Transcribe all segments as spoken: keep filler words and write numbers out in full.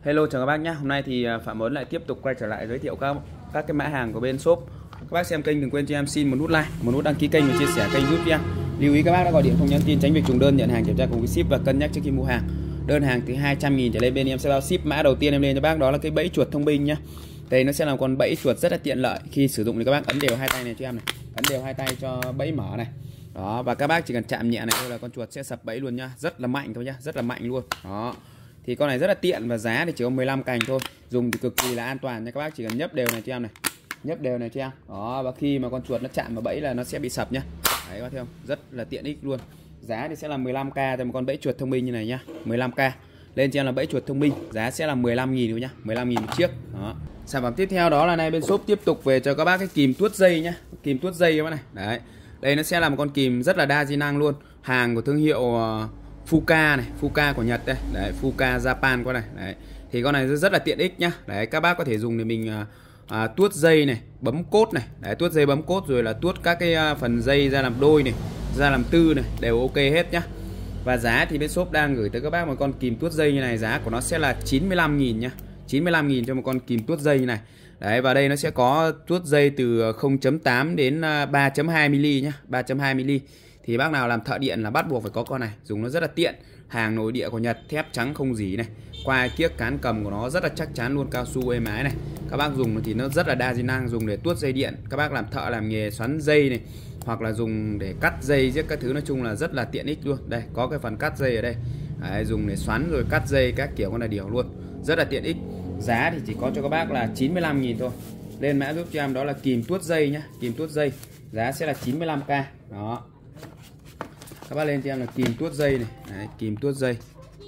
Hello chào các bác nhé. Hôm nay thì Phạm Ấn lại tiếp tục quay trở lại giới thiệu các các cái mã hàng của bên shop. Các bác xem kênh đừng quên cho em xin một nút like, một nút đăng ký kênh và chia sẻ kênh giúp em. Lưu ý các bác đã gọi điện không nhắn tin tránh việc trùng đơn, nhận hàng kiểm tra cùng với ship và cân nhắc trước khi mua hàng. Đơn hàng từ hai trăm nghìn trở lên bên em sẽ bao ship. Mã đầu tiên em lên cho bác đó là cái bẫy chuột thông minh nhá. Đây nó sẽ là con bẫy chuột rất là tiện lợi khi sử dụng thì các bác ấn đều hai tay này cho em này, ấn đều hai tay cho bẫy mở này. Đó, và các bác chỉ cần chạm nhẹ này thôi là con chuột sẽ sập bẫy luôn nhá, rất là mạnh thôi nhá, rất là mạnh luôn. Đó. Thì con này rất là tiện và giá thì chỉ có mười lăm cành thôi. Dùng thì cực kỳ là an toàn nha, các bác chỉ cần nhấp đều này cho em này. Nhấp đều này cho em. Đó, và khi mà con chuột nó chạm vào bẫy là nó sẽ bị sập nhá. Đấy, có thấy không? Rất là tiện ích luôn. Giá thì sẽ là mười lăm k cho một con bẫy chuột thông minh như này nhá. mười lăm k. Lên cho em là bẫy chuột thông minh, giá sẽ là mười lăm nghìn thôi nhá, mười lăm nghìn một chiếc. Đó. Sản phẩm tiếp theo đó là này bên shop tiếp tục về cho các bác cái kìm tuốt dây nhá. Kìm tuốt dây các bác này. Đấy. Đây nó sẽ là một con kìm rất là đa di năng luôn. Hàng của thương hiệu uh, Fuka này, Fuka của Nhật đây. Đấy, Fuka Japan qua này. Đấy. Thì con này rất là tiện ích nhá. Đấy, các bác có thể dùng để mình uh, uh, tuốt dây này, bấm cốt này. Đấy, tuốt dây bấm cốt rồi là tuốt các cái uh, phần dây ra làm đôi này, ra làm tư này, đều ok hết nhá. Và giá thì bên shop đang gửi tới các bác một con kìm tuốt dây như này, giá của nó sẽ là chín mươi lăm nghìn nhá. chín mươi lăm nghìn cho một con kìm tuốt dây như này. Đấy, và đây nó sẽ có tuốt dây từ không chấm tám đến ba chấm hai mi-li nhá, ba chấm hai mi-li. Thì bác nào làm thợ điện là bắt buộc phải có con này, dùng nó rất là tiện. Hàng nội địa của Nhật, thép trắng không rỉ này. Quai kiếc cán cầm của nó rất là chắc chắn luôn, cao su êm ái này. Các bác dùng thì nó rất là đa di năng, dùng để tuốt dây điện. Các bác làm thợ làm nghề xoắn dây này, hoặc là dùng để cắt dây giết các thứ, nói chung là rất là tiện ích luôn. Đây, có cái phần cắt dây ở đây. Đấy, dùng để xoắn rồi cắt dây các kiểu con là điều luôn. Rất là tiện ích. Giá thì chỉ có cho các bác là chín mươi lăm nghìn thôi. Lên mã giúp cho em đó là kìm tuốt dây nhá, kìm tuốt dây. Giá sẽ là chín mươi lăm k. Đó. Các bác lên cho em là kìm tuốt dây này. Đấy, kìm tuốt dây.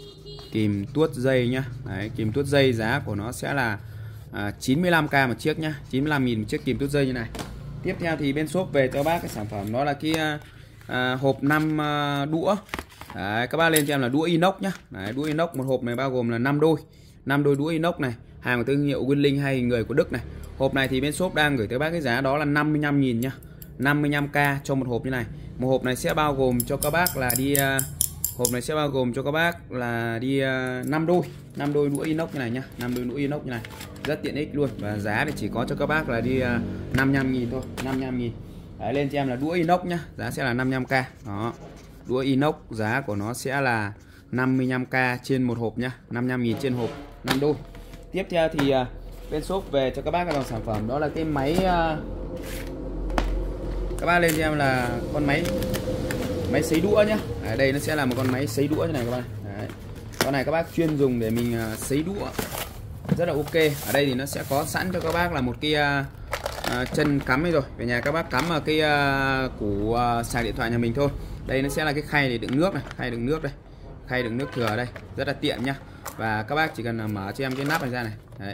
Kìm tuốt dây nhá. Đấy, kìm tuốt dây giá của nó sẽ là à, chín mươi lăm k một chiếc nhá, chín mươi lăm nghìn một chiếc kìm tuốt dây như này. Tiếp theo thì bên shop về cho bác cái sản phẩm đó là cái à, hộp năm à, đũa. Đấy, các bác lên cho em là đũa inox nhá. Đấy, đũa inox một hộp này bao gồm là năm đôi. năm đôi đũa inox này, hàng của thương hiệu Winling hay người của Đức này. Hộp này thì bên shop đang gửi tới bác cái giá đó là năm mươi lăm nghìn nhá. năm mươi lăm k cho một hộp như này. Một hộp này sẽ bao gồm cho các bác là đi uh, hộp này sẽ bao gồm cho các bác là đi uh, năm đôi, năm đôi đũa inox như này nhá, năm đôi đũa inox như này. Rất tiện ích luôn và giá thì chỉ có cho các bác là đi uh, năm mươi lăm nghìn thôi, năm mươi lăm nghìn. Đấy, lên cho em là đũa inox nhá, giá sẽ là năm mươi lăm k. Đó. Đũa inox giá của nó sẽ là năm mươi lăm k trên một hộp nhá, năm mươi lăm nghìn trên hộp, năm đôi. Tiếp theo thì uh, bên shop về cho các bác cái dòng sản phẩm đó là cái máy uh, các bác lên cho em là con máy máy sấy đũa nhá. Ở đây nó sẽ là một con máy sấy đũa như này các bác. Đấy. Con này các bác chuyên dùng để mình uh, sấy đũa rất là ok. Ở đây thì nó sẽ có sẵn cho các bác là một cái uh, uh, chân cắm ấy rồi. Về nhà các bác cắm vào cái uh, củ uh, sạc điện thoại nhà mình thôi. Đây nó sẽ là cái khay để đựng nước này, khay đựng nước đây, khay đựng nước thừa ở đây, rất là tiện nhá. Và các bác chỉ cần mở cho em cái nắp này ra này. Đấy.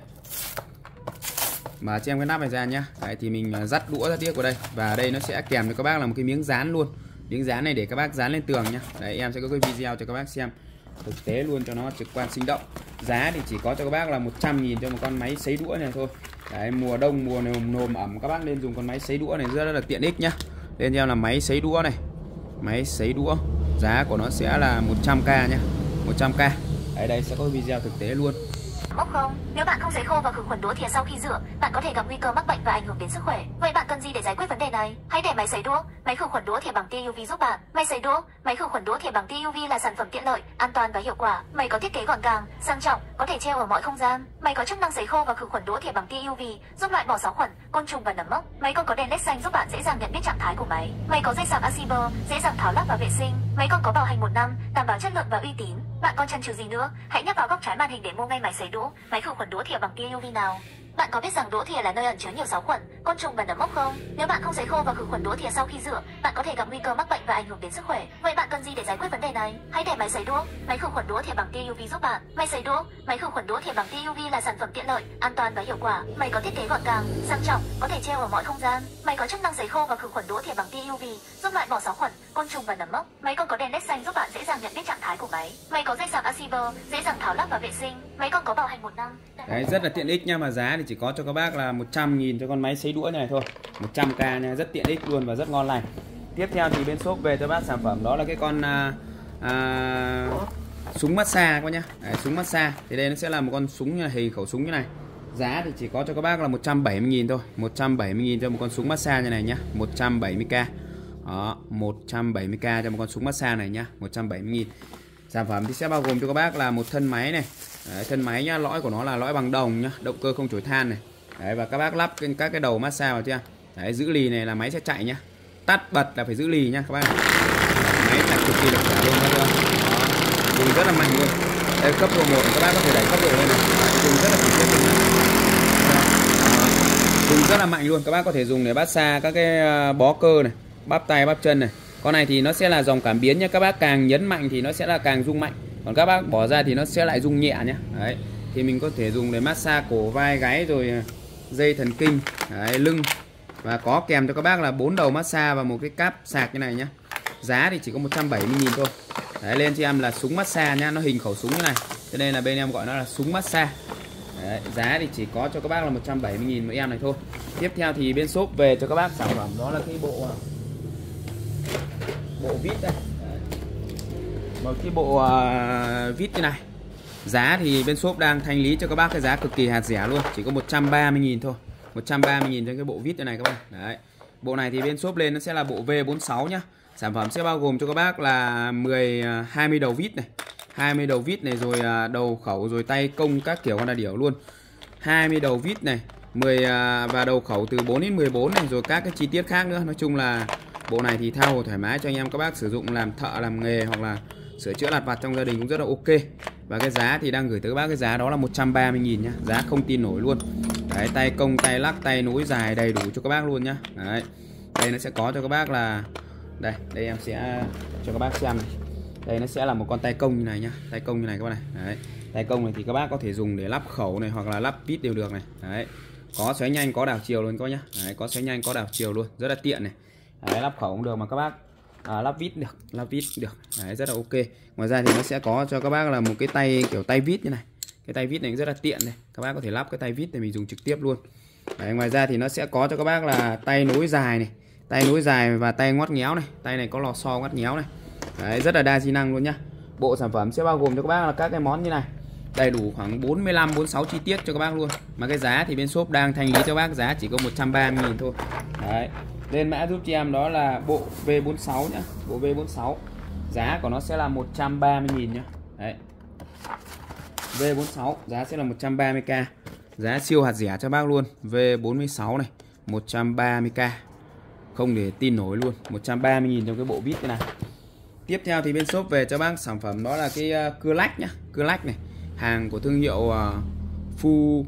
Mở cho em cái nắp này ra nhá. Đấy, thì mình dắt đũa ra tiếp vào đây. Và đây nó sẽ kèm cho các bác là một cái miếng dán luôn. Miếng dán này để các bác dán lên tường nhá. Đấy, em sẽ có cái video cho các bác xem thực tế luôn cho nó trực quan sinh động. Giá thì chỉ có cho các bác là một trăm nghìn cho một con máy sấy đũa này thôi. Đấy, mùa đông, mùa nồm ẩm các bác nên dùng con máy sấy đũa này rất là tiện ích nhá. Lên cho em là máy sấy đũa này. Máy sấy đũa. Giá của nó sẽ là một trăm k nhá. một trăm k. Đấy, đây sẽ có video thực tế luôn. Mốc không? Nếu bạn không sấy khô và khử khuẩn đũa thìa sau khi rửa, bạn có thể gặp nguy cơ mắc bệnh và ảnh hưởng đến sức khỏe. Vậy bạn cần gì để giải quyết vấn đề này? Hãy để máy sấy đũa, máy khử khuẩn đũa thìa bằng tia u vê giúp bạn. Máy sấy đũa, máy khử khuẩn đũa thìa bằng tia u vê là sản phẩm tiện lợi, an toàn và hiệu quả. Máy có thiết kế gọn gàng, sang trọng, có thể treo ở mọi không gian. Máy có chức năng sấy khô và khử khuẩn đũa thìa bằng tia u vê, giúp loại bỏ xáo khuẩn, côn trùng và nấm mốc. Máy còn có đèn led xanh giúp bạn dễ dàng nhận biết trạng thái của máy. Máy có dây sạc a xê bê, dễ dàng tháo lắp và vệ sinh. Máy còn có bảo hành một năm, đảm bảo chất lượng và uy tín. Bạn còn chần chừ gì nữa? Hãy nhấp vào góc trái màn hình để mua ngay máy sấy đũa, máy khử khuẩn đũa thìa bằng tia u vê nào. Bạn có biết rằng đũa thìa là nơi ẩn chứa nhiều xáo khuẩn, côn trùng và nấm mốc không? Nếu bạn không sấy khô và khử khuẩn đũa thìa sau khi rửa, bạn có thể gặp nguy cơ mắc bệnh và ảnh hưởng đến sức khỏe. Vậy bạn cần gì để giải quyết vấn đề này? Hãy để máy sấy đũa, máy khử khuẩn đũa thìa bằng tia u vê giúp bạn. Máy sấy đũa, máy khử khuẩn đũa thìa bằng tia u vê là sản phẩm tiện lợi, an toàn và hiệu quả. Máy có thiết kế gọn gàng, sang trọng, có thể treo ở mọi không gian. Máy có chức năng sấy khô và khử khuẩn đũa thìa bằng tia u vê, giúp loại bỏ xáo khuẩn, côn trùng và nấm mốc. Máy còn có đèn led xanh giúp bạn dễ dàng nhận biết trạng thái của máy. Máy có dây sạc a xê bê, dễ dàng tháo lắp và vệ sinh. Máy còn có bảo hành một năm. Đấy, rất là tiện ích nha, mà giá thì chỉ có cho các bác là một trăm nghìn cho con máy sấy đũa này thôi. một trăm k nha, rất tiện ích luôn và rất ngon lành. Tiếp theo thì bên shop về cho bác sản phẩm đó là cái con à, à, súng massage các bác nhá. Đấy, súng massage thì đây nó sẽ là một con súng như là hình khẩu súng như này. Giá thì chỉ có cho các bác là một trăm bảy mươi nghìn thôi, một trăm bảy mươi nghìn cho một con súng massage như này nhá, một trăm bảy mươi k. Đó, một trăm bảy mươi k cho một con súng massage này nhá, một trăm bảy mươi nghìn. Sản phẩm thì sẽ bao gồm cho các bác là một thân máy này. Đấy, thân máy nhá, lõi của nó là lõi bằng đồng nhá, động cơ không chổi than này. Đấy, và các bác lắp các cái đầu massage vào chưa? Đấy, giữ lì này là máy sẽ chạy nhá. Tắt bật là phải giữ lì nhá các bác. Máy chạy cực kỳ lực khỏe luôn các bác. Dùng rất là mạnh luôn. Đây cấp độ một các bác có thể đẩy cấp độ lên này. Dùng rất là trực tiếp luôn. Dùng rất là mạnh luôn, các bác có thể dùng để massage các cái bó cơ này, bắp tay, bắp chân này. Con này thì nó sẽ là dòng cảm biến nhé, các bác càng nhấn mạnh thì nó sẽ là càng rung mạnh, còn các bác bỏ ra thì nó sẽ lại rung nhẹ nhé. Đấy, thì mình có thể dùng để massage cổ, vai, gáy rồi dây thần kinh, đấy, lưng, và có kèm cho các bác là bốn đầu massage và một cái cáp sạc như này nhé. Giá thì chỉ có một trăm bảy mươi nghìn thôi. Đấy, lên cho em là súng massage nhá, nó hình khẩu súng như này, cho nên là bên em gọi nó là súng massage. Đấy, giá thì chỉ có cho các bác là một trăm bảy mươi nghìn một em này thôi. Tiếp theo thì bên shop về cho các bác sản phẩm đó là cái bộ bộ vít đây. Đấy. Một cái bộ uh, vít như này. Giá thì bên shop đang thanh lý cho các bác cái giá cực kỳ hạt rẻ luôn, chỉ có một trăm ba mươi nghìn thôi. một trăm ba mươi nghìn cho cái bộ vít như này các bác. Đấy. Bộ này thì bên shop lên nó sẽ là bộ V bốn mươi sáu nhá. Sản phẩm sẽ bao gồm cho các bác là mười hai mươi đầu vít này, hai mươi đầu vít này, rồi đầu khẩu, rồi tay công các kiểu con đà điểu luôn. hai mươi đầu vít này, mười và đầu khẩu từ bốn đến mười bốn này, rồi các cái chi tiết khác nữa. Nói chung là bộ này thì tha hồ thoải mái cho anh em các bác sử dụng làm thợ, làm nghề hoặc là sửa chữa lặt vặt trong gia đình cũng rất là ok. Và cái giá thì đang gửi tới các bác cái giá đó là một trăm ba mươi nghìn nhá, giá không tin nổi luôn. Đấy, tay công, tay lắc, tay nối dài đầy đủ cho các bác luôn nhá. Đấy. Đây nó sẽ có cho các bác là đây, đây em sẽ cho các bác xem này. Đây nó sẽ là một con tay công như này nhá, tay công như này các bác này. Đấy. Tay công này thì các bác có thể dùng để lắp khẩu này hoặc là lắp vít đều được này. Đấy. Có xoáy nhanh, có đảo chiều luôn các bác nhá. Đấy, có xoáy nhanh, có đảo chiều luôn, rất là tiện này. Đấy, lắp khẩu cũng được mà các bác à, lắp vít được, lắp vít được. Đấy, rất là ok. Ngoài ra thì nó sẽ có cho các bác là một cái tay kiểu tay vít như này. Cái tay vít này cũng rất là tiện này. Các bác có thể lắp cái tay vít này mình dùng trực tiếp luôn. Đấy, ngoài ra thì nó sẽ có cho các bác là tay nối dài này, tay nối dài và tay ngoắt nghéo này. Tay này có lò xo ngoắt nghéo này. Đấy, rất là đa di năng luôn nhá. Bộ sản phẩm sẽ bao gồm cho các bác là các cái món như này, đầy đủ khoảng bốn mươi lăm bốn mươi sáu chi tiết cho các bác luôn. Mà cái giá thì bên shop đang thanh lý cho các bác giá chỉ có một trăm ba mươi nghìn thôi. Đấy. Lên mã giúp cho em đó là bộ V bốn mươi sáu nhá, bộ V bốn mươi sáu. Giá của nó sẽ là một trăm ba mươi nghìn nhá. Đấy. V bốn mươi sáu giá sẽ là một trăm ba mươi k. Giá siêu hạt rẻ cho bác luôn. V bốn mươi sáu này, một trăm ba mươi k. Không để tin nổi luôn, một trăm ba mươi nghìn trong cái bộ vít này. Tiếp theo thì bên shop về cho bác sản phẩm đó là cái uh, cưa lách nhá, cưa lách này, hàng của thương hiệu uh, Fu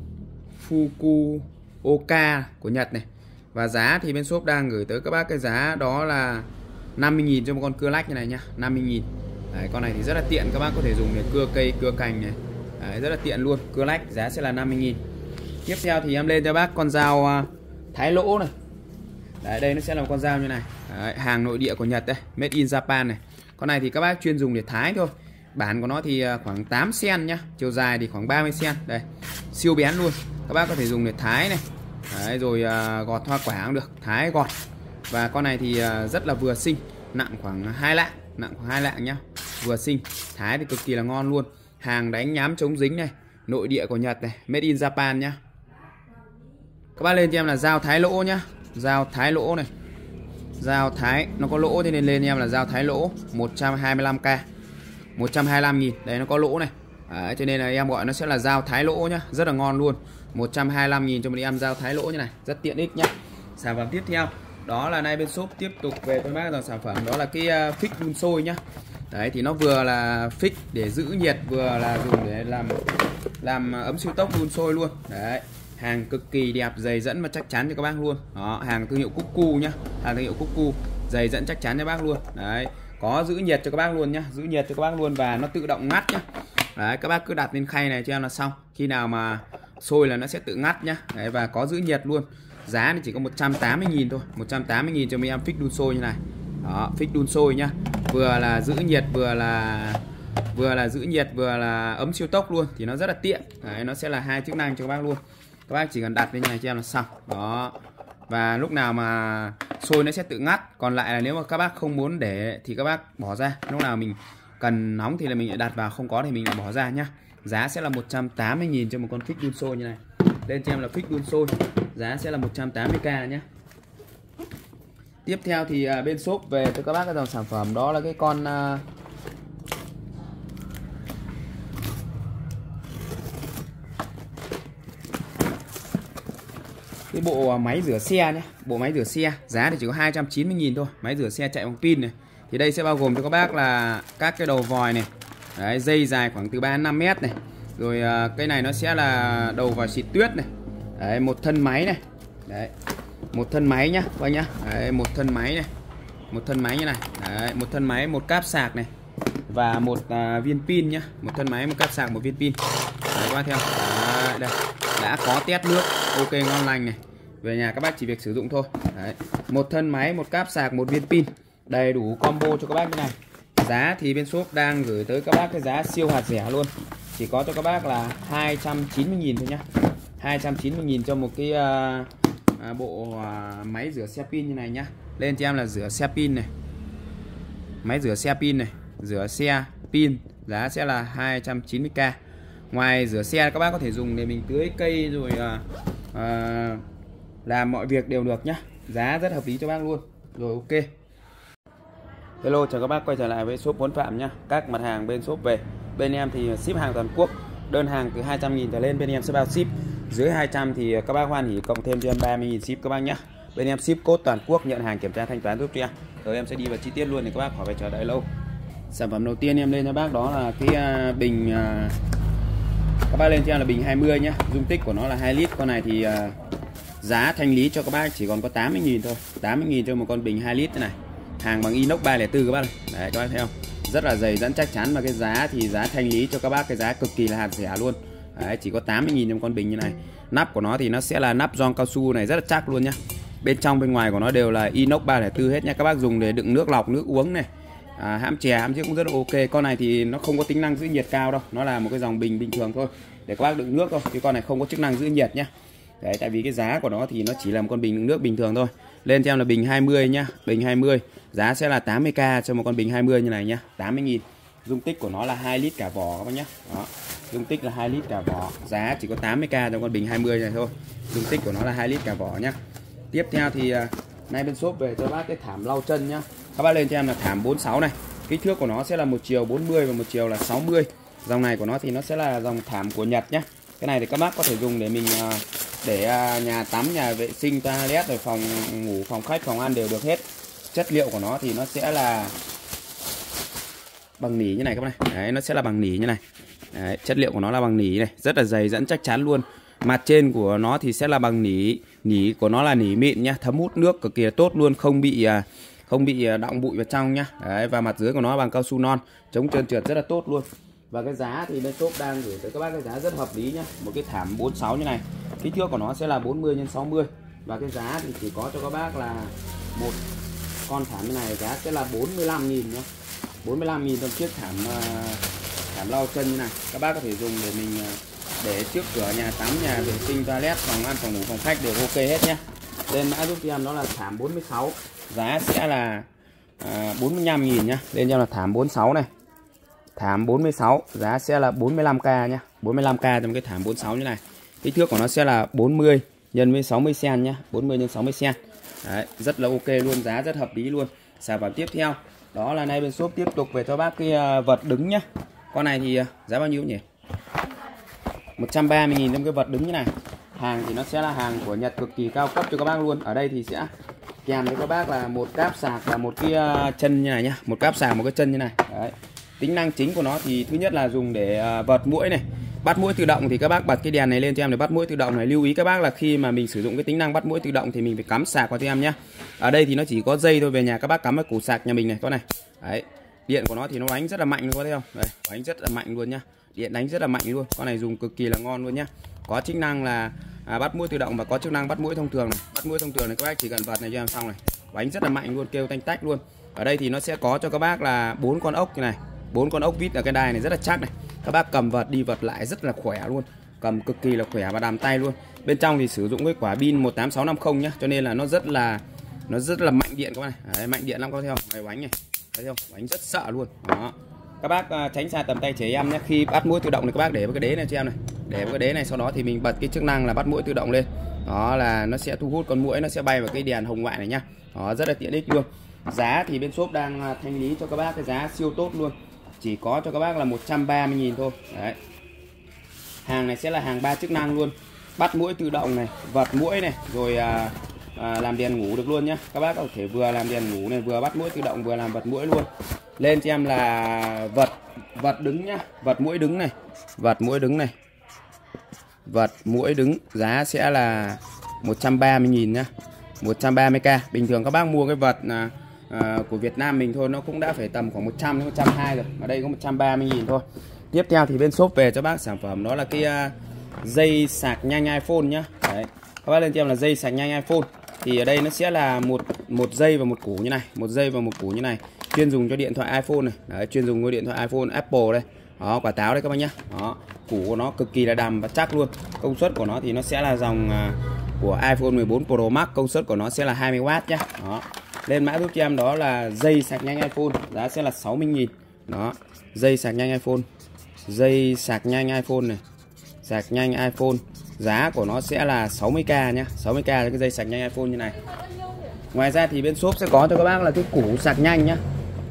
Fukuoka của Nhật này. Và giá thì bên shop đang gửi tới các bác cái giá đó là năm mươi nghìn cho một con cưa lách như này nhá, năm mươi nghìn. Đấy, con này thì rất là tiện, các bác có thể dùng để cưa cây, cưa cành này. Đấy, rất là tiện luôn, cưa lách giá sẽ là năm mươi nghìn. Tiếp theo thì em lên cho bác con dao uh, thái lỗ này. Đấy, đây nó sẽ là một con dao như này. Đấy, hàng nội địa của Nhật đây, made in Japan này. Con này thì các bác chuyên dùng để thái thôi. Bản của nó thì khoảng tám xăng-ti-mét nhá, chiều dài thì khoảng ba mươi xăng-ti-mét. Đây, siêu bén luôn. Các bác có thể dùng để thái này. Đấy, rồi uh, gọt hoa quả cũng được, thái gọt. Và con này thì uh, rất là vừa xinh, nặng khoảng hai lạng, nặng khoảng hai lạng nhá. Vừa xinh, thái thì cực kỳ là ngon luôn. Hàng đánh nhám chống dính này, nội địa của Nhật này, made in Japan nhá. Các bác lên cho em là dao thái lỗ nhá, dao thái lỗ này. Dao thái nó có lỗ, thế nên lên em là dao thái lỗ một trăm hai mươi lăm k, một trăm hai mươi lăm nghìn. Đấy, nó có lỗ này. Đấy, cho nên là em gọi nó sẽ là dao thái lỗ nhá, rất là ngon luôn. một trăm hai mươi lăm nghìn cho một em dao thái lỗ như này, rất tiện ích nhá. Sản phẩm tiếp theo đó là nay bên shop tiếp tục về với bác dòng sản phẩm đó là cái uh, phích đun sôi nhá. Đấy, thì nó vừa là phích để giữ nhiệt, vừa là dùng để làm làm ấm siêu tốc đun sôi luôn. Đấy, hàng cực kỳ đẹp, dày dẫn và chắc chắn cho các bác luôn. Đó, hàng thương hiệu Cuckoo nhá, hàng thương hiệu Cuckoo, dày dẫn chắc chắn cho bác luôn. Đấy, có giữ nhiệt cho các bác luôn nhá, giữ nhiệt cho các bác luôn, và nó tự động ngắt nhá. Đấy, các bác cứ đặt lên khay này cho em là xong, khi nào mà sôi là nó sẽ tự ngắt nhá. Đấy, và có giữ nhiệt luôn. Giá thì chỉ có một trăm tám mươi nghìn thôi, một trăm tám mươi nghìn cho mấy em phích đun sôi như này. Đó, phích đun sôi nhá, vừa là giữ nhiệt, vừa là vừa là giữ nhiệt, vừa là ấm siêu tốc luôn, thì nó rất là tiện. Đấy, nó sẽ là hai chức năng cho các bác luôn. Các bác chỉ cần đặt lên này cho em là xong. Đó, và lúc nào mà sôi nó sẽ tự ngắt. Còn lại là nếu mà các bác không muốn để thì các bác bỏ ra. Lúc nào mình cần nóng thì là mình lại đặt vào, không có thì mình lại bỏ ra nhá. Giá sẽ là một trăm tám mươi nghìn cho một con phích đun sôi như này. Lên cho em là phích đun sôi, giá sẽ là một trăm tám mươi k nhé. Tiếp theo thì à, bên shop về cho các bác cái dòng sản phẩm đó là cái con à, cái bộ máy rửa xe nhé. Bộ máy rửa xe giá thì chỉ có hai trăm chín mươi nghìn thôi. Máy rửa xe chạy bằng pin này. Thì đây sẽ bao gồm cho các bác là các cái đầu vòi này. Đấy, dây dài khoảng từ ba đến năm mét này. Rồi à, cái này nó sẽ là đầu vòi xịt tuyết này. Đấy, một thân máy này. Đấy, một thân máy nhá, coi nhá. Đấy, một thân máy này. Một thân máy như này. Đấy, một thân máy, một cáp sạc này. Và một à, viên pin nhá. Một thân máy, một cáp sạc, một viên pin. Đấy, qua theo. Đấy, đây. Đã có test nước, ok ngon lành này. Về nhà các bác chỉ việc sử dụng thôi. Đấy, một thân máy, một cáp sạc, một viên pin. Đầy đủ combo cho các bác như này. Giá thì bên shop đang gửi tới các bác cái giá siêu hạt rẻ luôn. Chỉ có cho các bác là hai trăm chín mươi nghìn thôi nhá. hai trăm chín mươi nghìn cho một cái uh, uh, bộ uh, máy rửa xe pin như này nhá. Lên cho em là rửa xe pin này. Máy rửa xe pin này, rửa xe pin, giá sẽ là hai trăm chín mươi k. Ngoài rửa xe các bác có thể dùng để mình tưới cây rồi uh, uh, làm mọi việc đều được nhá. Giá rất hợp lý cho bác luôn. Rồi ok. Hello, chào các bác quay trở lại với shop Huấn Phạm nhá. Các mặt hàng bên shop về. Bên em thì ship hàng toàn quốc. Đơn hàng từ hai trăm nghìn trở lên bên em sẽ bao ship. Dưới hai trăm thì các bác hoan hỉ cộng thêm cho em ba mươi nghìn ship các bác nhá. Bên em ship code toàn quốc, nhận hàng kiểm tra thanh toán giúp cho em. Rồi em sẽ đi vào chi tiết luôn để các bác khỏi phải chờ đợi lâu. Sản phẩm đầu tiên em lên cho bác đó là cái uh, bình uh, các bác lên cho em là bình hai mươi nhá. Dung tích của nó là hai lít. Con này thì uh, giá thanh lý cho các bác chỉ còn có tám mươi nghìn thôi. tám mươi nghìn cho một con bình hai lít thế này. Hàng bằng inox ba không bốn các bác này. Đấy các bác thấy không? Rất là dày dẫn chắc chắn, và cái giá thì giá thanh lý cho các bác cái giá cực kỳ là hạt rẻ luôn. Đấy, chỉ có tám mươi nghìn trong con bình như này. Nắp của nó thì nó sẽ là nắp gioăng cao su này, rất là chắc luôn nhá. Bên trong bên ngoài của nó đều là inox ba không bốn hết nha. Các bác dùng để đựng nước lọc, nước uống này, à, hãm chè, hãm chiếc cũng rất là ok. Con này thì nó không có tính năng giữ nhiệt cao đâu. Nó là một cái dòng bình bình thường thôi, để các bác đựng nước thôi. Cái con này không có chức năng giữ nhiệt nhá. Đấy, tại vì cái giá của nó thì nó chỉ là một con bình đựng nước bình thường thôi. Lên cho em là bình hai mươi nhá. Bình hai mươi giá sẽ là tám mươi k cho một con bình hai mươi như này nhá. tám mươi nghìn. Dung tích của nó là hai lít cả vỏ các bác nhá. Đó. Dung tích là hai lít cả vỏ. Giá chỉ có tám mươi k cho con bình hai mươi này thôi. Dung tích của nó là hai lít cả vỏ nhá. Tiếp theo thì uh, nay bên shop về cho bác cái thảm lau chân nhá. Các bác lên cho em là thảm bốn mươi sáu này. Kích thước của nó sẽ là một chiều bốn mươi và một chiều là sáu mươi. Dòng này của nó thì nó sẽ là dòng thảm của Nhật nhá. Cái này thì các bác có thể dùng để mình uh, để uh, nhà tắm, nhà vệ sinh, toilet, rồi phòng ngủ, phòng khách, phòng ăn đều được hết. Chất liệu của nó thì nó sẽ là bằng nỉ như này các bác này. Đấy, nó sẽ là bằng nỉ như này. Đấy, chất liệu của nó là bằng nỉ này, rất là dày dẫn chắc chắn luôn. Mặt trên của nó thì sẽ là bằng nỉ, nỉ của nó là nỉ mịn nhá, thấm hút nước cực kỳ là tốt luôn, không bị không bị đọng bụi vào trong nhá. Đấy, và mặt dưới của nó bằng cao su non, chống trơn trượt rất là tốt luôn. Và cái giá thì bên shop đang gửi tới các bác cái giá rất hợp lý nhá. Một cái thảm bốn mươi sáu như này, kích thước của nó sẽ là bốn mươi nhân sáu mươi. Và cái giá thì chỉ có cho các bác là một con thảm như này, giá sẽ là bốn mươi lăm nghìn nhá. bốn mươi lăm nghìn trong chiếc thảm thảm lau chân như này. Các bác có thể dùng để mình để trước cửa nhà tắm, nhà vệ sinh, toilet, phòng ăn, phòng ngủ, phòng khách đều ok hết nhé. Lên mã giúp em đó là thảm bốn mươi sáu, giá sẽ là à, bốn mươi lăm nghìn nhá. Lên cho là thảm bốn mươi sáu này. Thảm bốn mươi sáu giá sẽ là bốn mươi lăm k nhá. bốn mươi lăm k trong cái thảm bốn mươi sáu như này. Kích thước của nó sẽ là bốn mươi nhân với sáu mươi xăng nhá, bốn mươi nhân sáu mươi xăng. Đấy, rất là ok luôn, giá rất hợp lý luôn. Sản phẩm tiếp theo đó là nay bên shop tiếp tục về cho bác cái vật đứng nhá. Con này thì giá bao nhiêu nhỉ? một trăm ba mươi nghìn trong cái vật đứng như này. Hàng thì nó sẽ là hàng của Nhật cực kỳ cao cấp cho các bác luôn. Ở đây thì sẽ kèm với các bác là một cáp sạc và một cái chân như này nhá, một cáp sạc, một cái chân như này. Đấy. Tính năng chính của nó thì thứ nhất là dùng để vật muỗi này, bắt muỗi tự động. Thì các bác bật cái đèn này lên cho em để bắt muỗi tự động này. Lưu ý các bác là khi mà mình sử dụng cái tính năng bắt muỗi tự động thì mình phải cắm sạc vào cho em nhé. Ở đây thì nó chỉ có dây thôi, về nhà các bác cắm vào củ sạc nhà mình này, con này. Đấy. Điện của nó thì nó đánh rất là mạnh luôn, có thấy không? Đây, đánh rất là mạnh luôn nhá. Điện đánh rất là mạnh luôn. Con này dùng cực kỳ là ngon luôn nhá. Có chức năng là à, bắt muỗi tự động và có chức năng bắt muỗi thông thường này. Bắt muỗi thông thường này các bác chỉ cần bật này cho em xong này. Đánh rất là mạnh luôn, kêu tanh tách luôn. Ở đây thì nó sẽ có cho các bác là bốn con ốc như này. bốn con ốc vít ở cái đài này rất là chắc này. Các bác cầm vật đi vật lại rất là khỏe luôn. Cầm cực kỳ là khỏe và đàm tay luôn. Bên trong thì sử dụng cái quả pin một tám sáu năm không nhá, cho nên là nó rất là nó rất là mạnh điện các bác này. Đấy, mạnh điện lắm, có thấy không? Máy bánh này. Thấy không? Bánh rất sợ luôn. Đó. Các Các bác uh, tránh xa tầm tay trẻ em nhé. Khi bắt muỗi tự động thì các bác để vào cái đế này cho em này, để vào cái đế này, sau đó thì mình bật cái chức năng là bắt muỗi tự động lên. Đó là nó sẽ thu hút con muỗi, nó sẽ bay vào cái đèn hồng ngoại này nhá. Đó, rất là tiện ích luôn. Giá thì bên shop đang thanh lý cho các bác cái giá siêu tốt luôn, chỉ có cho các bác là một trăm ba mươi nghìn thôi. Đấy. Hàng này sẽ là hàng ba chức năng luôn, bắt muỗi tự động này, vật muỗi này, rồi à, à, làm đèn ngủ được luôn nhá. Các bác có thể vừa làm đèn ngủ này, vừa bắt muỗi tự động, vừa làm vật muỗi luôn. Lên cho em là vật vật đứng nhá, vật muỗi đứng này, vật muỗi đứng này, vật muỗi đứng, giá sẽ là một trăm ba mươi nghìn nhá, một trăm ba mươi k. Bình thường các bác mua cái vật à, à, của Việt Nam mình thôi nó cũng đã phải tầm khoảng một trăm đến một trăm hai mươi rồi, ở đây có một trăm ba mươi nghìn thôi. Tiếp theo thì bên shop về cho bác sản phẩm đó là cái uh, dây sạc nhanh iPhone nhá. Đấy. Các bác lên cho em là dây sạc nhanh iPhone. Thì ở đây nó sẽ là một một dây và một củ như này, một dây và một củ như này, chuyên dùng cho điện thoại iPhone này. Đấy, chuyên dùng cho điện thoại iPhone Apple đây. Đó, quả táo đây các bác nhá. Đó, củ của nó cực kỳ là đầm và chắc luôn. Công suất của nó thì nó sẽ là dòng uh, của iPhone mười bốn Pro Max, công suất của nó sẽ là hai mươi oát nhá. Đó. Lên mã giúp cho em đó là dây sạc nhanh iPhone, giá sẽ là sáu mươi nghìn. Đó, dây sạc nhanh iPhone. Dây sạc nhanh iPhone này, sạc nhanh iPhone, giá của nó sẽ là sáu mươi k nhá, sáu mươi k cho cái dây sạc nhanh iPhone như này. Ngoài ra thì bên shop sẽ có cho các bác là cái củ sạc nhanh nhá.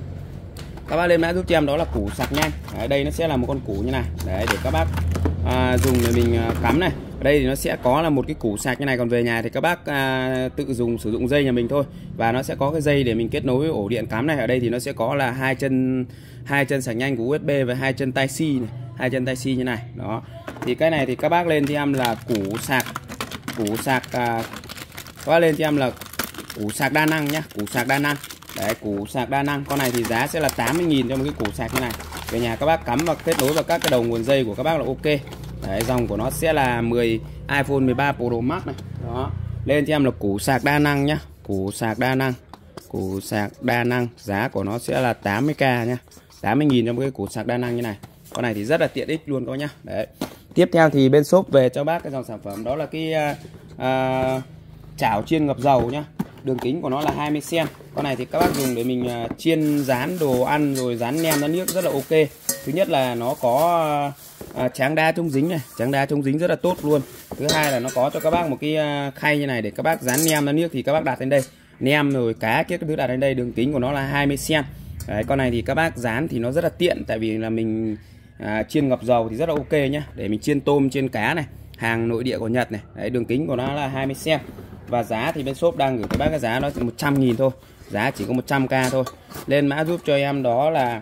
Các bác lên mã giúp cho em đó là củ sạc nhanh. Ở đây nó sẽ là một con củ như này, đấy, để các bác à, dùng để mình à, cắm này. Ở đây thì nó sẽ có là một cái củ sạc như này, còn về nhà thì các bác à, tự dùng sử dụng dây nhà mình thôi. Và nó sẽ có cái dây để mình kết nối với ổ điện cắm này. Ở đây thì nó sẽ có là hai chân hai chân sạc nhanh của u ét bê và hai chân tai C này, hai chân tai C như này. Đó. Thì cái này thì các bác lên cho em là củ sạc củ sạc à, các bác lên cho em là củ sạc đa năng nhá, củ sạc đa năng. Đấy, củ sạc đa năng. Con này thì giá sẽ là tám mươi nghìn cho một cái củ sạc như này. Về nhà các bác cắm và kết nối vào các cái đầu nguồn dây của các bác là ok. Đấy, dòng của nó sẽ là mười iPhone mười ba Pro Max này. Đó. Lên cho em là củ sạc đa năng nhá, củ sạc đa năng. Củ sạc đa năng, giá của nó sẽ là tám mươi k nhá. tám mươi nghìn cho một cái củ sạc đa năng như này. Con này thì rất là tiện ích luôn các bác nhá. Đấy. Tiếp theo thì bên shop về cho bác cái dòng sản phẩm đó là cái uh, uh, chảo chiên ngập dầu nhá. Đường kính của nó là hai mươi xăng-ti-mét. Con này thì các bác dùng để mình uh, chiên rán đồ ăn rồi rán nem rán nước rất là ok. Thứ nhất là nó có uh, uh, tráng đá chống dính này, tráng đá chống dính rất là tốt luôn. Thứ hai là nó có cho các bác một cái uh, khay như này để các bác rán nem rán nước thì các bác đặt lên đây. Nem rồi cá các thứ đặt lên đây, đường kính của nó là hai mươi xăng-ti-mét. Đấy, con này thì các bác rán thì nó rất là tiện, tại vì là mình à, chiên ngập dầu thì rất là ok nhá, để mình chiên tôm chiên cá này, hàng nội địa của Nhật này. Đấy, đường kính của nó là hai mươi xăng-ti-mét. Và giá thì bên shop đang gửi các bác cái giá nó một trăm nghìn thôi, giá chỉ có một trăm k thôi. Lên mã giúp cho em đó là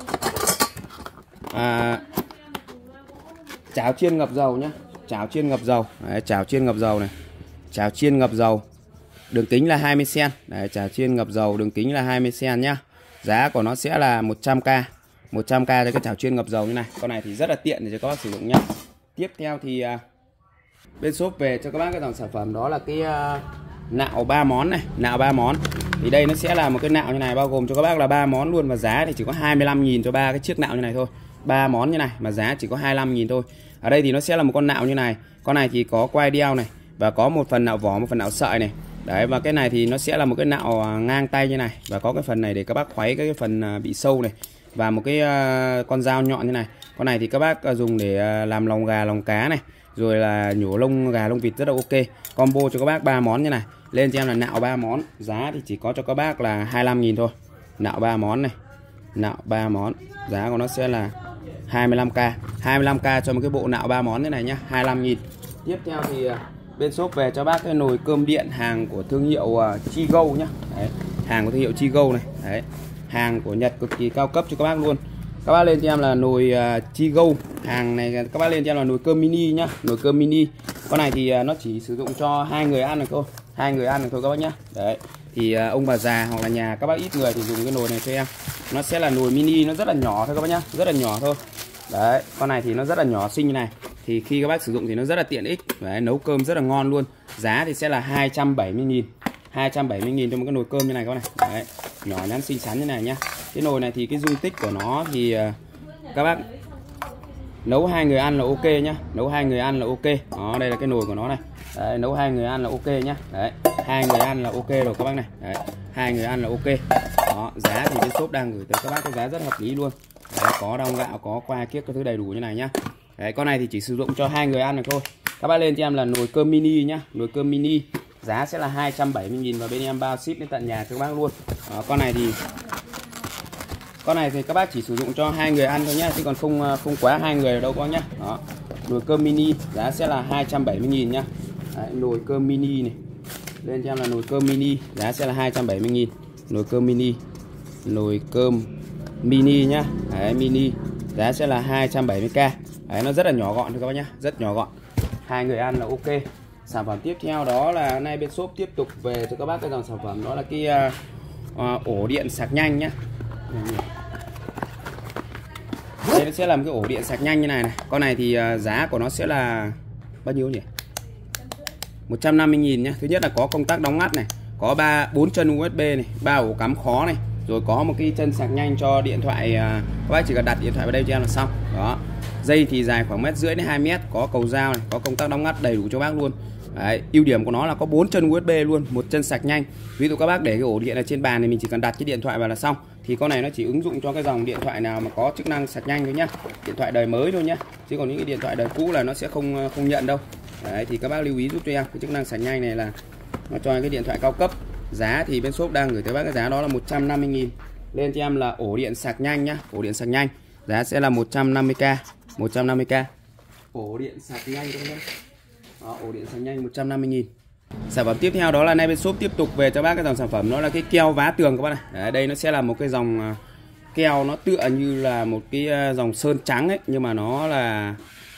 à, chảo chiên ngập dầu nhá, chảo chiên ngập dầu. Đấy, chảo chiên ngập dầu này, chảo chiên ngập dầu, đường kính là hai mươi xăng-ti-mét. Đấy, chảo chiên ngập dầu đường kính là hai mươi xăng-ti-mét nhá. Giá của nó sẽ là một trăm k, một trăm k cho cái chảo chiên ngập dầu như này. Con này thì rất là tiện để cho các bác sử dụng nhá. Tiếp theo thì uh, bên shop về cho các bác cái dòng sản phẩm đó là cái uh, nạo ba món này, nạo ba món. Thì đây nó sẽ là một cái nạo như này, bao gồm cho các bác là ba món luôn, và giá thì chỉ có hai mươi lăm nghìn cho ba cái chiếc nạo như này thôi. ba món như này mà giá chỉ có hai mươi lăm nghìn thôi. Ở đây thì nó sẽ là một con nạo như này. Con này thì có quai đeo này và có một phần nạo vỏ, một phần nạo sợi này. Đấy, và cái này thì nó sẽ là một cái nạo ngang tay như này, và có cái phần này để các bác khuấy cái phần bị sâu này, và một cái uh, con dao nhọn như này. Con này thì các bác uh, dùng để uh, làm lòng gà lòng cá này, rồi là nhổ lông gà lông vịt rất là ok. Combo cho các bác ba món như này. Lên cho em là nạo ba món, giá thì chỉ có cho các bác là hai mươi lăm nghìn thôi. Nạo ba món này, nạo ba món, giá của nó sẽ là hai mươi lăm k, hai mươi lăm k cho một cái bộ nạo ba món như này nhá, hai mươi lăm nghìn. Tiếp theo thì uh, bên shop về cho bác cái nồi cơm điện hàng của thương hiệu uh, Chigo nhá. Đấy, hàng của thương hiệu Chigo này. Đấy, hàng của Nhật cực kỳ cao cấp cho các bác luôn. Các bác lên cho em là nồi uh, Chigo. Hàng này các bác lên cho em là nồi cơm mini nhá, nồi cơm mini. Con này thì uh, nó chỉ sử dụng cho hai người ăn được thôi, hai người ăn được thôi các bác nhá. Đấy, thì uh, ông bà già hoặc là nhà các bác ít người thì dùng cái nồi này cho em. Nó sẽ là nồi mini, nó rất là nhỏ thôi các bác nhá, rất là nhỏ thôi. Đấy, con này thì nó rất là nhỏ xinh như này. Thì khi các bác sử dụng thì nó rất là tiện ích. Đấy, nấu cơm rất là ngon luôn. Giá thì sẽ là hai trăm bảy mươi nghìn, hai trăm bảy mươi nghìn cho một cái nồi cơm như này các bác này. Đấy, nhỏ nhắn xinh xắn như này nhá. Cái nồi này thì cái dung tích của nó thì uh, các bác nấu hai người ăn là ok nhá, nấu hai người ăn là ok. Đó, đây là cái nồi của nó này. Đấy, nấu hai người ăn là ok nhá. Đấy, hai người ăn là ok rồi các bác này. Đấy, hai người ăn là ok. Đó, giá thì bên shop đang gửi tới các bác cái giá rất hợp lý luôn. Đấy, có đong gạo, có qua kiếc các thứ đầy đủ như này nhá. Đấy, con này thì chỉ sử dụng cho hai người ăn được thôi. Các bác lên cho em là nồi cơm mini nhá, nồi cơm mini giá sẽ là hai trăm bảy mươi nghìn và bên em bao ship đến tận nhà các bác luôn. Đó, con này thì con này thì các bác chỉ sử dụng cho hai người ăn thôi nhá, chứ còn không không quá hai người đâu có nhá. Đó, nồi cơm mini giá sẽ là hai trăm bảy mươi nghìn nhá. Đấy, nồi cơm mini này lên cho em là nồi cơm mini giá sẽ là hai trăm bảy mươi nghìn. Nồi cơm mini, nồi cơm mini nhá. Đấy, mini giá sẽ là hai trăm bảy mươi k. Đấy, nó rất là nhỏ gọn thôi các bác nhá, rất nhỏ gọn, hai người ăn là ok. Sản phẩm tiếp theo đó là nay bên shop tiếp tục về cho các bác cái dòng sản phẩm đó là cái uh, uh, ổ điện sạc nhanh nhá. Đây nó sẽ làm cái ổ điện sạc nhanh như này này. Con này thì uh, giá của nó sẽ là bao nhiêu nhỉ? một trăm năm mươi nghìn nhá. Thứ nhất là có công tắc đóng ngắt này, có ba bốn chân u ét bê này, ba ổ cắm khó này, rồi có một cái chân sạc nhanh cho điện thoại. Uh, các bác chỉ cần đặt điện thoại vào đây cho em là xong. Đó. Dây thì dài khoảng mét rưỡi đến hai mét, có cầu dao này, có công tắc đóng ngắt đầy đủ cho bác luôn. Đấy, ưu điểm của nó là có bốn chân u ét bê luôn, một chân sạc nhanh. Ví dụ các bác để cái ổ điện ở trên bàn thì mình chỉ cần đặt cái điện thoại vào là xong. Thì con này nó chỉ ứng dụng cho cái dòng điện thoại nào mà có chức năng sạc nhanh thôi nhá, điện thoại đời mới thôi nhá, chứ còn những cái điện thoại đời cũ là nó sẽ không không nhận đâu. Đấy, thì các bác lưu ý giúp cho em cái chức năng sạc nhanh này là nó cho cái điện thoại cao cấp. Giá thì bên shop đang gửi tới bác cái giá đó là một trăm năm mươi nghìn. Lên cho em là ổ điện sạc nhanh nhá, ổ điện sạc nhanh giá sẽ là một trăm năm mươi k, một trăm năm mươi k. Ổ điện sạc nhanh các bác. Đó, ổ điện sạc nhanh một trăm năm mươi nghìn. Sản phẩm tiếp theo đó là nay bên shop tiếp tục về cho bác cái dòng sản phẩm đó là cái keo vá tường các bác này. Đấy, đây nó sẽ là một cái dòng keo nó tựa như là một cái dòng sơn trắng ấy, nhưng mà nó là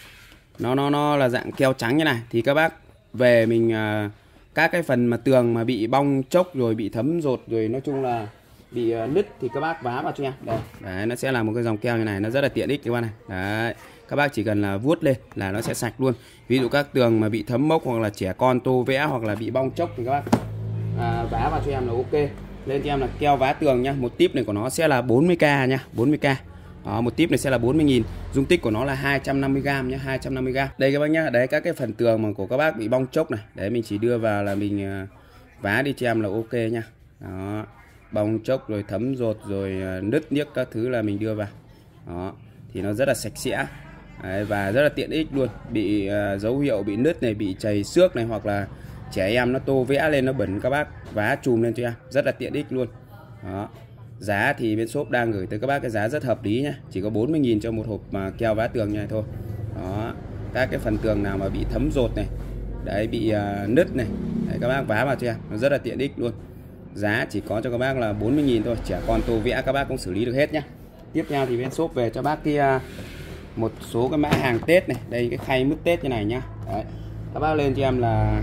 nó nó nó là dạng keo trắng như này. Thì các bác về mình các cái phần mà tường mà bị bong chốc rồi bị thấm rột rồi nói chung là bị nứt thì các bác vá vào cho em. Đây, đấy, nó sẽ là một cái dòng keo như này, nó rất là tiện ích các bác này. Đấy, các bác chỉ cần là vuốt lên là nó sẽ sạch luôn. Ví dụ các tường mà bị thấm mốc hoặc là trẻ con tô vẽ hoặc là bị bong chốc thì các bác à, vá vào cho em là ok. Lên cho em là keo vá tường nha. Một tip này của nó sẽ là bốn mươi k nha, bốn mươi k. Đó, một tip này sẽ là bốn mươi nghìn. Dung tích của nó là hai trăm năm mươi gam nhé, hai trăm năm mươi gam. Đây các bác nhá, đấy các cái phần tường mà của các bác bị bong chốc này, đấy mình chỉ đưa vào là mình vá đi cho em là ok nha. Đó, bong chốc rồi thấm rột rồi nứt niếc các thứ là mình đưa vào. Đó, thì nó rất là sạch sẽ. Đấy, và rất là tiện ích luôn. Bị uh, dấu hiệu bị nứt này, bị chảy xước này, hoặc là trẻ em nó tô vẽ lên nó bẩn, các bác vá chùm lên cho em, rất là tiện ích luôn. Đó. Giá thì bên shop đang gửi tới các bác cái giá rất hợp lý nhé, chỉ có bốn mươi nghìn cho một hộp mà keo vá tường như này thôi. Đó, các cái phần tường nào mà bị thấm rột này, đấy bị uh, nứt này, đấy, các bác vá vào cho em, nó rất là tiện ích luôn. Giá chỉ có cho các bác là bốn mươi nghìn thôi, trẻ con tô vẽ các bác cũng xử lý được hết nhé. Tiếp theo thì bên shop về cho bác cái uh, một số cái mã hàng Tết này, đây cái khay mứt Tết như này nhá. Đấy, các bác lên cho em là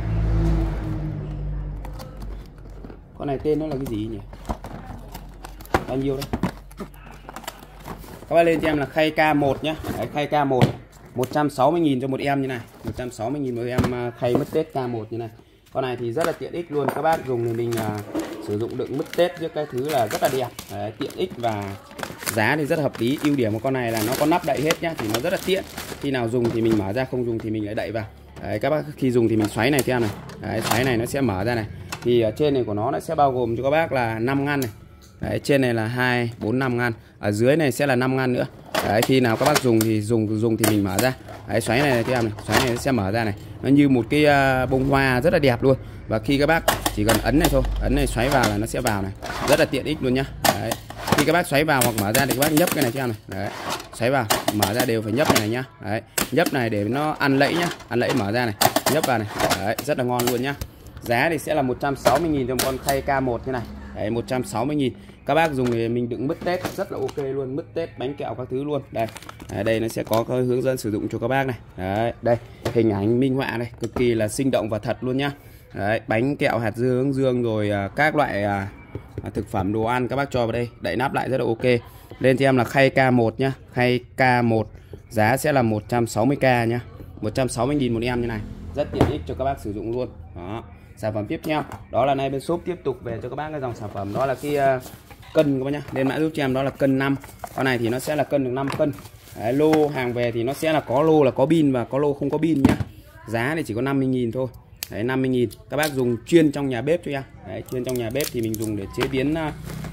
con này tên nó là cái gì nhỉ, bao nhiêu đấy, các bác lên cho em là khay K một nhá. Đấy, khay K một một trăm sáu mươi nghìn cho một em như này, một trăm sáu mươi nghìn một em khay mứt Tết K một như này. Con này thì rất là tiện ích luôn, các bác dùng thì mình uh, sử dụng đựng mứt Tết với cái thứ là rất là đẹp. Đấy, tiện ích và giá thì rất hợp lý. Ưu điểm của con này là nó có nắp đậy hết nhá, thì nó rất là tiện. Khi nào dùng thì mình mở ra, không dùng thì mình lại đậy vào. Đấy, các bác khi dùng thì mình xoáy này cho em này. Đấy, xoáy này nó sẽ mở ra này. Thì ở trên này của nó nó sẽ bao gồm cho các bác là năm ngăn này. Đấy, trên này là hai, bốn, năm ngăn. Ở dưới này sẽ là năm ngăn nữa. Đấy, khi nào các bác dùng thì dùng dùng thì mình mở ra. Đấy, xoáy này, này cho em này, xoáy này nó sẽ mở ra này. Nó như một cái uh, bông hoa rất là đẹp luôn. Và khi các bác chỉ cần ấn này thôi, ấn này xoáy vào là nó sẽ vào này. Rất là tiện ích luôn nhá. Đấy. Khi các bác xoáy vào hoặc mở ra thì các bác nhấp cái này cho em này. Đấy. Xoáy vào, mở ra đều phải nhấp này, này nhá. Đấy. Nhấp này để nó ăn lẫy nhá, ăn lẫy mở ra này, nhấp vào này. Đấy, rất là ngon luôn nhá. Giá thì sẽ là một trăm sáu mươi nghìn cho một con khay K một như này. Đấy, một trăm sáu mươi nghìn. Các bác dùng thì mình đựng mứt Tết rất là ok luôn, mứt Tết, bánh kẹo các thứ luôn. Đây. Đấy, đây nó sẽ có cái hướng dẫn sử dụng cho các bác này. Đấy, đây, hình ảnh minh họa này, cực kỳ là sinh động và thật luôn nhá. Đấy, bánh kẹo hạt dưa hướng dương rồi à, các loại à, thực phẩm đồ ăn các bác cho vào đây, đậy nắp lại rất là ok. Lên cho em là khay K một nhá, khay K một giá sẽ là một trăm sáu mươi k nhá, một trăm sáu mươi nghìn một em như này, rất tiện ích cho các bác sử dụng luôn. Đó. Sản phẩm tiếp theo đó là nay bên shop tiếp tục về cho các bác cái dòng sản phẩm đó là cái uh, cân các bác nhá. Lên mã giúp cho em đó là cân năm. Con này thì nó sẽ là cân được năm cân. Đấy, lô hàng về thì nó sẽ là có lô là có pin và có lô không có pin nhá. Giá thì chỉ có năm mươi nghìn thôi. Đấy, năm mươi nghìn. Các bác dùng chuyên trong nhà bếp cho em. Đấy, chuyên trong nhà bếp thì mình dùng để chế biến uh,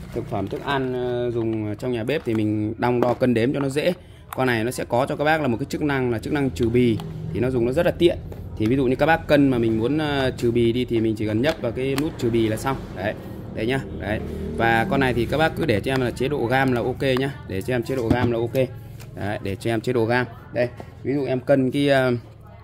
thực phẩm thức ăn dùng trong nhà bếp thì mình đong đo cân đếm cho nó dễ. Con này nó sẽ có cho các bác là một cái chức năng là chức năng trừ bì, thì nó dùng nó rất là tiện. Thì ví dụ như các bác cân mà mình muốn trừ bì đi thì mình chỉ cần nhấp vào cái nút trừ bì là xong. Đấy, đấy nhá. Đấy. Và con này thì các bác cứ để cho em là chế độ gam là ok nhá. Để cho em chế độ gam là ok. Đấy, để cho em chế độ gam. Đây, ví dụ em cân cái uh,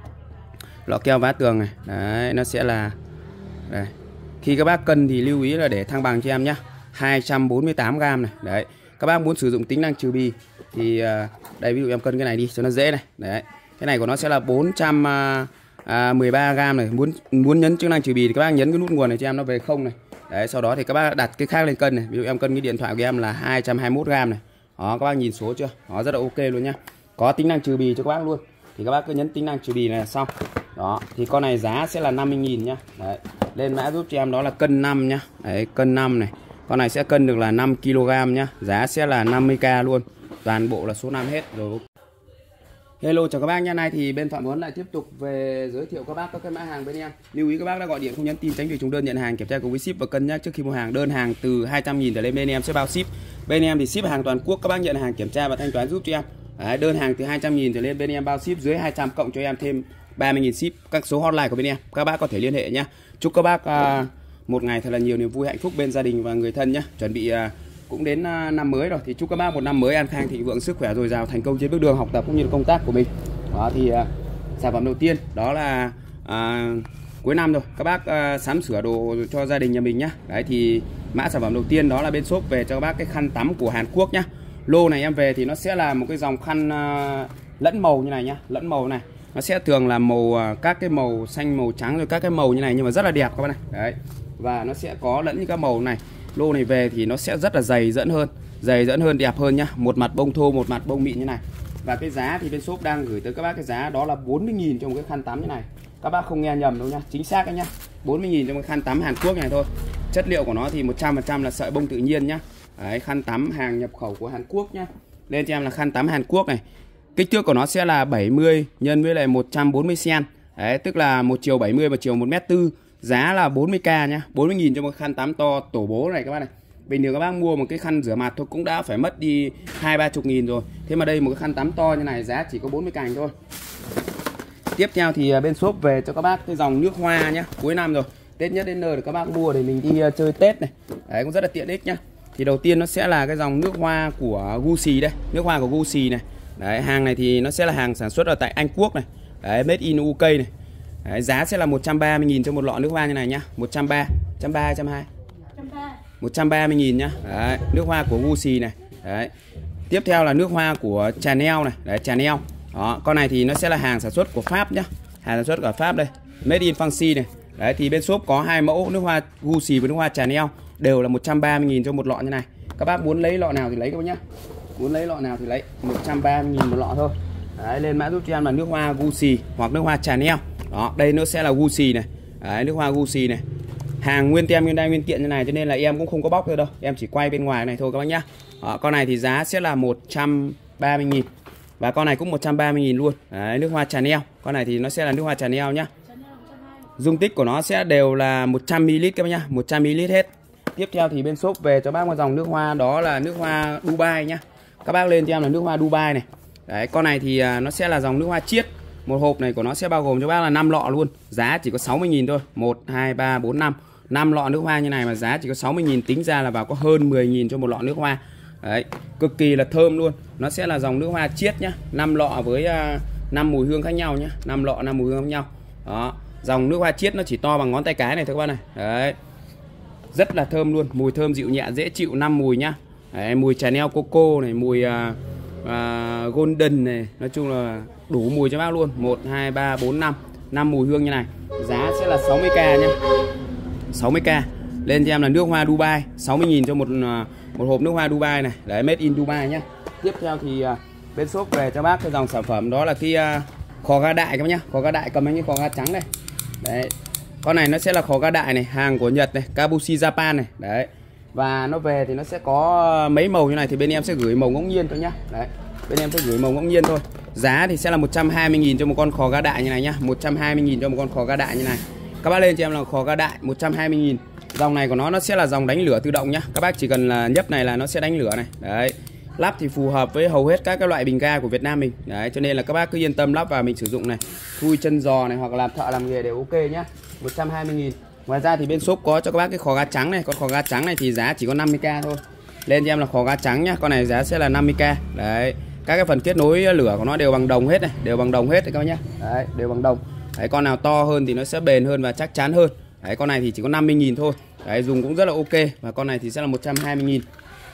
lọ keo vá tường này. Đấy, nó sẽ là đây. Khi các bác cân thì lưu ý là để thăng bằng cho em nhá. hai trăm bốn mươi tám gam này. Đấy. Các bác muốn sử dụng tính năng trừ bì thì uh, đây ví dụ em cân cái này đi cho nó dễ này. Đấy. Cái này của nó sẽ là bốn trăm mười ba gam này. Muốn muốn nhấn chức năng trừ bì thì các bác nhấn cái nút nguồn này cho em nó về không này. Đấy, sau đó thì các bác đặt cái khác lên cân này. Ví dụ em cân cái điện thoại của em là hai trăm hai mươi mốt gam này. Đó, các bác nhìn số chưa? Nó rất là ok luôn nhá. Có tính năng trừ bì cho các bác luôn. Thì các bác cứ nhấn tính năng trừ bì này là xong. Đó, thì con này giá sẽ là năm mươi nghìn nhá. Đấy. Lên mã giúp cho em đó là cân năm nhá. Đấy, cân năm này. Con này sẽ cân được là năm ki lô gam nhá. Giá sẽ là năm mươi k luôn. Toàn bộ là số năm hết rồi. Hello chào các bác nha. Nay thì bên Phạm Huấn lại tiếp tục về giới thiệu các bác các cái mã hàng bên em. Lưu ý các bác đã gọi điện không nhắn tin tránh việc trùng đơn nhận hàng, kiểm tra cùng với ship và cân nhắc trước khi mua hàng. Đơn hàng từ hai trăm nghìn trở lên bên em sẽ bao ship. Bên em thì ship hàng toàn quốc, các bác nhận hàng kiểm tra và thanh toán giúp cho em. Đấy, đơn hàng từ hai trăm nghìn trở lên bên em bao ship, dưới hai trăm cộng cho em thêm ba mươi nghìn ship. Các số hotline của bên em các bác có thể liên hệ nhé. Chúc các bác uh, một ngày thật là nhiều niềm vui hạnh phúc bên gia đình và người thân nhé. Chuẩn bị uh, cũng đến uh, năm mới rồi thì chúc các bác một năm mới an khang thịnh vượng, sức khỏe dồi dào, thành công trên bước đường học tập cũng như là công tác của mình. Đó thì uh, sản phẩm đầu tiên đó là uh, cuối năm rồi các bác uh, sắm sửa đồ cho gia đình nhà mình nhá. Đấy thì mã sản phẩm đầu tiên đó là bên shop về cho các bác cái khăn tắm của Hàn Quốc nhá. Lô này em về thì nó sẽ là một cái dòng khăn uh, lẫn màu như này nhá, lẫn màu này. Nó sẽ thường là màu uh, các cái màu xanh, màu trắng rồi các cái màu như này nhưng mà rất là đẹp các bác này. Đấy. Và nó sẽ có lẫn những các màu này. Lô này về thì nó sẽ rất là dày dẫn hơn, dày dẫn hơn, đẹp hơn nhá. Một mặt bông thô, một mặt bông mịn như này. Và cái giá thì bên shop đang gửi tới các bác cái giá đó là bốn mươi nghìn cho một cái khăn tắm như này. Các bác không nghe nhầm đâu nhá, chính xác đấy nhá. bốn mươi nghìn cho một cái khăn tắm Hàn Quốc này thôi. Chất liệu của nó thì một trăm phần trăm là sợi bông tự nhiên nhá. Đấy, khăn tắm hàng nhập khẩu của Hàn Quốc nhá. Lên cho em là khăn tắm Hàn Quốc này. Kích thước của nó sẽ là bảy mươi nhân với lại một trăm bốn mươi xăng-ti-mét. Đấy, tức là một chiều bảy mươi và chiều một mét tư. Giá là bốn mươi k nhá, bốn mươi nghìn cho một khăn tắm to tổ bố này các bác này. Bình thường các bác mua một cái khăn rửa mặt thôi cũng đã phải mất đi hai ba chục nghìn rồi. Thế mà đây một cái khăn tắm to như này giá chỉ có bốn mươi k thôi. Tiếp theo thì bên shop về cho các bác cái dòng nước hoa nhá. Cuối năm rồi, Tết nhất đến nơi để các bác mua để mình đi chơi Tết này. Đấy cũng rất là tiện ích nhá. Thì đầu tiên nó sẽ là cái dòng nước hoa của Gucci đây, nước hoa của Gucci này. Đấy, hàng này thì nó sẽ là hàng sản xuất ở tại Anh Quốc này. Đấy, made in u ca này. Đấy, giá sẽ là một trăm ba mươi nghìn cho một lọ nước hoa như này nhá. một trăm ba mươi, một trăm ba mươi, một trăm hai mươi. một trăm ba mươi nghìn nhá. Đấy, nước hoa của Gucci này. Đấy. Tiếp theo là nước hoa của Chanel này. Đấy, Chanel. Đó, con này thì nó sẽ là hàng sản xuất của Pháp nhá. Hàng sản xuất của Pháp đây. Made in France này. Đấy thì bên shop có hai mẫu nước hoa Gucci và nước hoa Chanel, đều là một trăm ba mươi nghìn cho một lọ như này. Các bác muốn lấy lọ nào thì lấy các bác nhá. Muốn lấy lọ nào thì lấy, một trăm ba mươi nghìn một lọ thôi. Đấy, lên mã giúp cho em là nước hoa Gucci hoặc nước hoa Chanel. Đó, đây nó sẽ là Gucci này. Đấy, nước hoa Gucci này. Hàng nguyên tem nguyên đai nguyên kiện như này cho nên là em cũng không có bóc nữa đâu. Em chỉ quay bên ngoài này thôi các bác nhá. Đó, con này thì giá sẽ là một trăm ba mươi nghìn. Và con này cũng một trăm ba mươi nghìn luôn. Đấy, nước hoa Chanel. Con này thì nó sẽ là nước hoa Chanel nhá. Dung tích của nó sẽ đều là một trăm mi li lít các bác nhá, một trăm mi li lít hết. Tiếp theo thì bên shop về cho bác một dòng nước hoa đó là nước hoa Dubai nhá. Các bác lên cho em là nước hoa Dubai này. Đấy, con này thì nó sẽ là dòng nước hoa chiết. Một hộp này của nó sẽ bao gồm cho bác là năm lọ luôn. Giá chỉ có sáu mươi nghìn thôi. một, hai, ba, bốn, năm. năm lọ nước hoa như này mà giá chỉ có sáu mươi nghìn, tính ra là vào có hơn mười nghìn cho một lọ nước hoa. Đấy, cực kỳ là thơm luôn. Nó sẽ là dòng nước hoa chiết nhá. năm lọ với uh, năm mùi hương khác nhau nhá. năm lọ năm mùi hương khác nhau. Đó. Dòng nước hoa chiết nó chỉ to bằng ngón tay cái này thôi các bạn này. Đấy. Rất là thơm luôn, mùi thơm dịu nhẹ dễ chịu, năm mùi nhá. Đấy, mùi Chanel Coco này, mùi uh, uh, Golden này, nói chung là đủ mùi cho bác luôn. một, hai, ba, bốn, năm. năm mùi hương như này. Giá sẽ là sáu mươi k nhá. sáu mươi k. Lên cho em là nước hoa Dubai, sáu mươi nghìn cho một uh, một hộp nước hoa Dubai này. Đấy, made in Dubai nhá. Tiếp theo thì uh, bên shop về cho bác cái dòng sản phẩm đó là cái uh, khò ga đại các bác nhá. Khò ga đại cầm anh cái khò ga trắng này. Đấy. Con này nó sẽ là khò ga đại này, hàng của Nhật này, Kabushi Japan này. Đấy. Và nó về thì nó sẽ có mấy màu như này thì bên em sẽ gửi màu ngẫu nhiên thôi nhá. Đấy. Bên em sẽ gửi màu ngẫu nhiên thôi. Giá thì sẽ là một trăm hai mươi nghìn cho một con khò ga đại như này nhá, một trăm hai mươi nghìn cho một con khò ga đại như này. Các bác lên cho em là khò ga đại một trăm hai mươi nghìn. Dòng này của nó nó sẽ là dòng đánh lửa tự động nhá. Các bác chỉ cần là nhấp này là nó sẽ đánh lửa này. Đấy. Lắp thì phù hợp với hầu hết các cái loại bình ga của Việt Nam mình. Đấy, cho nên là các bác cứ yên tâm lắp vào mình sử dụng này. Thui chân giò này hoặc là làm thợ làm nghề đều ok nhá. một trăm hai mươi nghìn. Ngoài ra thì bên shop có cho các bác cái khò ga trắng này. Con khò ga trắng này thì giá chỉ có năm mươi k thôi. Lên cho em là khò ga trắng nhá. Con này giá sẽ là năm mươi k. Đấy. Các cái phần kết nối lửa của nó đều bằng đồng hết này, đều bằng đồng hết đấy các bác nhá. Đấy, đều bằng đồng. Đấy, con nào to hơn thì nó sẽ bền hơn và chắc chắn hơn. Đấy, con này thì chỉ có năm mươi nghìn thôi. Đấy, dùng cũng rất là ok. Và con này thì sẽ là một trăm hai mươi nghìn.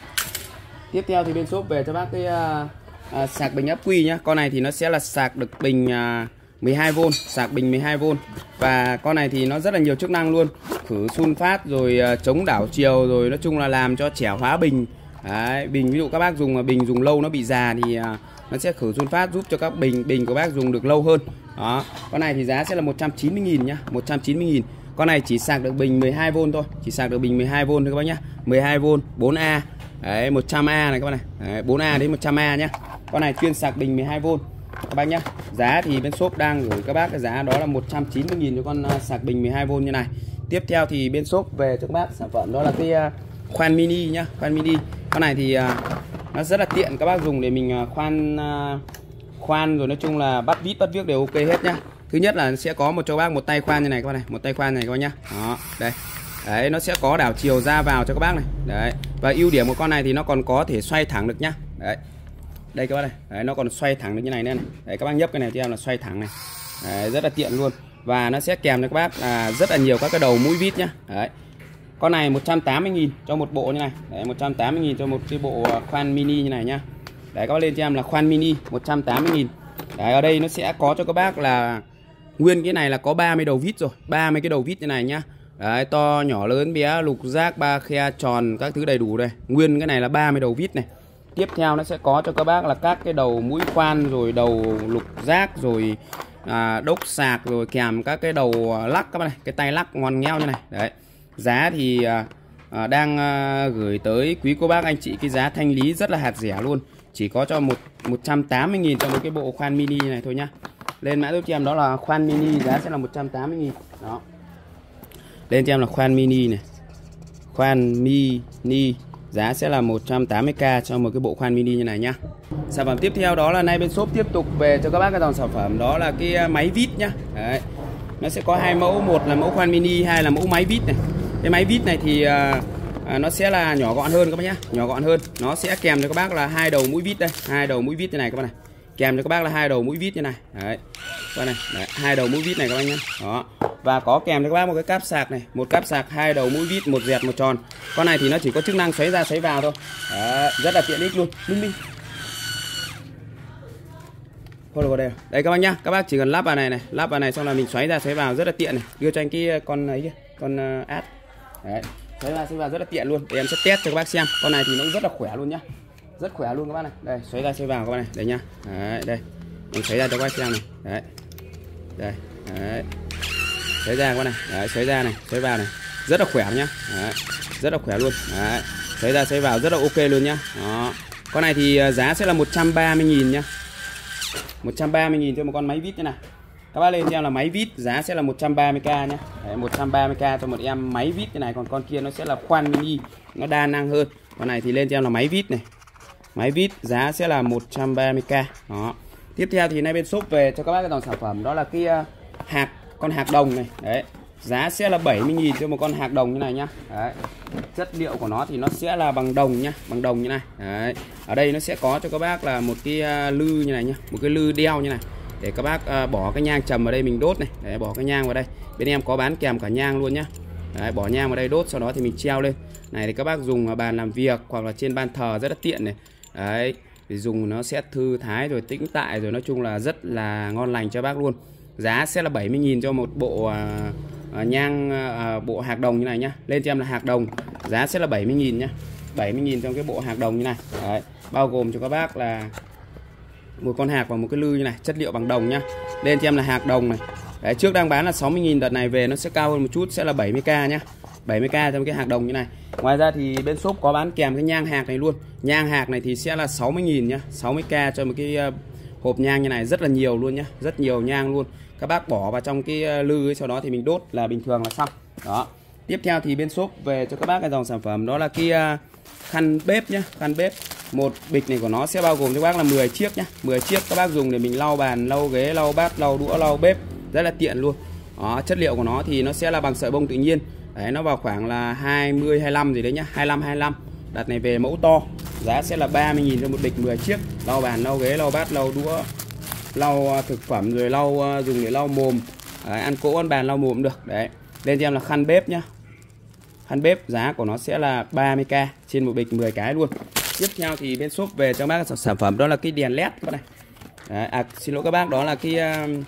Tiếp theo thì bên shop về cho bác cái uh, uh, sạc bình ắc quy nhá. Con này thì nó sẽ là sạc được bình uh, mười hai vôn, sạc bình mười hai vôn. Và con này thì nó rất là nhiều chức năng luôn. Khử sun phát rồi uh, chống đảo chiều rồi nói chung là làm cho trẻ hóa bình. Đấy, bình ví dụ các bác dùng mà bình dùng lâu nó bị già thì uh, nó sẽ khử sun phát giúp cho các bình bình của bác dùng được lâu hơn. Đó. Con này thì giá sẽ là một trăm chín mươi nghìn nhá, một trăm chín mươi nghìn. Con này chỉ sạc được bình mười hai vôn thôi, chỉ sạc được bình mười hai vôn thôi các bác nhá. mười hai vôn, bốn A. Đấy, một trăm A này các bác này. Đấy, bốn A đến một trăm A nhá. Con này chuyên sạc bình mười hai vôn các bác nhá. Giá thì bên shop đang gửi các bác cái giá đó là một trăm chín mươi nghìn cho con uh, sạc bình mười hai vôn như này. Tiếp theo thì bên shop về cho các bác sản phẩm đó là cái uh, khoan mini nhá, khoan mini. Con này thì uh, nó rất là tiện các bác dùng để mình uh, khoan uh, khoan rồi nói chung là bắt vít bắt viếc đều ok hết nhá. Thứ nhất là sẽ có một cho bác một tay khoan như này các bác này, một tay khoan này các bác nhá. Đó, đây. Đấy, nó sẽ có đảo chiều ra vào cho các bác này. Đấy. Và ưu điểm của con này thì nó còn có thể xoay thẳng được nhá. Đấy. Đây các bác này. Đấy, nó còn xoay thẳng được như này nữa này. Đấy, các bác nhấp cái này cho em là xoay thẳng này. Đấy, rất là tiện luôn. Và nó sẽ kèm cho các bác là rất là nhiều các cái đầu mũi vít nhá. Đấy. Con này một trăm tám mươi nghìn cho một bộ như này. Đấy, một trăm tám mươi nghìn cho một cái bộ khoan mini như này nhá. Đấy, các bác lên cho em là khoan mini một trăm tám mươi nghìn. Đấy, ở đây nó sẽ có cho các bác là nguyên cái này là có ba mươi đầu vít rồi, ba mươi cái đầu vít như này nhá. Đấy, to nhỏ lớn bé lục giác ba khe tròn các thứ đầy đủ đây. Nguyên cái này là ba mươi đầu vít này. Tiếp theo nó sẽ có cho các bác là các cái đầu mũi khoan rồi đầu lục giác rồi à, đốc sạc rồi kèm các cái đầu lắc các bác này, cái tay lắc ngon ngheo như này. Đấy. Giá thì à, à, đang à, gửi tới quý cô bác anh chị cái giá thanh lý rất là hạt rẻ luôn. Chỉ có cho một một trăm tám mươi nghìn cho một cái bộ khoan mini này thôi nhá. Lên mã giúp cho em đó là khoan mini giá sẽ là một trăm tám mươi nghìn. Đó. Lên cho em là khoan mini này. Khoan mini giá sẽ là một trăm tám mươi k cho một cái bộ khoan mini như này nhá. Sản phẩm tiếp theo đó là nay bên shop tiếp tục về cho các bác cái dòng sản phẩm đó là cái máy vít nhá. Đấy. Nó sẽ có hai mẫu, một là mẫu khoan mini, hai là mẫu máy vít này. Cái máy vít này thì à, à, nó sẽ là nhỏ gọn hơn các bác nhá, nhỏ gọn hơn. Nó sẽ kèm cho các bác là hai đầu mũi vít đây, hai đầu mũi vít như này các bác này. Kèm cho các bác là hai đầu mũi vít như này. Đấy. Các này, đấy, hai đầu mũi vít này các bác nhá. Đó. Và có kèm cho các bác một cái cáp sạc này, một cáp sạc hai đầu mũi vít, một dẹt một tròn. Con này thì nó chỉ có chức năng xoáy ra xoáy vào thôi. Đấy, rất là tiện ích luôn. Minh minh. Thôi vào đây. Đây các bác nhá, các bác chỉ cần lắp vào này này, lắp vào này xong là mình xoáy ra xoáy vào rất là tiện này. Đưa cho anh cái con ấy kia, con uh, át. Đấy. Xoáy ra xoáy vào rất là tiện luôn. Để em sẽ test cho các bác xem. Con này thì nó rất là khỏe luôn nhá. Rất khỏe luôn các bác này. Đây, xoáy ra xoáy vào các bác này, đây nhá. Đấy, đây. Mình xoáy ra cho các bác xem này. Đấy. Đây. Đấy. Xoáy ra các bác này. Đấy, xoáy ra này, xoáy vào này. Rất là khỏe nhá. Đấy. Rất là khỏe luôn. Đấy. Xoáy ra xoáy vào rất là ok luôn nhá. Đó. Con này thì giá sẽ là một trăm ba mươi nghìn nhá. một trăm ba mươi nghìn cho một con máy vít như này. Các bác lên cho em là máy vít giá sẽ là một trăm ba mươi k nhá. Đấy, một trăm ba mươi k cho một em máy vít như này, còn con kia nó sẽ là khoan mini, nó đa năng hơn. Con này thì lên cho em là máy vít này. Máy vít giá sẽ là một trăm ba mươi k. Đó. Tiếp theo thì nay bên shop về cho các bác cái dòng sản phẩm đó là cái uh, hạt, con hạt đồng này. Đấy. Giá sẽ là bảy mươi nghìn cho một con hạt đồng như này nhá. Đấy. Chất liệu của nó thì nó sẽ là bằng đồng nhá, bằng đồng như này. Đấy. Ở đây nó sẽ có cho các bác là một cái uh, lư như này nhá, một cái lư đeo như này. Để các bác uh, bỏ cái nhang trầm vào đây mình đốt này. Đấy, bỏ cái nhang vào đây. Bên em có bán kèm cả nhang luôn nhá. Đấy, bỏ nhang vào đây đốt, sau đó thì mình treo lên. Này thì các bác dùng bàn làm việc hoặc là trên bàn thờ rất là tiện này. Đấy, thì dùng nó sẽ thư thái rồi tĩnh tại rồi nói chung là rất là ngon lành cho bác luôn. Giá sẽ là bảy mươi nghìn cho một bộ uh, uh, nhang uh, bộ hạt đồng như này nhá. Lên cho em là hạt đồng, giá sẽ là bảy mươi nghìn nhá. bảy mươi nghìn trong cái bộ hạt đồng như này. Đấy, bao gồm cho các bác là một con hạt và một cái lư như này, chất liệu bằng đồng nhá. Lên cho em là hạt đồng này. Đấy, trước đang bán là sáu mươi nghìn, đợt này về nó sẽ cao hơn một chút, sẽ là bảy mươi k nhá. bảy mươi k trong cái hạt đồng như này. Ngoài ra thì bên shop có bán kèm cái nhang hạt này luôn. Nhang hạt này thì sẽ là sáu mươi nghìn nhá, sáu mươi k cho một cái uh, hộp nhang như này, rất là nhiều luôn nhá, rất nhiều nhang luôn. Các bác bỏ vào trong cái uh, lư ấy, sau đó thì mình đốt là bình thường là xong. Đó. Tiếp theo thì bên shop về cho các bác cái dòng sản phẩm đó là cái khăn bếp nhá, khăn bếp. Một bịch này của nó sẽ bao gồm cho các bác là mười chiếc nhá, mười chiếc các bác dùng để mình lau bàn, lau ghế, lau bát, lau đũa, lau bếp rất là tiện luôn. Đó, chất liệu của nó thì nó sẽ là bằng sợi bông tự nhiên. Đấy, nó vào khoảng là hai mươi, hai mươi lăm gì đấy nhá, hai mươi lăm, hai mươi lăm. Đặt này về mẫu to, giá sẽ là ba mươi nghìn cho một bịch mười chiếc. Lau bàn, lau ghế, lau bát, lau đũa, lau thực phẩm rồi lau dùng để lau mồm. Đấy, ăn cỗ ăn bàn lau mồm cũng được. Đấy. Lên cho em là khăn bếp nhá. Khăn bếp giá của nó sẽ là ba mươi k trên một bịch mười cái luôn. Tiếp theo thì bên shop về cho bác sản phẩm đó là cái đèn led các này. Đấy, à, xin lỗi các bác, đó là cái uh,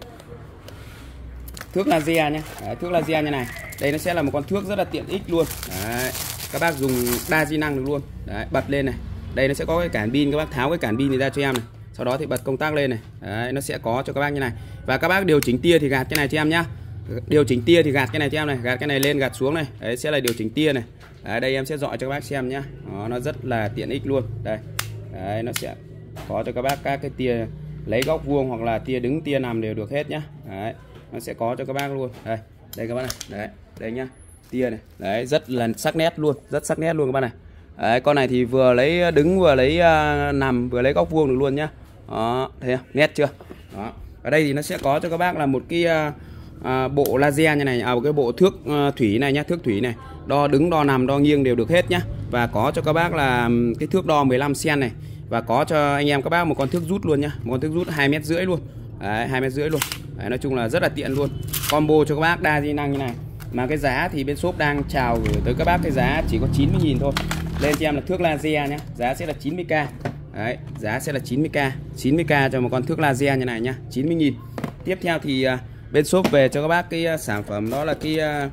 thước laser nhé. Đấy, thước laser như này. Đây nó sẽ là một con thước rất là tiện ích luôn. Đấy, các bác dùng đa di năng được luôn. Đấy, bật lên này. Đây nó sẽ có cái cản pin, các bác tháo cái cản pin này ra cho em này. Sau đó thì bật công tắc lên này. Đấy, nó sẽ có cho các bác như này. Và các bác điều chỉnh tia thì gạt cái này cho em nhá. Điều chỉnh tia thì gạt cái này cho em này, gạt cái này lên gạt xuống này. Đấy sẽ là điều chỉnh tia này. Đấy, đây em sẽ dọi cho các bác xem nhá. Đó, nó rất là tiện ích luôn. Đây. Đấy, nó sẽ có cho các bác các cái tia lấy góc vuông hoặc là tia đứng tia nằm đều được hết nhá. Đấy, nó sẽ có cho các bác luôn. Đây, đây các bác này. Đấy, đây nhá. Tia này. Đấy, rất là sắc nét luôn, rất sắc nét luôn các bác này. Đấy, con này thì vừa lấy đứng vừa lấy uh, nằm vừa lấy góc vuông được luôn nhá. Đó, thấy không? Nét chưa? Đó. Ở đây thì nó sẽ có cho các bác là một cái uh, À, bộ laser như này, à, một cái bộ thước uh, thủy này nhá, thước thủy này, đo đứng đo nằm đo nghiêng đều được hết nhá. Và có cho các bác là cái thước đo mười lăm xen này, và có cho anh em các bác một con thước rút luôn nhá, một con thước rút hai mét rưỡi luôn. Đấy, hai mét rưỡi luôn. Đấy, nói chung là rất là tiện luôn, combo cho các bác đa di năng như này. Mà cái giá thì bên shop đang chào gửi tới các bác cái giá chỉ có chín mươi nghìn thôi. Lên cho em là thước laser nhá, giá sẽ là chín mươi k. Đấy, giá sẽ là chín mươi k, chín mươi k cho một con thước laser như này nhá, chín mươi nghìn. Tiếp theo thì uh, bên shop về cho các bác cái sản phẩm đó là cái uh,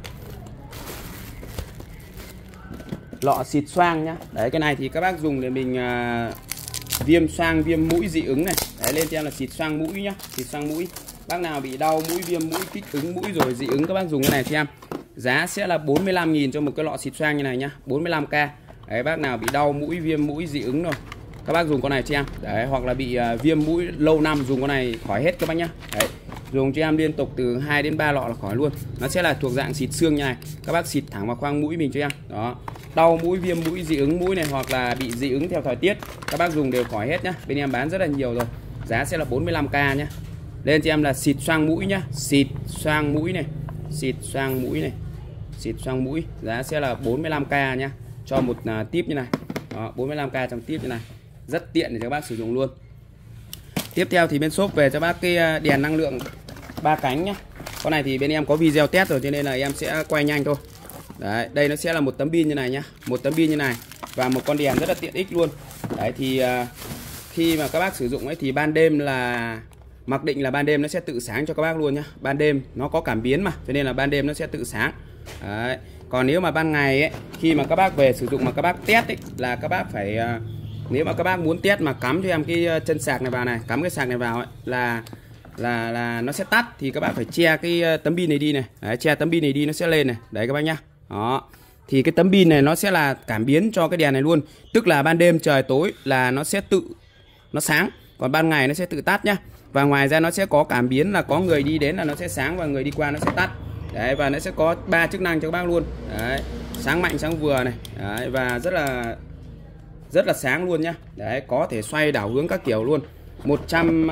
lọ xịt xoang nhá. Đấy, cái này thì các bác dùng để mình uh, viêm xoang, viêm mũi dị ứng này. Đấy, lên cho em là xịt xoang mũi nhá, xịt xoang mũi. Bác nào bị đau mũi, viêm mũi, kích ứng mũi rồi dị ứng các bác dùng cái này cho em. Giá sẽ là bốn mươi lăm nghìn cho một cái lọ xịt xoang như này nhá, bốn mươi lăm k. Đấy, bác nào bị đau mũi, viêm mũi, dị ứng rồi các bác dùng con này cho em. Đấy, hoặc là bị uh, viêm mũi lâu năm dùng con này khỏi hết các bác nhá. Đấy, dùng cho em liên tục từ hai đến ba lọ là khỏi luôn. Nó sẽ là thuộc dạng xịt xương như này. Các bác xịt thẳng vào khoang mũi mình cho em. Đó. Đau mũi, viêm mũi, dị ứng mũi này hoặc là bị dị ứng theo thời tiết, các bác dùng đều khỏi hết nhá. Bên em bán rất là nhiều rồi. Giá sẽ là bốn mươi lăm k nhá. Lên cho em là xịt xoang mũi nhá, xịt xoang mũi này, xịt xoang mũi này, xịt xoang mũi. Giá sẽ là bốn mươi lăm k nhá. Cho một uh, tip như này. Đó, bốn mươi lăm k trong tip như này. Rất tiện để cho các bác sử dụng luôn. Tiếp theo thì bên shop về cho bác cái đèn năng lượng ba cánh nhá. Con này thì bên em có video test rồi cho nên là em sẽ quay nhanh thôi. Đấy, đây nó sẽ là một tấm pin như này nhá, một tấm pin như này và một con đèn rất là tiện ích luôn. Đấy thì uh, khi mà các bác sử dụng ấy thì ban đêm là mặc định là ban đêm nó sẽ tự sáng cho các bác luôn nhá. Ban đêm nó có cảm biến mà, cho nên là ban đêm nó sẽ tự sáng. Đấy. Còn nếu mà ban ngày ấy, khi mà các bác về sử dụng mà các bác test ấy, là các bác phải uh, nếu mà các bác muốn test mà cắm cho em cái chân sạc này vào này, cắm cái sạc này vào ấy, là là là nó sẽ tắt thì các bác phải che cái tấm pin này đi này. Đấy, che tấm pin này đi nó sẽ lên này. Đấy các bác nhá. Đó. Thì cái tấm pin này nó sẽ là cảm biến cho cái đèn này luôn. Tức là ban đêm trời tối là nó sẽ tự nó sáng, còn ban ngày nó sẽ tự tắt nhá. Và ngoài ra nó sẽ có cảm biến là có người đi đến là nó sẽ sáng và người đi qua nó sẽ tắt. Đấy, và nó sẽ có ba chức năng cho các bác luôn. Đấy, sáng mạnh, sáng vừa này. Đấy, và rất là rất là sáng luôn nhá. Đấy, có thể xoay đảo hướng các kiểu luôn. một trăm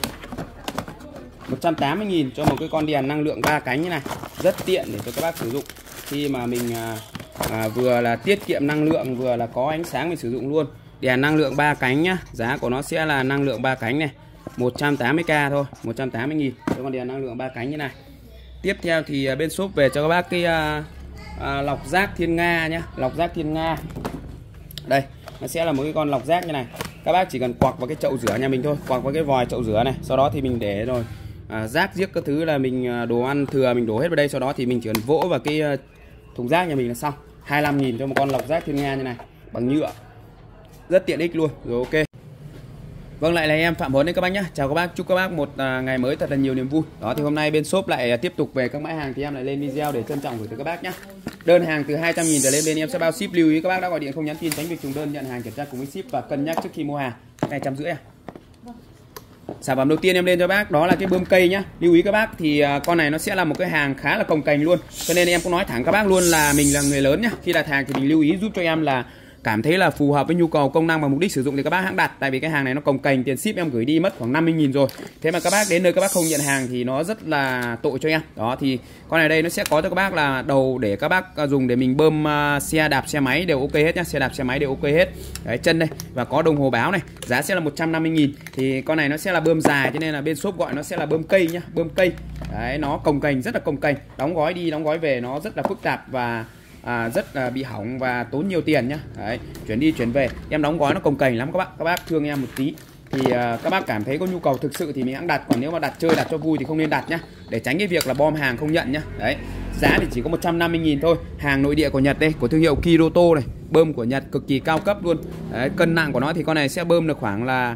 một trăm tám mươi nghìn cho một cái con đèn năng lượng ba cánh như này. Rất tiện để cho các bác sử dụng khi mà mình à, à, vừa là tiết kiệm năng lượng vừa là có ánh sáng mình sử dụng luôn. Đèn năng lượng ba cánh nhá. Giá của nó sẽ là năng lượng ba cánh này, một trăm tám mươi k thôi, một trăm tám mươi nghìn cho con đèn năng lượng ba cánh như này. Tiếp theo thì bên shop về cho các bác cái à, à, lọc rác Thiên Nga nhá, lọc rác Thiên Nga. Đây, nó sẽ là một cái con lọc rác như này. Các bác chỉ cần quặc vào cái chậu rửa nhà mình thôi, quặc vào cái vòi chậu rửa này, sau đó thì mình để rồi à, rác giếc các thứ là mình đồ ăn thừa mình đổ hết vào đây, sau đó thì mình chỉ cần vỗ vào cái thùng rác nhà mình là xong. hai mươi lăm nghìn cho một con lọc rác Thiên Nga như này, bằng nhựa. Rất tiện ích luôn. Rồi ok. Vâng, lại là em Phạm Huấn đấy các bác nhé. Chào các bác, chúc các bác một à, ngày mới thật là nhiều niềm vui. Đó thì hôm nay bên shop lại à, tiếp tục về các mã hàng thì em lại lên video để trân trọng gửi tới các bác nhé. Đơn hàng từ hai trăm nghìn trở lên bên em sẽ bao ship. Lưu ý các bác đã gọi điện không nhắn tin tránh việc trùng đơn, nhận hàng kiểm tra cùng với ship và cân nhắc trước khi mua hàng. Này trăm rưỡi à? Sản phẩm đầu tiên em lên cho bác đó là cái bơm cây nhá. Lưu ý các bác thì uh, con này nó sẽ là một cái hàng khá là cồng kềnh luôn, cho nên em cũng nói thẳng các bác luôn là mình là người lớn nhá, khi đặt hàng thì mình lưu ý giúp cho em là cảm thấy là phù hợp với nhu cầu công năng và mục đích sử dụng thì các bác hãng đặt. Tại vì cái hàng này nó cồng kềnh, tiền ship em gửi đi mất khoảng năm mươi nghìn rồi. Thế mà các bác đến nơi các bác không nhận hàng thì nó rất là tội cho em. Đó thì con này đây nó sẽ có cho các bác là đầu để các bác dùng để mình bơm uh, xe đạp xe máy đều ok hết nhá, xe đạp xe máy đều ok hết. Đấy, chân đây và có đồng hồ báo này, giá sẽ là một trăm năm mươi nghìn. Thì con này nó sẽ là bơm dài cho nên là bên shop gọi nó sẽ là bơm cây nhá, bơm cây. Đấy, nó cồng kềnh, rất là cồng kềnh, đóng gói đi đóng gói về nó rất là phức tạp và À, rất là bị hỏng và tốn nhiều tiền nhá. Đấy, chuyển đi chuyển về em đóng gói nó cồng kềnh lắm các bác. Các bác thương em một tí thì uh, các bác cảm thấy có nhu cầu thực sự thì mình hãng đặt, còn nếu mà đặt chơi đặt cho vui thì không nên đặt nhá, để tránh cái việc là bom hàng không nhận nhá. Đấy, giá thì chỉ có một trăm năm mươi nghìn thôi. Hàng nội địa của Nhật đây, của thương hiệu Kiroto này, bơm của Nhật cực kỳ cao cấp luôn. Đấy, cân nặng của nó thì con này sẽ bơm được khoảng là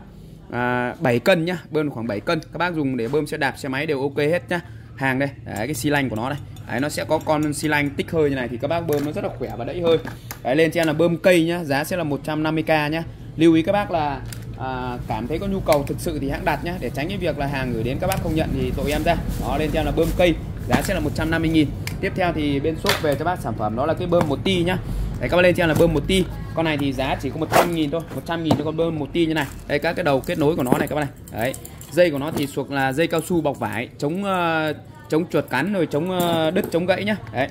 à, bảy cân nhá, bơm được khoảng bảy cân. Các bác dùng để bơm xe đạp xe máy đều ok hết nhá. Hàng đây, đấy, cái xi lanh của nó đây. Đấy, nó sẽ có con xi lanh tích hơi như này thì các bác bơm nó rất là khỏe và đẩy hơi. Đấy, lên cho em là bơm cây nhá, giá sẽ là một trăm năm mươi k nhá. Lưu ý các bác là à, cảm thấy có nhu cầu thực sự thì hãng đặt nhá, để tránh cái việc là hàng gửi đến các bác không nhận thì tội em ra. Đó, lên cho em là bơm cây, giá sẽ là một trăm năm mươi nghìn. Tiếp theo thì bên shop về cho bác sản phẩm đó là cái bơm một ti nhá. Đấy, các bác lên cho em là bơm một ti. Con này thì giá chỉ có một trăm nghìn thôi, một trăm nghìn cho con bơm một ti như này. Đây, các cái đầu kết nối của nó này các bác này. Đấy, dây của nó thì thuộc là dây cao su bọc vải, chống uh, chống chuột cắn rồi chống uh, đứt chống gãy nhá. Đấy,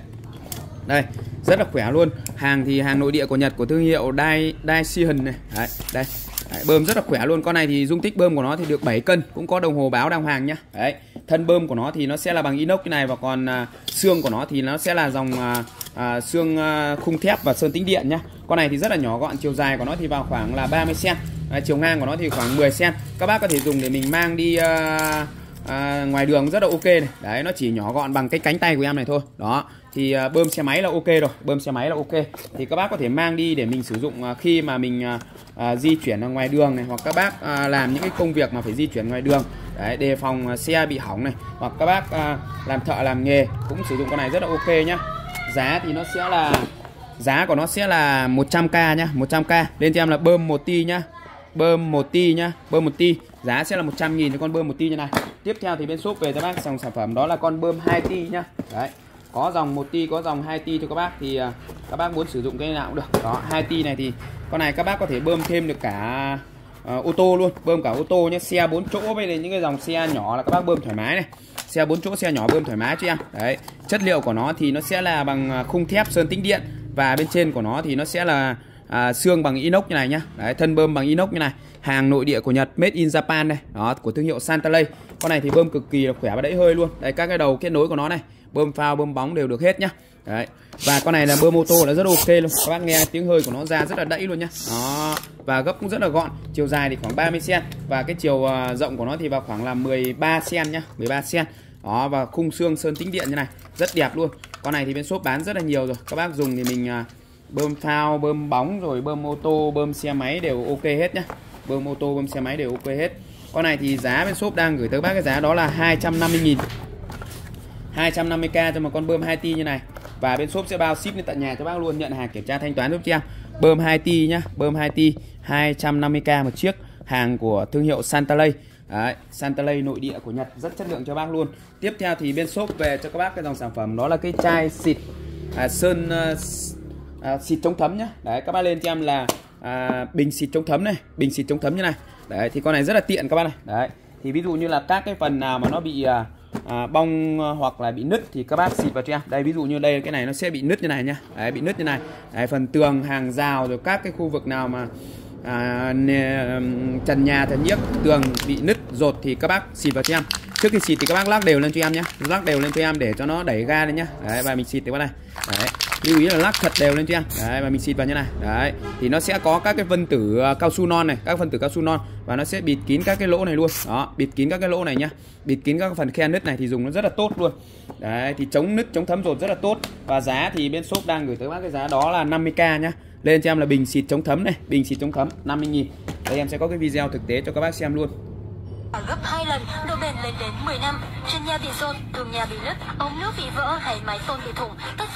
đây rất là khỏe luôn. Hàng thì hàng nội địa của Nhật của thương hiệu Dai Daishin này. Đấy, đây. Đấy, bơm rất là khỏe luôn. Con này thì dung tích bơm của nó thì được bảy cân, cũng có đồng hồ báo đàng hoàng nhá. Đấy, thân bơm của nó thì nó sẽ là bằng inox như này, và còn uh, xương của nó thì nó sẽ là dòng uh, uh, xương uh, khung thép và sơn tĩnh điện nhá. Con này thì rất là nhỏ gọn, chiều dài của nó thì vào khoảng là ba mươi xăng ti mét. Đấy, chiều ngang của nó thì khoảng mười xăng ti mét. Các bác có thể dùng để mình mang đi uh, À, ngoài đường rất là ok này. Đấy, nó chỉ nhỏ gọn bằng cái cánh tay của em này thôi. Đó, thì à, bơm xe máy là ok rồi, bơm xe máy là ok. Thì các bác có thể mang đi để mình sử dụng à, khi mà mình à, à, di chuyển ở ngoài đường này, hoặc các bác à, làm những cái công việc mà phải di chuyển ngoài đường. Đấy, đề phòng à, xe bị hỏng này, hoặc các bác à, làm thợ làm nghề cũng sử dụng con này rất là ok nhá. Giá thì nó sẽ là giá của nó sẽ là một trăm k nhá, một trăm k. Lên cho em là bơm một ti nhá. Bơm một ti nhá, bơm một ti, giá sẽ là một trăm nghìn cho con bơm một ti như này. Tiếp theo thì bên shop về cho bác dòng sản phẩm đó là con bơm hai ti nhá. Đấy, có dòng một ti, có dòng hai ti cho các bác, thì uh, các bác muốn sử dụng cái nào cũng được. Đó, hai ti này thì con này các bác có thể bơm thêm được cả uh, ô tô luôn, bơm cả ô tô nhé, xe bốn chỗ với những cái dòng xe nhỏ là các bác bơm thoải mái này. Xe bốn chỗ, xe nhỏ bơm thoải mái cho em. Đấy, chất liệu của nó thì nó sẽ là bằng khung thép sơn tĩnh điện, và bên trên của nó thì nó sẽ là À, xương bằng inox như này nhá. Đấy, thân bơm bằng inox như này, hàng nội địa của Nhật, made in Japan đây. Đó, của thương hiệu Santalay. Con này thì bơm cực kỳ là khỏe và đẩy hơi luôn. Đây, các cái đầu kết nối của nó này, bơm phao bơm bóng đều được hết nhá. Đấy, và con này là bơm ô tô là rất ok luôn. Các bác nghe tiếng hơi của nó ra rất là đẩy luôn nhá. Đó, và gấp cũng rất là gọn. Chiều dài thì khoảng ba mươi xăng ti mét, và cái chiều uh, rộng của nó thì vào khoảng là mười ba xăng ti mét nhá, mười ba xăng ti mét. Đó, và khung xương sơn tĩnh điện như này, rất đẹp luôn. Con này thì bên shop bán rất là nhiều rồi. Các bác dùng thì mình uh, bơm phao, bơm bóng, rồi bơm ô tô, bơm xe máy đều ok hết nhá. Bơm ô tô, bơm xe máy đều ok hết. Con này thì giá bên shop đang gửi tới bác cái giá đó là hai trăm năm mươi nghìn. hai trăm năm mươi k cho một con bơm hai ti như này. Và bên shop sẽ bao ship đến tận nhà cho bác luôn, nhận hàng kiểm tra thanh toán giúp cho em. Bơm hai ti nhá, bơm hai ti, hai trăm năm mươi k một chiếc, hàng của thương hiệu Santalay. Đấy, Santalay nội địa của Nhật, rất chất lượng cho bác luôn. Tiếp theo thì bên shop về cho các bác cái dòng sản phẩm đó là cái chai xịt à, sơn uh, À, xịt chống thấm nhá. Đấy, các bác lên cho em là à, bình xịt chống thấm này, bình xịt chống thấm như này. Đấy, thì con này rất là tiện các bác này. Đấy, thì ví dụ như là các cái phần nào mà nó bị à, à, bong hoặc là bị nứt thì các bác xịt vào cho em. Đây, ví dụ như đây cái này nó sẽ bị nứt như này nhá. Đấy, bị nứt như này. Đấy, phần tường, hàng rào, rồi các cái khu vực nào mà à, trần nhà, trần nhiếc, tường bị nứt rột thì các bác xịt vào cho em. Trước khi xịt thì các bác lắc đều lên cho em nhé, lắc đều lên cho em để cho nó đẩy ga lên nhá. Đấy, và mình xịt từ bên này. Đấy, lưu ý là lắc thật đều lên cho em. Đấy, và mình xịt vào như này. Đấy, thì nó sẽ có các cái phân tử cao su non này, các phân tử cao su non, và nó sẽ bịt kín các cái lỗ này luôn. Đó, bịt kín các cái lỗ này nhá, bịt kín các phần khe nứt này thì dùng nó rất là tốt luôn. Đấy, thì chống nứt, chống thấm rột rất là tốt. Và giá thì bên shop đang gửi tới bác cái giá đó là năm mươi k nhá. Lên cho em là bình xịt chống thấm này, bình xịt chống thấm năm mươi nghìn. Đây em sẽ có cái video thực tế cho các bác xem luôn. Gấp hai lần, độ bền lên đến mười năm. Trần nhà bị dột, tường nhà bị nứt, ống nước bị vỡ hay mái tôn bị thủng, tất cả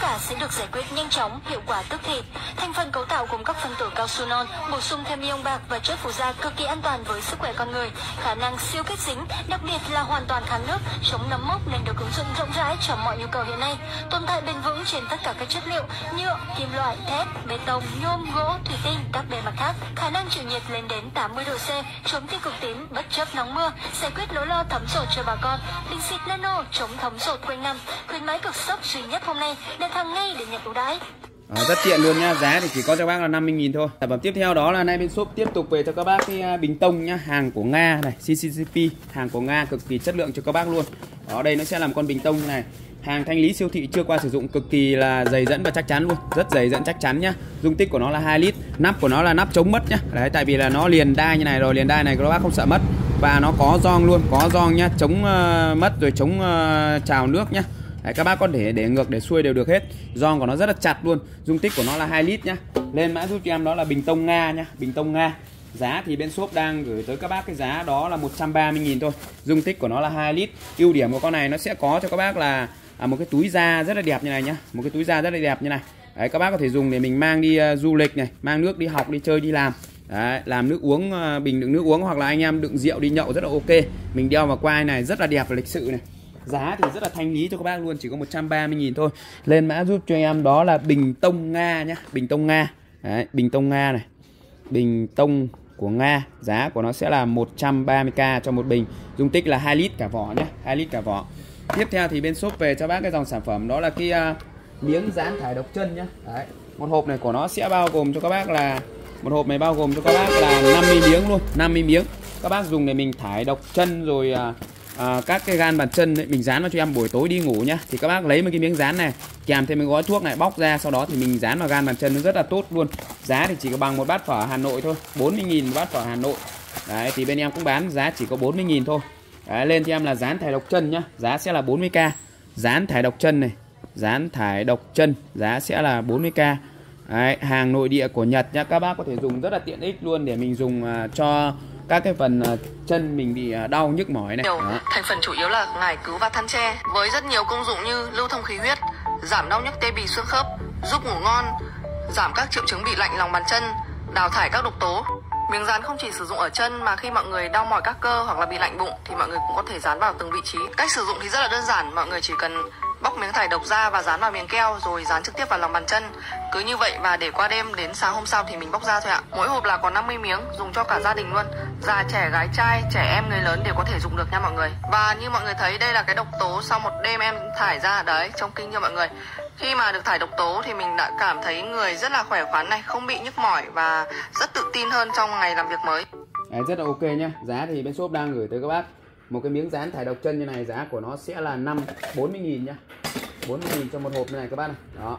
cả sẽ được giải quyết nhanh chóng, hiệu quả tức thì. Thành phần cấu tạo gồm các phân tử cao su non, bổ sung thêm ion bạc và chất phụ gia cực kỳ an toàn với sức khỏe con người. Khả năng siêu kết dính, đặc biệt là hoàn toàn kháng nước, chống nấm mốc nên được ứng dụng rộng rãi cho mọi nhu cầu hiện nay. Tồn tại bền vững trên tất cả các chất liệu nhựa, kim loại, thép, bê tông, nhôm, gỗ, thủy tinh, các bề mặt khác. Khả năng chịu nhiệt lên đến tám mươi độ C, chống tiêu cực tím, bất chấp nắng mưa, giải quyết nỗi lo thấm sột cho bà con. Bình xịt nano chống thấm sột quanh năm. Khuyến mãi cực sốc duy nhất hôm nay, đặt hàng ngay để nhận ưu đãi. À, rất tiện luôn nha, giá thì chỉ có cho bác là năm mươi nghìn thôi. Sản phẩm tiếp theo đó là nay bên shop tiếp tục về cho các bác cái bình tông nhá, hàng của Nga này, xê xê xê pê, hàng của Nga cực kỳ chất lượng cho các bác luôn. Ở đây nó sẽ làm con bình tông như này. Hàng thanh lý siêu thị chưa qua sử dụng, cực kỳ là dày dẫn và chắc chắn luôn, rất dày dẫn chắc chắn nhá. Dung tích của nó là hai lít, nắp của nó là nắp chống mất nhá. Đấy, tại vì là nó liền đai như này rồi, liền đai này các bác không sợ mất. Và nó có gioăng luôn, có gioăng nhá, chống uh, mất rồi chống uh, trào nước nhá. Đấy, các bác có thể để ngược để xuôi đều được hết. Gioăng của nó rất là chặt luôn. Dung tích của nó là hai lít nhá. Lên mã giúp cho em đó là bình tông Nga nhá, bình tông Nga. Giá thì bên shop đang gửi tới các bác cái giá đó là một trăm ba mươi nghìn thôi. Dung tích của nó là hai lít. Ưu điểm của con này nó sẽ có cho các bác là à, một cái túi da rất là đẹp như này nhá. Một cái túi da rất là đẹp như này. Đấy, các bác có thể dùng để mình mang đi uh, du lịch này, mang nước đi học, đi chơi, đi làm. Đấy, làm nước uống, uh, bình đựng nước uống, hoặc là anh em đựng rượu đi nhậu rất là ok. Mình đeo vào quai này rất là đẹp và lịch sự này. Giá thì rất là thanh lý cho các bác luôn, chỉ có một trăm ba mươi nghìn thôi. Lên mã giúp cho em đó là bình tông Nga nhá, bình tông Nga. Đấy, bình tông Nga này. Bình tông của Nga, giá của nó sẽ là một trăm ba mươi k cho một bình. Dung tích là hai lít cả vỏ nhé, hai lít cả vỏ. Tiếp theo thì bên shop về cho bác cái dòng sản phẩm đó là cái uh, miếng dán thải độc chân nhá. Đấy, một hộp này của nó sẽ bao gồm cho các bác là một hộp này bao gồm cho các bác là năm mươi miếng luôn, năm mươi miếng. Các bác dùng để mình thải độc chân rồi uh, À, các cái gan bàn chân ấy, mình dán vào cho em buổi tối đi ngủ nhá. Thì các bác lấy một cái miếng dán này kèm thêm một gói thuốc này, bóc ra sau đó thì mình dán vào gan bàn chân, nó rất là tốt luôn. Giá thì chỉ có bằng một bát phở Hà Nội thôi, bốn mươi nghìn một bát phở Hà Nội. Đấy, thì bên em cũng bán giá chỉ có bốn mươi nghìn thôi. Đấy, lên cho em là dán thải độc chân nhá, giá sẽ là bốn mươi k. Dán thải độc chân này, dán thải độc chân, giá sẽ là bốn mươi k. Đấy, hàng nội địa của Nhật nhá, các bác có thể dùng rất là tiện ích luôn để mình dùng uh, cho các cái phần uh, chân mình bị uh, đau nhức mỏi này. Nhiều thành phần chủ yếu là ngải cứu và than tre, với rất nhiều công dụng như lưu thông khí huyết, giảm đau nhức tê bì xương khớp, giúp ngủ ngon, giảm các triệu chứng bị lạnh lòng bàn chân, đào thải các độc tố. Miếng dán không chỉ sử dụng ở chân mà khi mọi người đau mỏi các cơ hoặc là bị lạnh bụng thì mọi người cũng có thể dán vào từng vị trí. Cách sử dụng thì rất là đơn giản, mọi người chỉ cần bóc miếng thải độc ra và dán vào miếng keo rồi dán trực tiếp vào lòng bàn chân. Cứ như vậy và để qua đêm, đến sáng hôm sau thì mình bóc ra thôi ạ. Mỗi hộp là có năm mươi miếng, dùng cho cả gia đình luôn. Già trẻ, gái trai, trẻ em, người lớn đều có thể dùng được nha mọi người. Và như mọi người thấy đây là cái độc tố sau một đêm em thải ra đấy, trông kinh cho mọi người. Khi mà được thải độc tố thì mình đã cảm thấy người rất là khỏe khoắn này, không bị nhức mỏi và rất tự tin hơn trong ngày làm việc mới. Đấy, rất là ok nhá. Giá thì bên shop đang gửi tới các bác một cái miếng dán thải độc chân như này, giá của nó sẽ là năm bốn mươi nghìn nhá. bốn mươi nghìn cho một hộp như này các bác này. Đó.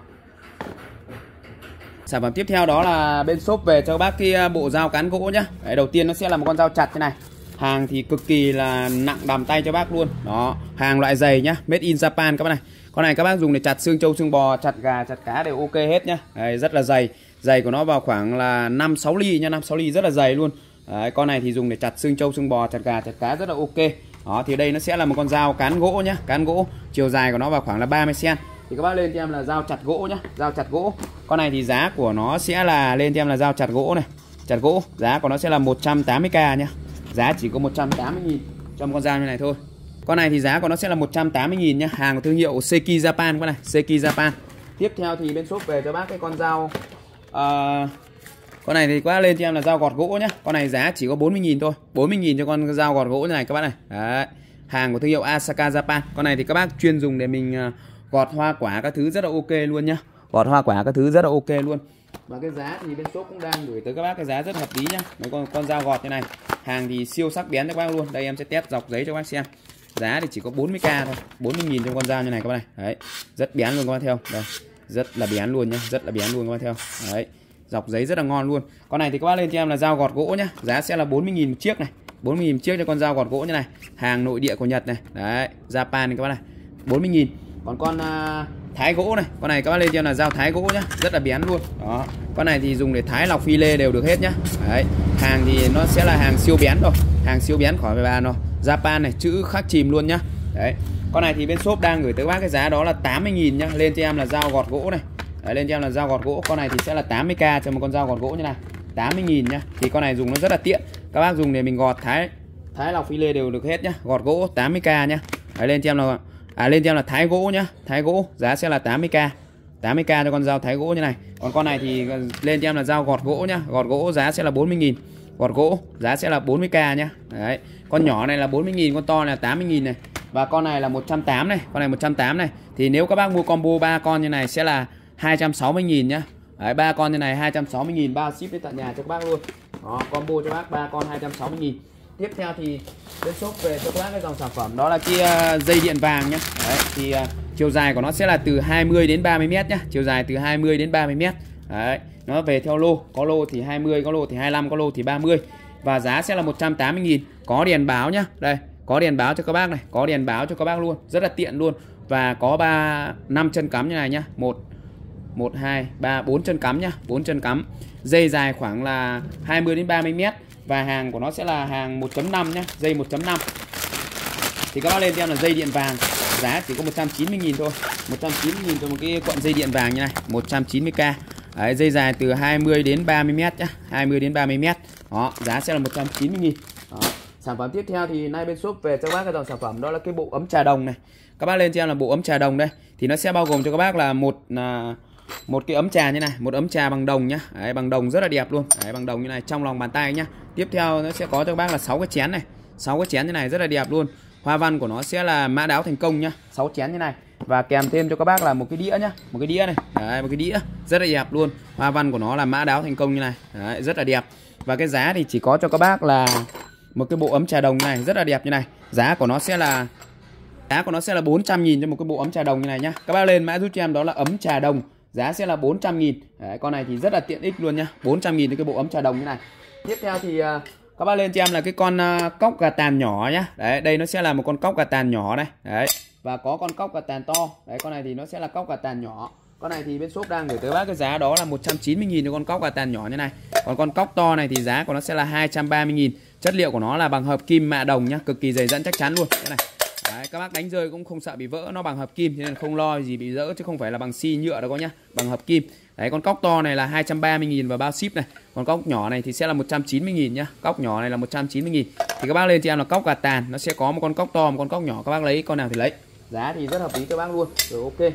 Sản phẩm tiếp theo đó là bên shop về cho các bác cái bộ dao cán gỗ nhá. Đấy, đầu tiên nó sẽ là một con dao chặt thế này. Hàng thì cực kỳ là nặng đầm tay cho bác luôn. Đó, hàng loại dày nhá, made in Japan các bác này. Con này các bác dùng để chặt xương trâu, xương bò, chặt gà, chặt cá đều ok hết nhá. Đấy, rất là dày. Dày của nó vào khoảng là năm sáu ly nha, năm sáu ly rất là dày luôn. Đấy, con này thì dùng để chặt xương trâu, xương bò, chặt gà, chặt cá rất là ok. Đó, thì đây nó sẽ là một con dao cán gỗ nhá, cán gỗ, chiều dài của nó vào khoảng là ba mươi xăng-ti-mét. Thì các bác lên cho em là dao chặt gỗ nhá, dao chặt gỗ. Con này thì giá của nó sẽ là lên cho em là dao chặt gỗ này, chặt gỗ, giá của nó sẽ là một trăm tám mươi k nhá. Giá chỉ có một trăm tám mươi nghìn cho một con dao như này thôi. Con này thì giá của nó sẽ là một trăm tám mươi nghìn nhá, hàng của thương hiệu Seiki Japan con này, Seiki Japan. Tiếp theo thì bên shop về cho bác cái con dao uh, con này thì quá lên cho em là dao gọt gỗ nhá. Con này giá chỉ có bốn mươi nghìn thôi, bốn mươi nghìn cho con dao gọt gỗ như này các bác này. Đấy, hàng của thương hiệu Asaka Japan. Con này thì các bác chuyên dùng để mình uh, gọt hoa quả các thứ rất là ok luôn nhá. Gọt hoa quả các thứ rất là ok luôn. Và cái giá thì bên shop cũng đang gửi tới các bác cái giá rất hợp lý nhá. Mấy con con dao gọt như này, hàng thì siêu sắc bén cho các bác luôn. Đây em sẽ test dọc giấy cho các bác xem. Giá thì chỉ có bốn mươi k thôi, bốn mươi nghìn cho con dao như này các bác này. Đấy, rất bén luôn các bác theo. Đây, rất là bén luôn nhá, rất là bén luôn các bác theo. Đấy, dọc giấy rất là ngon luôn. Con này thì các bác lên cho em là dao gọt gỗ nhá, giá sẽ là bốn mươi nghìn một chiếc này, bốn mươi nghìn một chiếc cho con dao gọt gỗ như này, hàng nội địa của Nhật này. Đấy, Japan này các bác này, bốn mươi nghìn. Còn con uh, thái gỗ này, con này các bác lên cho em là dao thái gỗ nhá, rất là bén luôn. Đó, con này thì dùng để thái lọc phi lê đều được hết nhá. Đấy, hàng thì nó sẽ là hàng siêu bén rồi, hàng siêu bén khỏi phải bàn rồi. Japan này, chữ khắc chìm luôn nhá. Đấy, Con này thì bên shop đang gửi tới các bác cái giá đó là tám mươi nghìn nhá. Lên cho em là dao gọt gỗ này. Đấy, lên cho em là dao gọt gỗ. Con này thì sẽ là tám mươi k cho một con dao gọt gỗ như này. tám mươi nghìn nhá. Thì con này dùng nó rất là tiện. Các bác dùng để mình gọt thái thái lọc phi lê đều được hết nhá. Gọt gỗ tám mươi k nhá. Đấy, lên cho em là à lên cho em là thái gỗ nhá. Thái gỗ giá sẽ là tám mươi k. tám mươi k cho con dao thái gỗ như này. Còn con này thì lên cho em là dao gọt gỗ nhá. Gọt gỗ giá sẽ là bốn mươi nghìn. Gọt gỗ giá sẽ là bốn mươi k nhá. Đấy. Con nhỏ này là bốn mươi nghìn, con to là tám mươi nghìn này. Và con này là một trăm tám mươi này, con này một trăm tám mươi này. Thì nếu các bác mua combo ba con như này sẽ là hai trăm sáu mươi nghìn nhá. Đấy, ba con như này hai trăm sáu mươi nghìn, bao ship đến tận nhà cho các bác luôn. Đó, combo cho bác ba con hai trăm sáu mươi nghìn. Tiếp theo thì bên shop về cho các bác cái dòng sản phẩm đó là cái dây điện vàng nhá. Đấy, thì uh, chiều dài của nó sẽ là từ hai mươi đến ba mươi mét nhá. Chiều dài từ hai mươi đến ba mươi mét. Đấy, nó về theo lô, có lô thì hai mươi, có lô thì hai mươi lăm, có lô thì ba mươi. Và giá sẽ là một trăm tám mươi nghìn. Có đèn báo nhá. Đây, có đèn báo cho các bác này, có đèn báo cho các bác luôn, rất là tiện luôn. Và có ba năm chân cắm như này nhá. một một hai ba bốn chân cắm nhá, bốn chân cắm. Dây dài khoảng là hai mươi đến ba mươi mét và hàng của nó sẽ là hàng một chấm năm nhá, dây một chấm năm. Thì các bác lên cho em là dây điện vàng, giá chỉ có một trăm chín mươi nghìn thôi. một trăm chín mươi nghìn cho một cái cuộn dây điện vàng như này, một trăm chín mươi k. Đấy, dây dài từ hai mươi đến ba mươi mét nhá, hai mươi đến ba mươi mét. Đó, giá sẽ là một trăm chín mươi nghìn. Đó. Sản phẩm tiếp theo thì nay bên shop về cho các bác cái dòng sản phẩm đó là cái bộ ấm trà đồng này. Các bác lên cho em là bộ ấm trà đồng đây. Thì nó sẽ bao gồm cho các bác là một là một cái ấm trà như này, một ấm trà bằng đồng nhá. Đấy, bằng đồng rất là đẹp luôn. Đấy, bằng đồng như này trong lòng bàn tay nhá. Tiếp theo nó sẽ có cho các bác là sáu cái chén này. sáu cái chén như này rất là đẹp luôn. Hoa văn của nó sẽ là mã đáo thành công nhá. sáu chén như này. Và kèm thêm cho các bác là một cái đĩa nhá, một cái đĩa này. Đấy, một cái đĩa rất là đẹp luôn. Hoa văn của nó là mã đáo thành công như này. Đấy, rất là đẹp. Và cái giá thì chỉ có cho các bác là một cái bộ ấm trà đồng này rất là đẹp như này. Giá của nó sẽ là giá của nó sẽ là bốn trăm nghìn cho một cái bộ ấm trà đồng như này nhá. Các bác lên mã giúp cho em đó là ấm trà đồng, giá sẽ là bốn trăm nghìn. Đấy, con này thì rất là tiện ích luôn nhá. bốn trăm nghìn cho cái bộ ấm trà đồng như này. Tiếp theo thì uh, các bác lên cho em là cái con uh, cóc gà tàn nhỏ nhá. Đấy, đây nó sẽ là một con cóc gà tàn nhỏ này. Đấy. Và có con cóc gà tàn to. Đấy, con này thì nó sẽ là cóc gà tàn nhỏ. Con này thì bên shop đang gửi tới bác cái giá đó là một trăm chín mươi nghìn cho con cóc gà tàn nhỏ như này. Còn con cóc to này thì giá của nó sẽ là hai trăm ba mươi nghìn. Chất liệu của nó là bằng hợp kim mạ đồng nhá, cực kỳ dày dẫn chắc chắn luôn. Cái này. Đấy, các bác đánh rơi cũng không sợ bị vỡ, nó bằng hợp kim cho nên không lo gì bị vỡ chứ không phải là bằng xi nhựa đâu có nhá, bằng hợp kim. Đấy, con cóc to này là hai trăm ba mươi nghìn và bao ship này. Còn cóc nhỏ này thì sẽ là một trăm chín mươi nghìn nhá. Cóc nhỏ này là một trăm chín mươi nghìn. Thì các bác lên cho em là cóc gà tàn, nó sẽ có một con cóc to, một con cóc nhỏ, các bác lấy con nào thì lấy. Giá thì rất hợp lý cho bác luôn. Rồi, ok.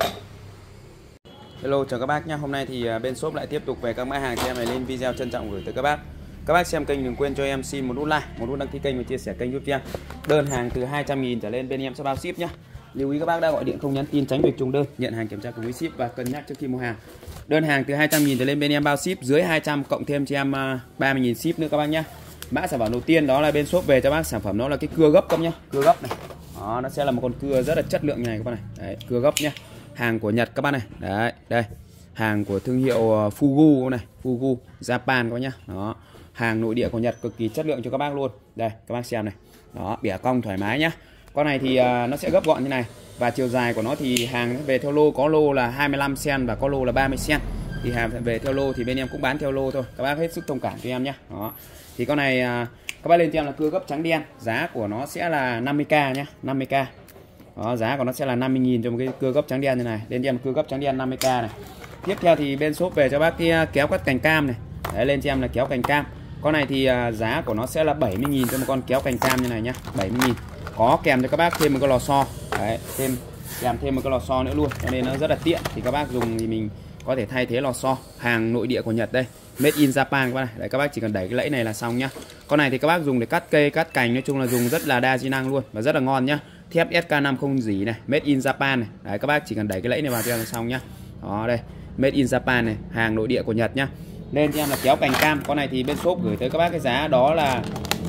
Hello, chào các bác nhá. Hôm nay thì bên shop lại tiếp tục về các mã hàng cho em này lên video trân trọng gửi tới các bác. Các bác xem kênh đừng quên cho em xin một nút like, một nút đăng ký kênh và chia sẻ kênh giúp cho em. Đơn hàng từ hai trăm nghìn trở lên bên em sẽ bao ship nhá. Lưu ý các bác đã gọi điện không nhắn tin tránh việc trùng đơn, nhận hàng kiểm tra cùng với ship và cân nhắc trước khi mua hàng. Đơn hàng từ hai trăm nghìn trở lên bên em bao ship, dưới hai trăm cộng thêm cho em ba mươi nghìn ship nữa các bác nhá. Mã sản phẩm đầu tiên đó là bên shop về cho bác sản phẩm đó là cái cưa gấp các nhá, cưa gấp này. Đó, nó sẽ là một con cưa rất là chất lượng như này các bác này. Đấy, cưa gấp nhá. Hàng của Nhật các bác này. Đấy, đây. Hàng của thương hiệu Fugu này, Fugu Japan các bác nhá. Đó. Hàng nội địa của Nhật cực kỳ chất lượng cho các bác luôn. Đây, các bác xem này. Đó, bẻ cong thoải mái nhá. Con này thì uh, nó sẽ gấp gọn như này. Và chiều dài của nó thì hàng về theo lô, có lô là hai mươi lăm xen và có lô là ba mươi xen. Thì hàng về theo lô thì bên em cũng bán theo lô thôi. Các bác hết sức thông cảm cho em nhá. Đó. Thì con này uh, các bác lên cho em là cưa gấp trắng đen, giá của nó sẽ là năm mươi k nhá, năm mươi k. Đó, giá của nó sẽ là năm mươi nghìn cho một cái cưa gấp trắng đen như này. Lên cho em cưa gấp trắng đen năm mươi k này. Tiếp theo thì bên shop về cho bác cái kéo cắt cành cam này. Đấy, lên cho em là kéo cành cam. Con này thì uh, giá của nó sẽ là bảy mươi nghìn cho một con kéo cành cam như này nhá, bảy mươi nghìn. Có kèm cho các bác thêm một cái lò xo. Đấy, thêm kèm thêm một cái lò xo nữa luôn, cho nên nó rất là tiện. Thì các bác dùng thì mình có thể thay thế lò xo. Hàng nội địa của Nhật đây, made in Japan các bác này. Đấy, các bác chỉ cần đẩy cái lẫy này là xong nhá. Con này thì các bác dùng để cắt cây, cắt cành, nói chung là dùng rất là đa di năng luôn và rất là ngon nhá. Thép S K năm không dỉ này, made in Japan này. Đấy, các bác chỉ cần đẩy cái lẫy này vào cho là xong nhá. Đó đây, made in Japan này, hàng nội địa của Nhật nhá. Lên cho em là kéo cành cam. Con này thì bên shop gửi tới các bác cái giá đó là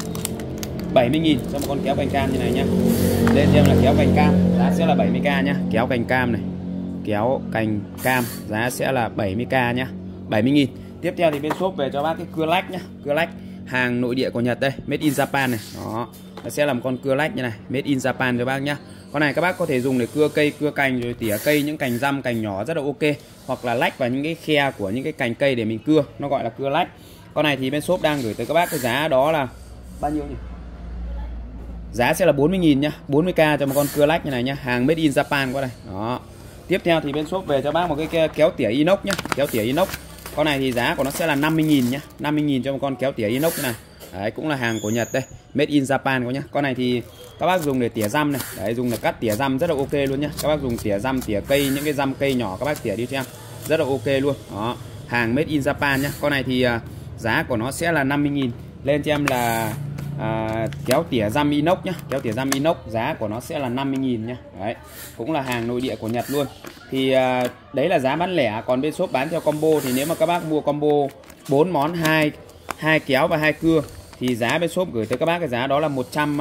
bảy mươi nghìn cho một con kéo cành cam như này nhá. Lên cho em là kéo cành cam, giá sẽ là bảy mươi k nhá. Kéo cành cam này, kéo cành cam, giá sẽ là bảy mươi k nhá, bảy mươi nghìn. Tiếp theo thì bên shop về cho bác cái cưa lách nhá. Cưa lách hàng nội địa của Nhật đây, made in Japan này. Đó, nó sẽ là một con cưa lách như này, made in Japan cho bác nhá. Con này các bác có thể dùng để cưa cây, cưa cành rồi tỉa cây, những cành răm, cành nhỏ rất là ok. Hoặc là lách vào những cái khe của những cái cành cây để mình cưa, nó gọi là cưa lách. Con này thì bên shop đang gửi tới các bác cái giá đó là bao nhiêu nhỉ? giá sẽ là bốn mươi nghìn nhá, bốn mươi k cho một con cưa lách như này nhá, hàng made in Japan qua đây. Đó. Tiếp theo thì bên shop về cho bác một cái kéo tỉa inox nhá, kéo tỉa inox. Con này thì giá của nó sẽ là năm mươi nghìn nhá, năm mươi nghìn cho một con kéo tỉa inox như này. Đấy, cũng là hàng của Nhật đây, made in Japan có nhá. Con này thì các bác dùng để tỉa răm này, đấy, dùng để cắt tỉa răm rất là ok luôn nhá. Các bác dùng tỉa răm, tỉa cây, những cái răm cây nhỏ các bác tỉa đi cho em, rất là ok luôn. Đó, hàng made in Japan nhá. Con này thì uh, giá của nó sẽ là năm mươi nghìn. Lên cho em là uh, kéo tỉa răm inox nhá, kéo tỉa răm inox, giá của nó sẽ là năm mươi nghìn nhá. Đấy, cũng là hàng nội địa của Nhật luôn. Thì uh, đấy là giá bán lẻ, còn bên shop bán theo combo thì nếu mà các bác mua combo bốn món, hai hai kéo và hai cưa thì giá bên shop gửi tới các bác cái giá đó là một trăm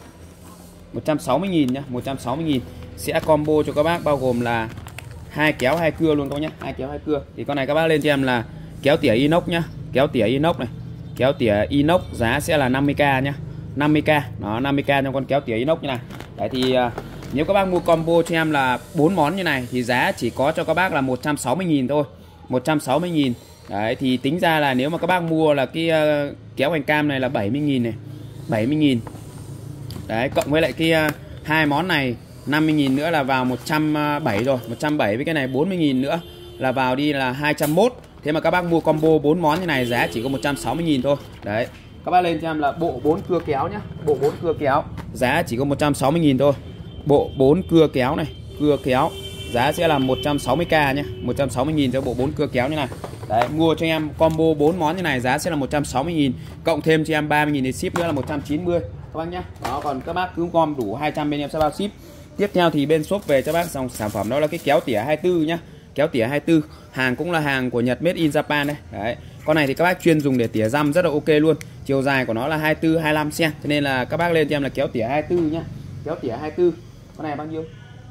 sáu mươi nghìn nhá, một trăm sáu mươi nghìn. Sẽ combo cho các bác bao gồm là hai kéo hai cưa luôn các bác nhá, hai kéo hai cưa. Thì con này các bác lên cho em là kéo tỉa inox nhá, kéo tỉa inox này, kéo tỉa inox giá sẽ là năm mươi k nhá, năm mươi k. Đó, năm mươi k trong con kéo tỉa inox như này. Đấy thì uh, nếu các bác mua combo cho em là bốn món như này thì giá chỉ có cho các bác là một trăm sáu mươi nghìn thôi, một trăm sáu mươi nghìn. Đấy thì tính ra là nếu mà các bác mua là cái uh, kéo hoành cam này là bảy mươi nghìn này, bảy mươi nghìn. Đấy, cộng với lại cái uh, hai món này năm mươi nghìn nữa là vào một trăm bảy mươi rồi, một trăm bảy mươi với cái này bốn mươi nghìn nữa là vào đi là hai trăm mốt. Thế mà các bác mua combo bốn món như này giá chỉ có một trăm sáu mươi nghìn thôi. Đấy. Các bác lên cho em là bộ bốn cưa kéo nhá, bộ bốn cưa kéo giá chỉ có một trăm sáu mươi nghìn thôi. Bộ bốn cưa kéo này, cưa kéo giá sẽ là một trăm sáu mươi k nhé, một trăm sáu mươi nghìn cho bộ bốn cưa kéo như này. Đấy, mua cho em combo bốn món như này giá sẽ là một trăm sáu mươi nghìn, cộng thêm cho em ba mươi nghìn để ship nữa là một trăm chín mươi các bác nhé. Đó, còn các bác cứ gom đủ hai trăm bên em sẽ bao ship. Tiếp theo thì bên shop về cho bác dòng sản phẩm đó là cái kéo tỉa hai mươi tư nhá, kéo tỉa hai mươi tư, hàng cũng là hàng của Nhật, made in Japan đây. Đấy, con này thì các bác chuyên dùng để tỉa răm rất là ok luôn. Chiều dài của nó là hai mươi tư hai mươi lăm xăng ti mét, cho nên là các bác lên cho em là kéo tỉa hai mươi tư nhá, kéo tỉa hai mươi tư. Con này bao nhiêu?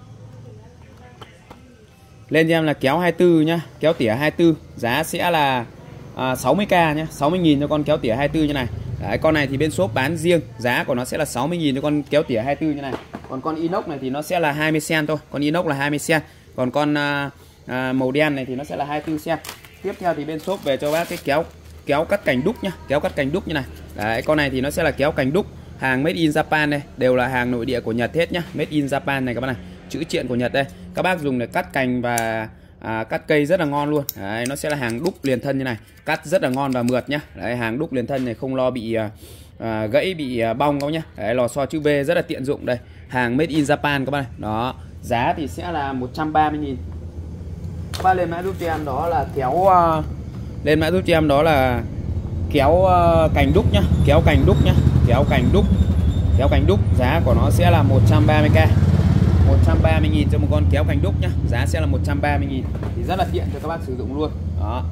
Lên cho em là kéo hai mươi tư nhá, kéo tỉa hai mươi tư giá sẽ là à, sáu mươi k nhá, sáu mươi nghìn cho con kéo tỉa hai mươi tư như này. Đấy, con này thì bên shop bán riêng giá của nó sẽ là sáu mươi nghìn cho con kéo tỉa hai mươi tư như này. Còn con inox này thì nó sẽ là hai mươi xăng ti mét thôi, con inox là hai mươi xăng ti mét. Còn con à, à, màu đen này thì nó sẽ là hai mươi tư xăng ti mét. Tiếp theo thì bên shop về cho bác cái kéo kéo cắt cành đúc nhá, kéo cắt cành đúc như này. Đấy, con này thì nó sẽ là kéo cành đúc, hàng made in Japan đây, đều là hàng nội địa của Nhật hết nhá, made in Japan này các bác này, chữ triện của Nhật đây. Các bác dùng để cắt cành và à, cắt cây rất là ngon luôn. Đấy, nó sẽ là hàng đúc liền thân như này, cắt rất là ngon và mượt nhá. Đấy, hàng đúc liền thân này không lo bị à, à, gãy, bị à, bong đâu nhá. Đấy, lò xo chữ V rất là tiện dụng đây, hàng made in Japan các bác này. Đó, giá thì sẽ là một trăm ba mươi nghìn. Các bác lên mã giúp cho em đó là kéo uh, lên mã giúp cho em đó là kéo uh, cành đúc nhá, kéo cành đúc nhá, kéo cành đúc, kéo cành đúc giá của nó sẽ là một trăm ba mươi k, một trăm ba mươi nghìn cho một con kéo cành đúc nhá, giá sẽ là một trăm ba mươi nghìn, thì rất là tiện cho các bác sử dụng luôn. Đó.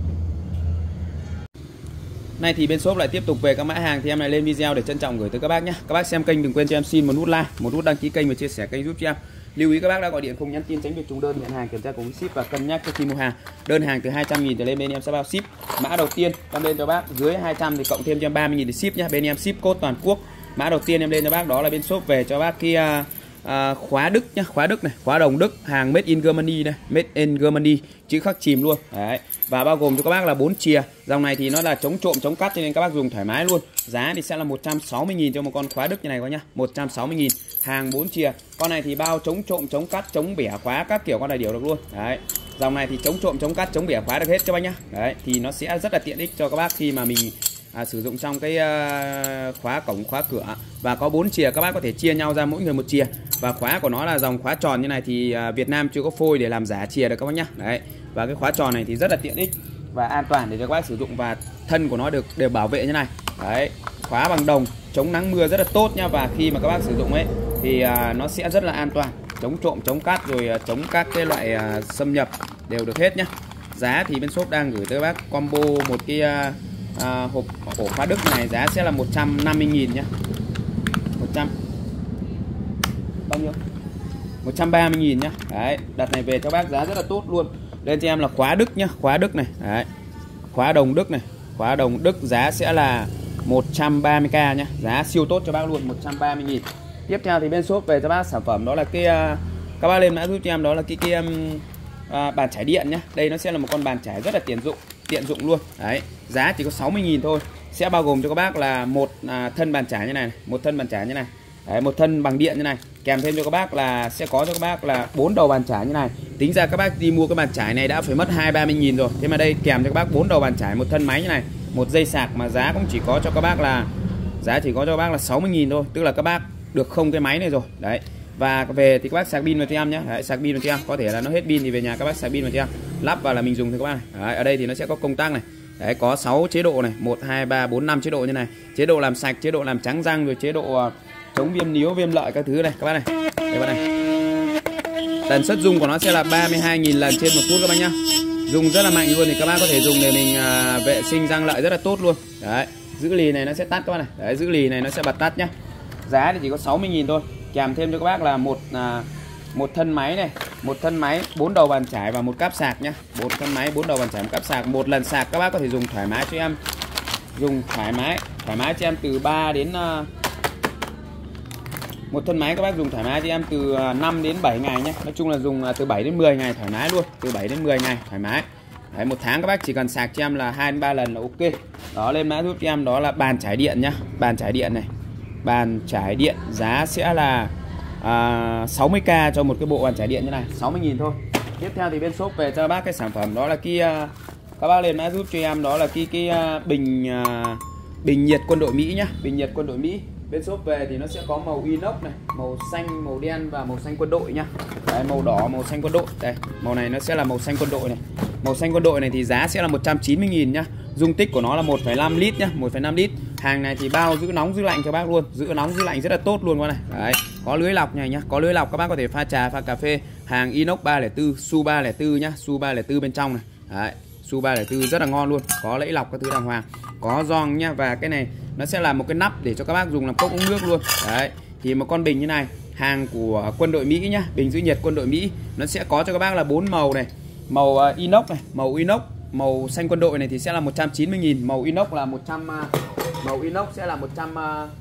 Nay thì bên shop lại tiếp tục về các mã hàng thì em lại lên video để trân trọng gửi tới các bác nhé. Các bác xem kênh đừng quên cho em xin một nút like, một nút đăng ký kênh và chia sẻ kênh giúp cho em. Lưu ý các bác đã gọi điện không nhắn tin tránh việc trùng đơn, nhận hàng kiểm tra cùng ship và cân nhắc trước khi mua hàng. Đơn hàng từ hai trăm nghìn trở lên bên em sẽ bao ship. Mã đầu tiên em lên cho bác dưới hai trăm thì cộng thêm cho em ba mươi nghìn để ship nhá. Bên em ship code toàn quốc. Mã đầu tiên em lên cho bác đó là bên shop về cho bác kia à, khóa Đức nhá, khóa Đức này, khóa đồng Đức, hàng made in Germany đây, made in Germany, chữ khắc chìm luôn. Đấy. Và bao gồm cho các bác là bốn chìa. Dòng này thì nó là chống trộm chống cắt cho nên các bác dùng thoải mái luôn. Giá thì sẽ là một trăm sáu mươi nghìn cho một con khóa Đức như này các nhá, một trăm sáu mươi nghìn, hàng bốn chìa. Con này thì bao chống trộm chống cắt chống bẻ khóa các kiểu con này đều được luôn. Đấy. Dòng này thì chống trộm chống cắt chống bẻ khóa được hết cho bác nhá. Đấy, thì nó sẽ rất là tiện ích cho các bác khi mà mình À, sử dụng trong cái uh, khóa cổng khóa cửa. Và có bốn chìa, các bác có thể chia nhau ra mỗi người một chìa. Và khóa của nó là dòng khóa tròn như này thì uh, Việt Nam chưa có phôi để làm giả chìa được các bác nhá. Đấy. Và cái khóa tròn này thì rất là tiện ích và an toàn để cho các bác sử dụng, và thân của nó được đều bảo vệ như này. Đấy. Khóa bằng đồng, chống nắng mưa rất là tốt nha, và khi mà các bác sử dụng ấy thì uh, nó sẽ rất là an toàn, chống trộm chống cắt rồi uh, chống các cái loại uh, xâm nhập đều được hết nhá. Giá thì bên shop đang gửi tới các bác combo một cái uh, À, hộp ổ khóa Đức này giá sẽ là một trăm năm mươi nghìn nhá. một trăm bao nhiêu? một trăm ba mươi nghìn nhá. Đấy, đặt này về cho bác giá rất là tốt luôn. Lên cho em là khóa Đức nhá, khóa Đức này. Đấy. Khóa đồng Đức này, khóa đồng Đức giá sẽ là một trăm ba mươi k nhá. Giá siêu tốt cho bác luôn, một trăm ba mươi nghìn. Tiếp theo thì bên shop về cho bác sản phẩm đó là cái uh, các bác lên mã giúp cho em đó là cái cái um, uh, bàn chải điện nhá. Đây nó sẽ là một con bàn chải rất là tiện dụng, tiện dụng luôn. Đấy, giá chỉ có sáu mươi nghìn thôi. Sẽ bao gồm cho các bác là một à, thân bàn chải như này, một thân bàn chải như này. Đấy, một thân bằng điện như này, kèm thêm cho các bác là sẽ có cho các bác là bốn đầu bàn chải như này. Tính ra các bác đi mua cái bàn chải này đã phải mất hai ba mươi nghìn rồi. Thế mà đây kèm cho các bác bốn đầu bàn chải, một thân máy như này, một dây sạc mà giá cũng chỉ có cho các bác là giá chỉ có cho các bác là sáu mươi nghìn thôi, tức là các bác được không cái máy này rồi. Đấy. Và về thì các bác sạc pin vào cho em nhé. Đấy, sạc pin vào cho em, có thể là nó hết pin thì về nhà các bác sạc pin vào cho em, lắp vào là mình dùng thôi các bác này. Đấy, ở đây thì nó sẽ có công tắc này. Đấy, có sáu chế độ này, một hai ba bốn năm chế độ như này. Chế độ làm sạch, chế độ làm trắng răng, rồi chế độ uh, chống viêm níu, viêm lợi các thứ này các bác này. Đây các bác này. Tần suất rung của nó sẽ là ba mươi hai nghìn lần trên một phút các bác nhá. Dùng rất là mạnh luôn, thì các bác có thể dùng để mình uh, vệ sinh răng lợi rất là tốt luôn. Đấy, giữ lì này nó sẽ tắt các bác này. Đấy, giữ lì này nó sẽ bật tắt nhá. Giá thì chỉ có sáu mươi nghìn thôi. Kèm thêm cho các bác là một uh, một thân máy này, một thân máy, bốn đầu bàn chải và một cáp sạc nhá. Một thân máy, bốn đầu bàn chải, một cáp sạc. Một lần sạc các bác có thể dùng thoải mái cho em. Dùng thoải mái, thoải mái cho em từ ba đến uh, một thân máy các bác dùng thoải mái cho em từ năm đến bảy ngày nhé. Nói chung là dùng từ bảy đến mười ngày thoải mái luôn, từ bảy đến mười ngày thoải mái. Đấy, một tháng các bác chỉ cần sạc cho em là hai đến ba lần là ok. Đó, lên mã giúp cho em đó là bàn chải điện nhá. Bàn chải điện này. Bàn chải điện giá sẽ là à, sáu mươi k cho một cái bộ bàn chải điện như này, sáu mươi nghìn thôi. Tiếp theo thì bên shop về cho bác cái sản phẩm đó là cái các bác lên mã giúp cho em đó là cái cái bình bình nhiệt quân đội Mỹ nhá, bình nhiệt quân đội Mỹ. Bên shop về thì nó sẽ có màu inox này, màu xanh, màu đen và màu xanh quân đội nhá. Đấy, màu đỏ, màu xanh quân đội. Đây, màu này nó sẽ là màu xanh quân đội này. Màu xanh quân đội này thì giá sẽ là một trăm chín mươi nghìn nhá. Dung tích của nó là một phẩy năm lít nhá, một phẩy năm lít. Hàng này thì bao giữ nóng giữ lạnh cho bác luôn, giữ nóng giữ lạnh rất là tốt luôn các này. Đấy, có lưới lọc này nhá, có lưới lọc các bác có thể pha trà, pha cà phê. Hàng inox ba không bốn, su ba không bốn nhá, su ba không bốn bên trong này. Đấy, su ba không bốn rất là ngon luôn, có lẫy lọc các thứ đàng hoàng, có gioăng nhá. Và cái này nó sẽ là một cái nắp để cho các bác dùng làm cốc uống nước luôn. Đấy, thì một con bình như này, hàng của quân đội Mỹ nhá, bình giữ nhiệt quân đội Mỹ, nó sẽ có cho các bác là bốn màu này. Màu uh, inox này, màu inox, màu xanh quân đội này thì sẽ là một trăm chín mươi nghìn, màu inox là một trăm uh, màu inox sẽ là một trăm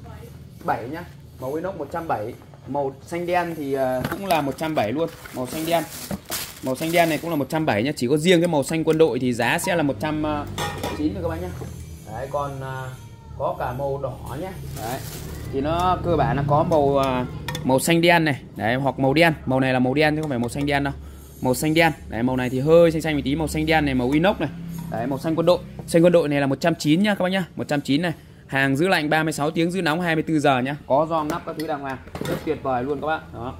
bảy nhá. Màu inox một trăm bảy, màu xanh đen thì uh, cũng là một trăm bảy luôn, màu xanh đen. Màu xanh đen này cũng là một trăm bảy nhá, chỉ có riêng cái màu xanh quân đội thì giá sẽ là một trăm chín thôi các bác nhá. Đấy, còn uh, có cả màu đỏ nhá. Đấy, thì nó cơ bản là có màu uh, màu xanh đen này, đấy, hoặc màu đen. Màu này là màu đen chứ không phải màu xanh đen đâu. Màu xanh đen. Đấy, màu này thì hơi xanh xanh một tí, màu xanh đen này màu inox này. Đấy, màu xanh quân đội. Xanh quân đội này là một trăm chín nhá các bác nhá, một trăm chín này. Hàng giữ lạnh ba mươi sáu tiếng, giữ nóng hai mươi tư giờ nhá. Có gioăng nắp các thứ đàng hoàng. Rất tuyệt vời luôn các bác. Đó.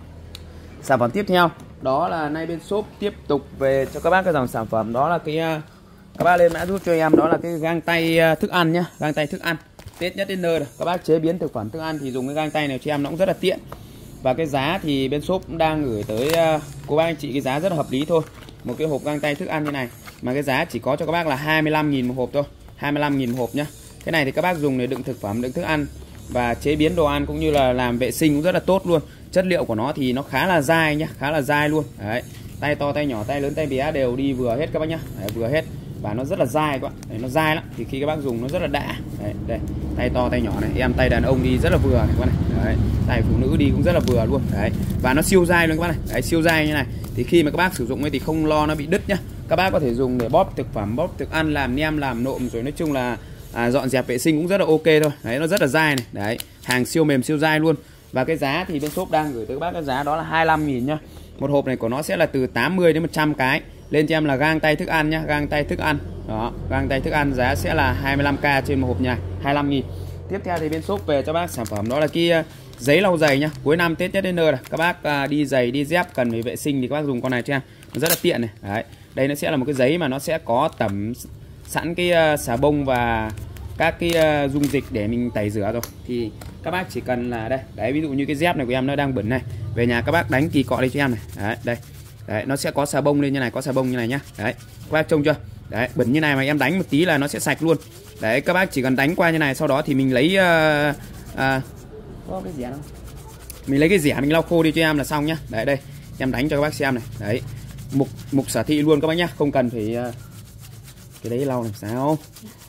Sản phẩm tiếp theo đó là nay bên shop tiếp tục về cho các bác cái dòng sản phẩm đó là cái các bác lên mã giúp cho em đó là cái găng tay thức ăn nhá, găng tay thức ăn. Tết nhất đến nơi rồi, các bác chế biến thực phẩm thức ăn thì dùng cái găng tay này cho em nó cũng rất là tiện. Và cái giá thì bên shop cũng đang gửi tới uh, cô bác anh chị cái giá rất là hợp lý thôi. Một cái hộp găng tay thức ăn như này mà cái giá chỉ có cho các bác là hai mươi lăm nghìn một hộp thôi, hai mươi lăm nghìn một hộp nhá. Cái này thì các bác dùng để đựng thực phẩm, đựng thức ăn và chế biến đồ ăn cũng như là làm vệ sinh cũng rất là tốt luôn. Chất liệu của nó thì nó khá là dai nhá, khá là dai luôn. Đấy, tay to, tay nhỏ, tay lớn, tay bé đều đi vừa hết các bác nhá. Đấy, vừa hết và nó rất là dai các bạn. Đấy, nó dai lắm thì khi các bác dùng nó rất là đã. Đấy, đây, tay to, tay nhỏ này, em tay đàn ông đi rất là vừa này các bác này. Đấy, tay phụ nữ đi cũng rất là vừa luôn. Đấy, và nó siêu dai luôn các bác này. Đấy, siêu dai như này thì khi mà các bác sử dụng ấy thì không lo nó bị đứt nhá. Các bác có thể dùng để bóp thực phẩm, bóp thức ăn, làm nem, làm nộm, rồi nói chung là à, dọn dẹp vệ sinh cũng rất là ok thôi. Đấy, nó rất là dai này. Đấy, hàng siêu mềm, siêu dai luôn. Và cái giá thì bên shop đang gửi tới các bác cái giá đó là hai mươi lăm nghìn nhá. Một hộp này của nó sẽ là từ tám mươi đến một trăm cái. Lên cho em là găng tay thức ăn nhá, găng tay thức ăn. Đó, găng tay thức ăn giá sẽ là hai mươi lăm k trên một hộp nha, hai mươi lăm nghìn. Tiếp theo thì bên shop về cho bác sản phẩm đó là cái giấy lau giày nhá. Cuối năm Tết nhất đến nơi rồi, các bác đi giày, đi dép cần phải vệ sinh thì các bác dùng con này cho em. Nó rất là tiện này. Đấy, đây nó sẽ là một cái giấy mà nó sẽ có tẩm sẵn cái xà bông và các cái uh, dung dịch để mình tẩy rửa rồi. Thì các bác chỉ cần là đây, đấy, ví dụ như cái dép này của em nó đang bẩn này, về nhà các bác đánh kỳ cọ đây cho em này. Đấy, đây. Đấy, nó sẽ có xà bông lên như này, có xà bông như này nhá. Đấy, các bác trông chưa? Đấy, bẩn như này mà em đánh một tí là nó sẽ sạch luôn. Đấy, các bác chỉ cần đánh qua như này, sau đó thì mình lấy uh, uh, có cái rẻ không? Mình lấy cái rẻ mình lau khô đi cho em là xong nhá. Đấy, đây, em đánh cho các bác xem này. Đấy, mục mục sở thị luôn các bác nhá, không cần phải uh, cái đấy lau làm sao.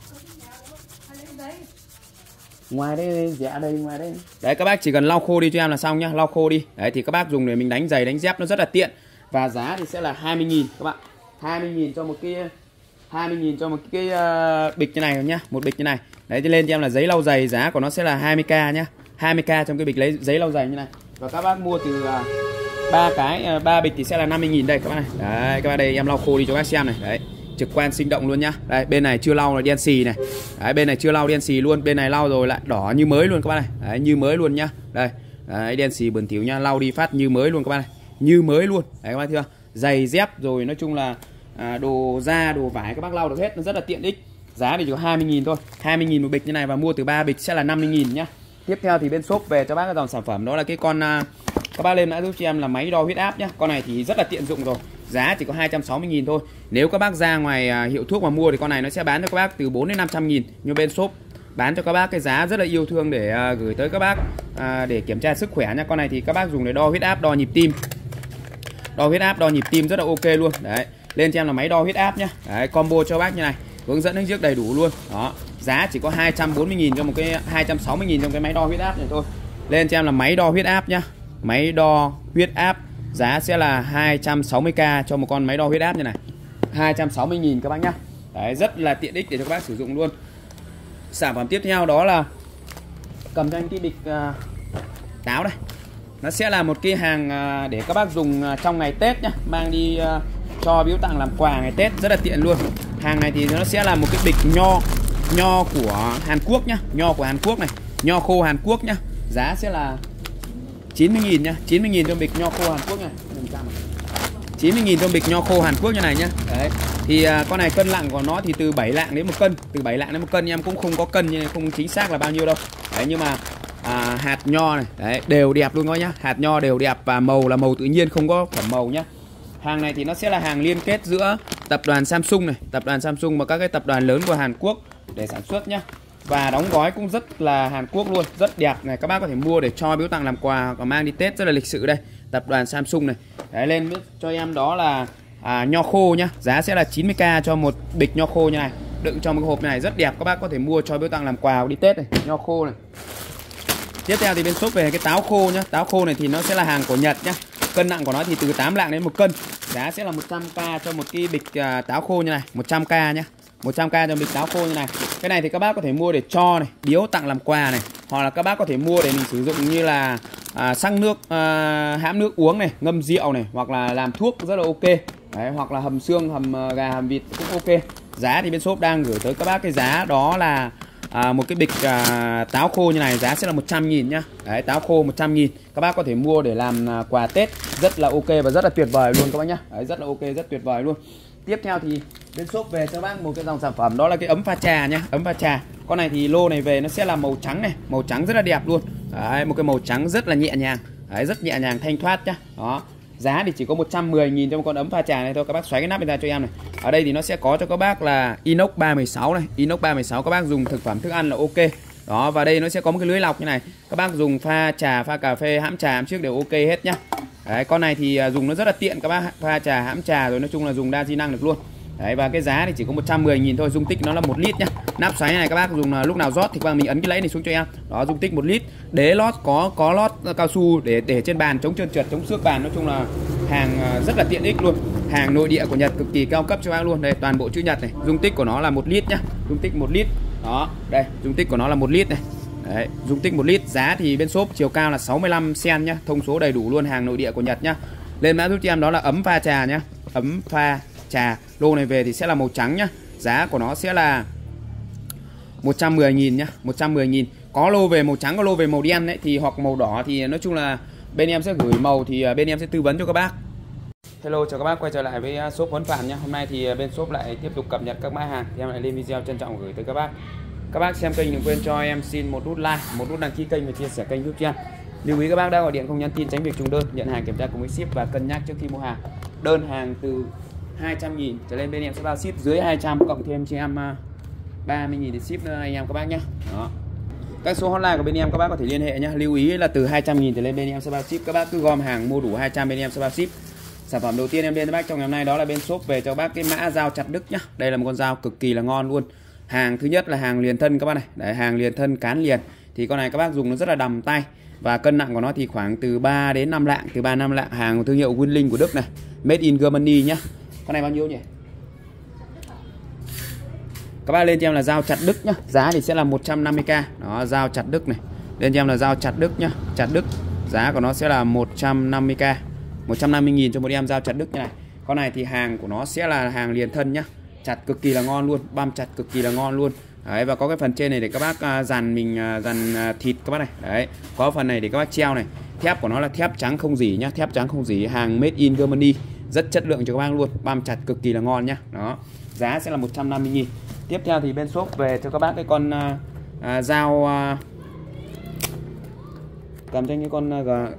Ngoài đây, dạ đây, ngoài đây. Đấy, các bác chỉ cần lau khô đi cho em là xong nhá, lau khô đi. Đấy, thì các bác dùng để mình đánh giày, đánh dép nó rất là tiện. Và giá thì sẽ là hai mươi nghìn các bạn. hai mươi nghìn cho một cái hai mươi nghìn cho một cái uh, bịch như này nhá, một bịch như này. Đấy, thì lên cho em là giấy lau giày, giá của nó sẽ là hai mươi k nhá. hai mươi k trong cái bịch lấy giấy lau giày như này. Và các bác mua từ ba cái ba bịch thì sẽ là năm mươi nghìn đây các bác này. Đấy, các bác đây em lau khô đi cho các bác xem này. Đấy, trực quan sinh động luôn nhá. Đây, bên này chưa lau là đen xì này. Đấy, bên này chưa lau đen xì luôn, bên này lau rồi lại đỏ như mới luôn các bác này. Đấy, như mới luôn nhá. Đây. Đấy, đen xì bẩn thỉu nha, lau đi phát như mới luôn các bác này. Như mới luôn. Đấy các bác chưa? Giày dép rồi nói chung là à, đồ da, đồ vải các bác lau được hết, nó rất là tiện ích. Giá thì chỉ có hai mươi nghìn thôi. hai mươi nghìn một bịch như này và mua từ ba bịch sẽ là năm mươi nghìn nhá. Tiếp theo thì bên shop về cho bác cái dòng sản phẩm đó là cái con à, các bác lên mã giúp cho em là máy đo huyết áp nhá. Con này thì rất là tiện dụng rồi. Giá chỉ có hai trăm sáu mươi nghìn thôi. Nếu các bác ra ngoài à, hiệu thuốc mà mua thì con này nó sẽ bán cho các bác từ bốn đến năm trăm nghìn. Nhưng bên shop bán cho các bác cái giá rất là yêu thương để à, gửi tới các bác à, để kiểm tra sức khỏe nha. Con này thì các bác dùng để đo huyết áp, đo nhịp tim. Đo huyết áp, đo nhịp tim rất là ok luôn. Đấy, lên cho em là máy đo huyết áp nhá. Đấy, combo cho bác như này, hướng dẫn hướng trước đầy đủ luôn. Đó, giá chỉ có hai trăm bốn mươi nghìn cho một cái hai trăm sáu mươi nghìn trong cái máy đo huyết áp này thôi. Lên cho em là máy đo huyết áp nhá. Máy đo huyết áp giá sẽ là hai trăm sáu mươi k cho một con máy đo huyết áp như này. hai trăm sáu mươi nghìn các bác nhá. Đấy, rất là tiện ích để cho các bác sử dụng luôn. Sản phẩm tiếp theo đó là cầm cho anh cái bịch uh, táo đây. Nó sẽ là một cái hàng uh, để các bác dùng uh, trong ngày Tết nhá, mang đi uh, cho biếu tặng làm quà ngày Tết rất là tiện luôn. Hàng này thì nó sẽ là một cái bịch nho nho của Hàn Quốc nhá, nho của Hàn Quốc này, nho khô Hàn Quốc nhá. Giá sẽ là chín mươi nghìn nhá, chín mươi nghìn cho bịch nho khô Hàn Quốc này. chín mươi nghìn cho bịch nho khô Hàn Quốc như này nhá. Đấy. Thì à, con này cân nặng của nó thì từ bảy lạng đến một cân, từ bảy lạng đến một cân, em cũng không có cân nhưng không chính xác là bao nhiêu đâu. Đấy, nhưng mà à, hạt nho này, đấy, đều đẹp luôn các nhá. Hạt nho đều đẹp và màu là màu tự nhiên, không có phẩm màu nhá. Hàng này thì nó sẽ là hàng liên kết giữa tập đoàn Samsung này, tập đoàn Samsung và các cái tập đoàn lớn của Hàn Quốc để sản xuất nhá. Và đóng gói cũng rất là Hàn Quốc luôn, rất đẹp này, các bác có thể mua để cho biếu tặng làm quà và mang đi Tết rất là lịch sự đây. Tập đoàn Samsung này. Đấy, lên cho em đó là à, nho khô nhá, giá sẽ là chín mươi k cho một bịch nho khô như này, đựng trong một hộp này rất đẹp, các bác có thể mua cho biếu tặng làm quà đi Tết này, nho khô này. Tiếp theo thì bên shop về cái táo khô nhá, táo khô này thì nó sẽ là hàng của Nhật nhá. Cân nặng của nó thì từ tám lạng đến một cân. Giá sẽ là một trăm k cho một cái bịch à, táo khô như này, một trăm k nhá. một trăm k cho bịch táo khô như này. Cái này thì các bác có thể mua để cho này, biếu tặng làm quà này, hoặc là các bác có thể mua để mình sử dụng như là à, xăng nước, à, hãm nước uống này, ngâm rượu này, hoặc là làm thuốc rất là ok. Đấy, hoặc là hầm xương, hầm gà, hầm vịt cũng ok. Giá thì bên shop đang gửi tới các bác cái giá đó là à, một cái bịch à, táo khô như này giá sẽ là một trăm nghìn nhá. Đấy, táo khô một trăm nghìn. Các bác có thể mua để làm à, quà Tết rất là ok và rất là tuyệt vời luôn các bác nhá. Đấy, rất là ok, rất tuyệt vời luôn. Tiếp theo thì bên shop về cho bác một cái dòng sản phẩm đó là cái ấm pha trà nhá, ấm pha trà. Con này thì lô này về nó sẽ là màu trắng này, màu trắng rất là đẹp luôn. Đấy, một cái màu trắng rất là nhẹ nhàng. Đấy, rất nhẹ nhàng thanh thoát nhá. Đó. Giá thì chỉ có một trăm mười nghìn cho một con ấm pha trà này thôi. Các bác xoáy cái nắp ra cho em này. Ở đây thì nó sẽ có cho các bác là inox ba một sáu này, inox ba một sáu các bác dùng thực phẩm thức ăn là ok. Đó, và đây nó sẽ có một cái lưới lọc như này. Các bác dùng pha trà, pha cà phê, hãm trà, hãm trước đều ok hết nhá. Đấy, con này thì dùng nó rất là tiện các bác, pha trà, hãm trà rồi nói chung là dùng đa di năng được luôn. Đấy, và cái giá thì chỉ có một trăm mười nghìn thôi, dung tích nó là một lít nhá. Nắp xoáy này các bác dùng lúc nào rót thì các bác mình ấn cái lẫy này xuống cho em. Đó, dung tích một lít. Đế lót có có lót cao su để để trên bàn chống trơn trượt, chống xước bàn, nói chung là hàng rất là tiện ích luôn. Hàng nội địa của Nhật cực kỳ cao cấp cho bác luôn. Đây, toàn bộ chữ Nhật này, dung tích của nó là một lít nhá. Dung tích một lít. Đó, đây, dung tích của nó là một lít này. Đấy, dung tích một lít. Giá thì bên shop chiều cao là sáu mươi lăm xen nhá, thông số đầy đủ luôn, hàng nội địa của Nhật nhá. Lên mã giúp cho em đó là ấm pha trà nhá. Ấm pha trà. Lô này về thì sẽ là màu trắng nhá. Giá của nó sẽ là một trăm mười nghìn nhá, một trăm mười nghìn. Có lô về màu trắng, có lô về màu đen đấy thì hoặc màu đỏ thì nói chung là bên em sẽ gửi màu thì bên em sẽ tư vấn cho các bác. Hello, chào các bác quay trở lại với shop Huấn Phạm nhá. Hôm nay thì bên shop lại tiếp tục cập nhật các mã hàng thì em lại lên video trân trọng gửi tới các bác. Các bác xem kênh đừng quên cho em xin một nút like, một nút đăng ký kênh và chia sẻ kênh giúp cho em. Lưu ý các bác đã gọi điện không nhắn tin tránh việc trùng đơn, nhận hàng kiểm tra cùng với ship và cân nhắc trước khi mua hàng. Đơn hàng từ hai trăm nghìn trở lên bên em sẽ bao ship, dưới hai trăm cộng thêm cho em ba mươi nghìn để ship nữa anh em các bác nhé. Đó. Các số hotline của bên em các bác có thể liên hệ nhé. Lưu ý là từ hai trăm nghìn trở lên bên em sẽ bao ship. Các bác cứ gom hàng mua đủ hai trăm bên em sẽ bao ship. Sản phẩm đầu tiên em lên cho bác trong ngày hôm nay đó là bên shop về cho bác cái mã dao chặt đứt nhá. Đây là một con dao cực kỳ là ngon luôn. Hàng thứ nhất là hàng liền thân các bác này. Đấy, hàng liền thân cán liền. Thì con này các bác dùng nó rất là đầm tay. Và cân nặng của nó thì khoảng từ ba đến năm lạng, từ ba đến năm lạng, hàng của thương hiệu Winling của Đức này. Made in Germany nhá. Con này bao nhiêu nhỉ? Các bác lên cho em là dao chặt đứt nhá. Giá thì sẽ là một trăm năm mươi k. Đó, dao chặt đứt này. Lên cho em là dao chặt đứt nhá, chặt đứt. Giá của nó sẽ là một trăm năm mươi k, một trăm năm mươi nghìn cho một em dao chặt đứt như này. Con này thì hàng của nó sẽ là hàng liền thân nhá, chặt cực kỳ là ngon luôn, băm chặt cực kỳ là ngon luôn. Đấy, và có cái phần trên này để các bác uh, dàn mình uh, dàn uh, thịt các bác này. Đấy, có phần này để các bác treo này. Thép của nó là thép trắng không rỉ nhá, thép trắng không rỉ, hàng made in Germany, rất chất lượng cho các bác luôn, băm chặt cực kỳ là ngon nhá. Đó, giá sẽ là một trăm năm mươi nghìn. Tiếp theo thì bên shop về cho các bác cái con uh, uh, dao uh, cầm trên cái con uh,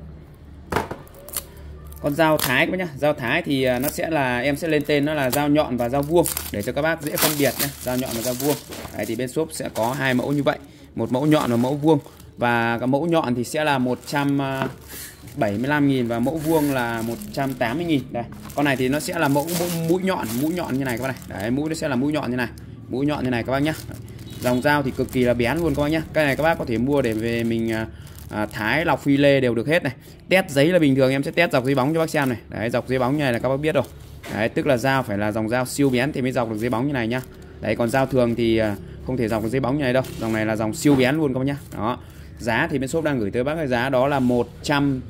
con dao thái các bác nhá. Dao thái thì nó sẽ là, em sẽ lên tên nó là dao nhọn và dao vuông để cho các bác dễ phân biệt nhé. Dao nhọn và dao vuông. Đấy, thì bên shop sẽ có hai mẫu như vậy, một mẫu nhọn và mẫu vuông. Và cái mẫu nhọn thì sẽ là một trăm bảy mươi lăm nghìn và mẫu vuông là một trăm tám mươi nghìn. Đây, con này thì nó sẽ là mẫu, mẫu mũi nhọn, mũi nhọn như này các bác này. Đấy, mũi nó sẽ là mũi nhọn như này, mũi nhọn như này các bác nhá. Dòng dao thì cực kỳ là bén luôn các bác nhá. Cái này các bác có thể mua để về mình À, thái lọc phi lê đều được hết này. Test giấy là bình thường em sẽ test dọc giấy bóng cho bác xem này. Đấy, dọc giấy bóng như này là các bác biết rồi. Đấy, tức là dao phải là dòng dao siêu bén thì mới dọc được giấy bóng như này nhá. Đấy, còn dao thường thì không thể dọc được giấy bóng như này đâu. Dòng này là dòng siêu bén luôn các bác nhá. Đó. Giá thì bên shop đang gửi tới bác cái giá đó là một trăm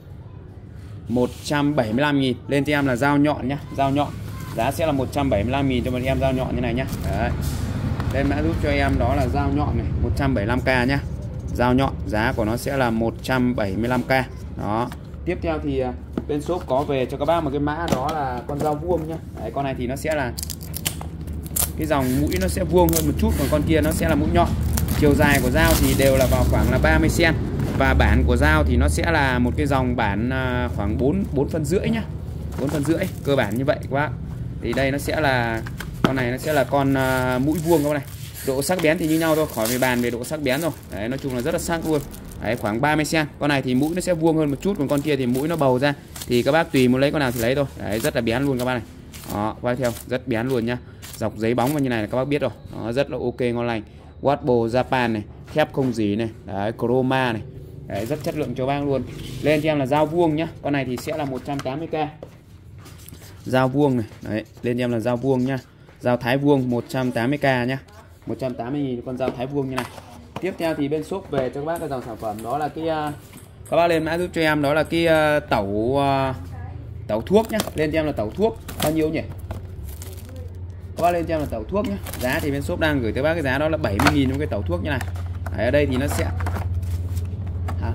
bảy mươi lăm nghìn. Lên cho em là dao nhọn nhá, dao nhọn. Giá sẽ là một trăm bảy mươi lăm nghìn cho một em dao nhọn như này nhá. Đấy. Lên mã giúp cho em đó là dao nhọn này, một trăm bảy mươi lăm k nhá. Dao nhọn, giá của nó sẽ là một trăm bảy mươi lăm k. Đó. Tiếp theo thì bên shop có về cho các bác một cái mã đó là con dao vuông nhá. Đấy, con này thì nó sẽ là cái dòng mũi nó sẽ vuông hơn một chút, còn con kia nó sẽ là mũi nhọn. Chiều dài của dao thì đều là vào khoảng là ba mươi xăng ti mét và bản của dao thì nó sẽ là một cái dòng bản khoảng bốn bốn phân rưỡi nhá. bốn phân rưỡi, cơ bản như vậy các bác. Thì đây nó sẽ là con này nó sẽ là con mũi vuông các bác này. Độ sắc bén thì như nhau thôi, khỏi về bàn về độ sắc bén rồi. Đấy, nói chung là rất là sắc luôn. Đấy, khoảng ba mươi xăng ti mét. Con này thì mũi nó sẽ vuông hơn một chút, còn con kia thì mũi nó bầu ra. Thì các bác tùy muốn lấy con nào thì lấy thôi. Đấy, rất là bén luôn các bác này. Đó, quay theo rất bén luôn nhá. Dọc giấy bóng như này là các bác biết rồi. Nó rất là ok, ngon lành. Watbo Japan này, thép không rỉ này, đấy, chroma này. Đấy, rất chất lượng cho bác luôn. Lên cho em là dao vuông nhá. Con này thì sẽ là một trăm tám mươi k. Dao vuông này. Đấy, lên cho em là dao vuông nhá. Dao thái vuông một trăm tám mươi k nhá. một trăm tám mươi nghìn con dao thái vuông như này. Tiếp theo thì bên shop về cho các bác cái dòng sản phẩm đó là cái uh, các bác lên mã giúp cho em đó là cái uh, tẩu uh, tẩu thuốc nhá. Lên cho em là tẩu thuốc bao nhiêu nhỉ? Các bác lên cho em là tẩu thuốc nhá. Giá thì bên shop đang gửi tới bác cái giá đó là bảy mươi nghìn trong cái tẩu thuốc như này. Đấy, ở đây thì nó sẽ hả?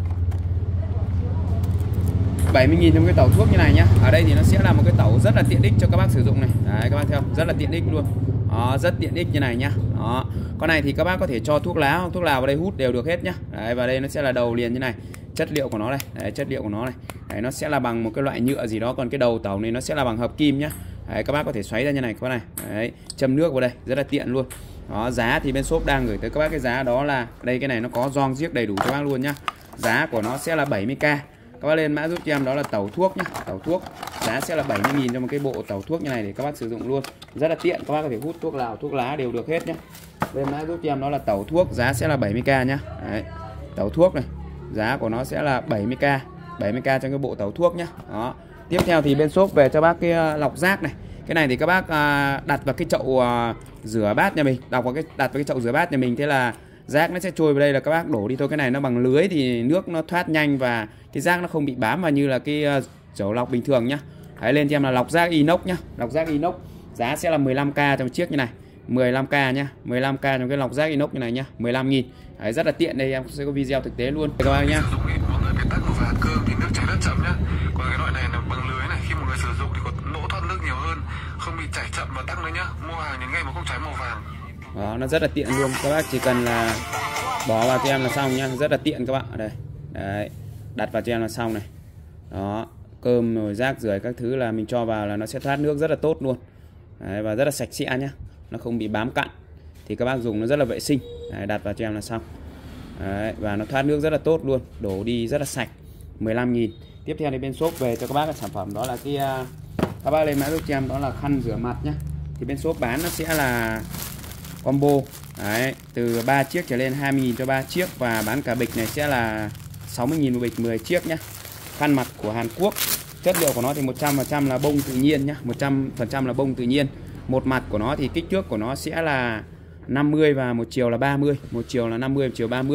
bảy mươi nghìn trong cái tẩu thuốc như này nhá. Ở đây thì nó sẽ là một cái tẩu rất là tiện ích cho các bác sử dụng này. Đấy, các bác thấy không? Rất là tiện ích luôn. Đó, rất tiện ích như này nhá. Đó. Con này thì các bác có thể cho thuốc lá hoặc thuốc lào vào đây hút đều được hết nhá. Đấy, và đây nó sẽ là đầu liền như này. Chất liệu của nó đây, đấy, chất liệu của nó này. Đấy, nó sẽ là bằng một cái loại nhựa gì đó, còn cái đầu tẩu này nó sẽ là bằng hợp kim nhá. Đấy, các bác có thể xoáy ra như này các bác này. Đấy, châm nước vào đây, rất là tiện luôn. Đó, giá thì bên shop đang gửi tới các bác cái giá đó là đây, cái này nó có gioăng giếc đầy đủ cho bác luôn nhá. Giá của nó sẽ là bảy mươi k. Các bác lên mã giúp cho em đó là tẩu thuốc nhá, tẩu thuốc. Giá sẽ là bảy mươi nghìn cho một cái bộ tẩu thuốc như này để các bác sử dụng luôn. Rất là tiện, các bác có thể hút thuốc lào, thuốc lá đều được hết nhé. Lên mã giúp cho em đó là tẩu thuốc, giá sẽ là bảy mươi k nhá. Đấy, tẩu thuốc này, giá của nó sẽ là bảy mươi k, bảy mươi k trong cái bộ tẩu thuốc nhá. Đó. Tiếp theo thì bên shop về cho bác cái lọc rác này. Cái này thì các bác đặt vào cái chậu rửa bát nhà mình, đặt vào cái đặt vào cái chậu rửa bát nhà mình, thế là rác nó sẽ trôi vào đây là các bác đổ đi thôi. Cái này nó bằng lưới thì nước nó thoát nhanh và cái rác nó không bị bám vào như là cái chậu lọc bình thường nhá. Đấy, lên cho em là lọc rác inox nhá, lọc rác inox. Giá sẽ là mười lăm k trong chiếc như này, mười lăm k nhá, mười lăm k trong cái lọc rác inox như này nhá, mười lăm nghìn. Đấy, rất là tiện, đây em sẽ có video thực tế luôn các bác nhá. Mọi người phải tắt và cơ thì nước chảy rất chậm nhá. Còn cái loại này là bằng lưới này, khi mọi người sử dụng thì có lỗ thoát nước nhiều hơn, không bị chảy chậm và tắc nữa nhá. Mua hàng những ngày mà không cháy màu vàng. Đó, nó rất là tiện luôn, các bác chỉ cần là bỏ vào cho em là xong nhá, rất là tiện các bạn. Ở đây, đấy, đặt vào cho em là xong này. Đó, cơm rồi rác rưởi các thứ là mình cho vào là nó sẽ thoát nước rất là tốt luôn. Đấy, và rất là sạch sẽ nhá, nó không bị bám cặn, thì các bác dùng nó rất là vệ sinh. Đấy, đặt vào cho em là xong. Đấy, và nó thoát nước rất là tốt luôn, đổ đi rất là sạch, mười lăm nghìn. Tiếp theo thì bên shop về cho các bác cái sản phẩm đó là cái các bác lên mã giúp cho em đó là khăn rửa mặt nhá. Thì bên shop bán nó sẽ là combo. Đấy, từ ba chiếc trở lên hai mươi nghìn cho ba chiếc, và bán cả bịch này sẽ là sáu mươi nghìn một bịch mười chiếc nhá. Khăn mặt của Hàn Quốc, chất liệu của nó thì một trăm phần trăm là bông tự nhiên nhá, một trăm phần trăm là bông tự nhiên. Một mặt của nó thì kích thước của nó sẽ là năm mươi và một chiều là ba mươi, một chiều là năm mươi, một chiều ba mươi.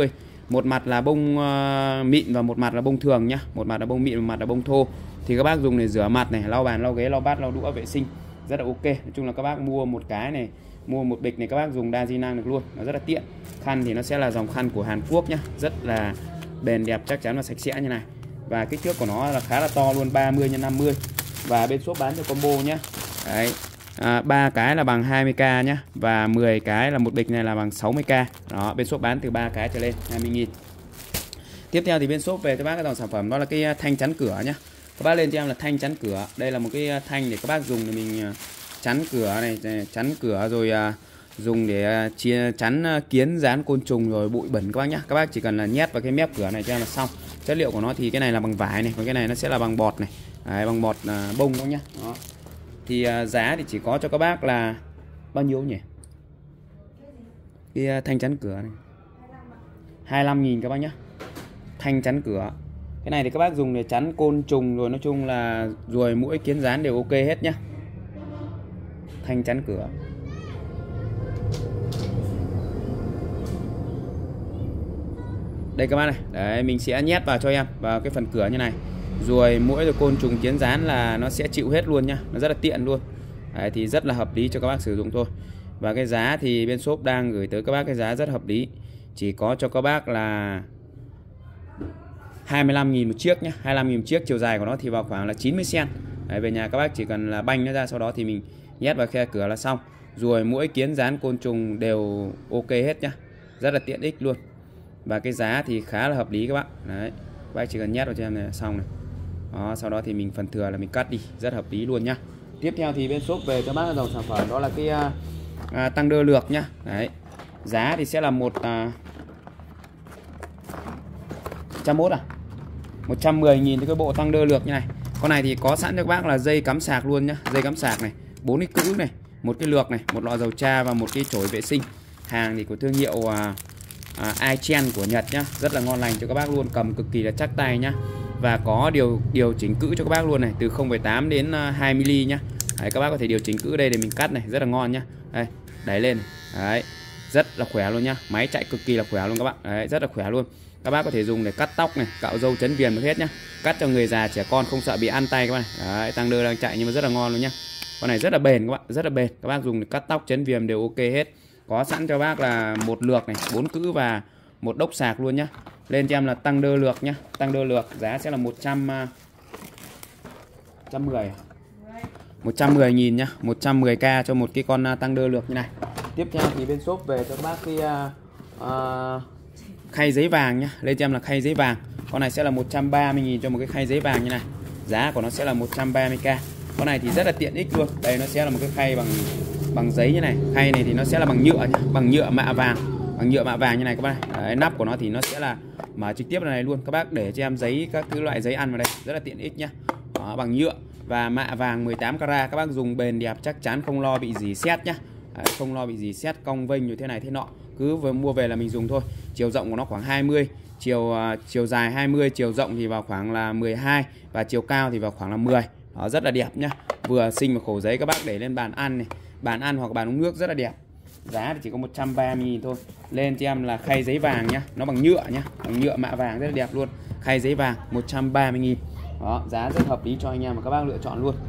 một mặt là bông uh, mịn và một mặt là bông thường nhá, một mặt là bông mịn và một mặt là bông thô. Thì các bác dùng để rửa mặt này, lau bàn, lau ghế, lau bát, lau đũa, vệ sinh rất là ok. Nói chung là các bác mua một cái này, mua một bịch này các bác dùng đa di năng được luôn, nó rất là tiện. Khăn thì nó sẽ là dòng khăn của Hàn Quốc nhá, rất là bền đẹp, chắc chắn và sạch sẽ như này. Và kích thước của nó là khá là to luôn, ba mươi nhân năm mươi. Và bên shop bán cho combo nhá. Đấy. À, ba cái là bằng hai mươi k nhá, và mười cái là một bịch này là bằng sáu mươi k. Đó, bên shop bán từ ba cái trở lên hai mươi nghìn. Tiếp theo thì bên shop về cho bác cái dòng sản phẩm đó là cái thanh chắn cửa nhá. Các bác lên cho em là thanh chắn cửa. Đây là một cái thanh để các bác dùng để mình chắn cửa này, chắn cửa rồi dùng để chia chắn kiến, dán, côn trùng rồi bụi bẩn các bác nhá. Các bác chỉ cần là nhét vào cái mép cửa này cho em là xong. Chất liệu của nó thì cái này là bằng vải này, còn cái này nó sẽ là bằng bọt này. Đấy, bằng bọt uh, bông các nhá. Đó. Thì uh, giá thì chỉ có cho các bác là bao nhiêu nhỉ? Cái uh, thanh chắn cửa này hai mươi lăm nghìn các bác nhá. Thanh chắn cửa. Cái này thì các bác dùng để chắn côn trùng rồi, nói chung là ruồi, muỗi, kiến, dán đều ok hết nhá. Thanh chắn cửa. Đây các bác này, đấy mình sẽ nhét vào cho em vào cái phần cửa như này. Ruồi, muỗi rồi côn trùng, kiến, dán là nó sẽ chịu hết luôn nhá, nó rất là tiện luôn. Đấy, thì rất là hợp lý cho các bác sử dụng thôi. Và cái giá thì bên shop đang gửi tới các bác cái giá rất hợp lý, chỉ có cho các bác là hai mươi lăm nghìn một chiếc nhé, hai mươi lăm nghìn một chiếc. Chiều dài của nó thì vào khoảng là chín mươi xăng ti mét. Đấy, về nhà các bác chỉ cần là banh nó ra, sau đó thì mình nhét vào khe cửa là xong. Ruồi, muỗi, kiến, dán, côn trùng đều ok hết nhá, rất là tiện ích luôn. Và cái giá thì khá là hợp lý các bác. Đấy, các bác chỉ cần nhét vào cho em này là xong này. Đó, sau đó thì mình phần thừa là mình cắt đi, rất hợp lý luôn nhá. Tiếp theo thì bên shop về cho bác dòng sản phẩm đó là cái à, tăng đơ lược nhá. Đấy, giá thì sẽ là một à, một trăm mốt à một trăm mười nghìn cái bộ tăng đơ lược như này. Con này thì có sẵn cho các bác là dây cắm sạc luôn nhá, dây cắm sạc này, bốn cái cữ này, một cái lược này, một lọ dầu tra và một cái chổi vệ sinh. Hàng thì của thương hiệu à, à, iChen của Nhật nhá, rất là ngon lành cho các bác luôn, cầm cực kỳ là chắc tay nhá. Và có điều điều chỉnh cữ cho các bác luôn này, từ không phẩy tám đến hai mi li nhá. Đấy, các bác có thể điều chỉnh cữ đây để mình cắt này, rất là ngon nhá. Đây, đẩy lên. Đấy, rất là khỏe luôn nhá, máy chạy cực kỳ là khỏe luôn các bạn. Đấy, rất là khỏe luôn. Các bác có thể dùng để cắt tóc này, cạo râu, chấn viền được hết nhá. Cắt cho người già, trẻ con không sợ bị ăn tay các bạn. Đấy, tăng đơ đang chạy nhưng mà rất là ngon luôn nhá. Con này rất là bền các bạn, rất là bền. Các bác dùng để cắt tóc, chấn viền đều ok hết. Có sẵn cho bác là một lược này, bốn cữ và một đốc sạc luôn nhá. Lên cho em là tăng đơ lược nhá, tăng đơ lược giá sẽ là một trăm mười một trăm mười nghìn nhá, một trăm mười k cho một cái con tăng đơ lược như này. Tiếp theo thì bên shop về cho các bác cái uh, uh, khay giấy vàng nhá. Lên cho em là khay giấy vàng. Con này sẽ là một trăm ba mươi nghìn cho một cái khay giấy vàng như này. Giá của nó sẽ là một trăm ba mươi k. Con này thì rất là tiện ích luôn. Đây nó sẽ là một cái khay bằng bằng giấy như này. Khay này thì nó sẽ là bằng nhựa nhá, bằng nhựa mạ vàng, bằng nhựa mạ vàng như này các bác. Đấy, nắp của nó thì nó sẽ là mở trực tiếp này luôn. Các bác để cho em giấy, các thứ loại giấy ăn vào đây, rất là tiện ích nhá. Đó, bằng nhựa và mạ vàng mười tám carat. Các bác dùng bền đẹp, chắc chắn không lo bị gì sét nhá. Đấy, không lo bị gì sét cong vênh như thế này thế nọ. Cứ vừa mua về là mình dùng thôi. Chiều rộng của nó khoảng hai mươi, chiều uh, chiều dài hai mươi, chiều rộng thì vào khoảng là mười hai và chiều cao thì vào khoảng là mười. Đó, rất là đẹp nhá. Vừa xinh và khổ giấy, các bác để lên bàn ăn này, bàn ăn hoặc bàn uống nước rất là đẹp. Giá thì chỉ có một trăm ba mươi nghìn thôi. Lên cho em là khay giấy vàng nhá, nó bằng nhựa nhá, bằng nhựa mạ vàng rất là đẹp luôn. Khay giấy vàng một trăm ba mươi nghìn. Đó, giá rất hợp lý cho anh em và các bác lựa chọn luôn.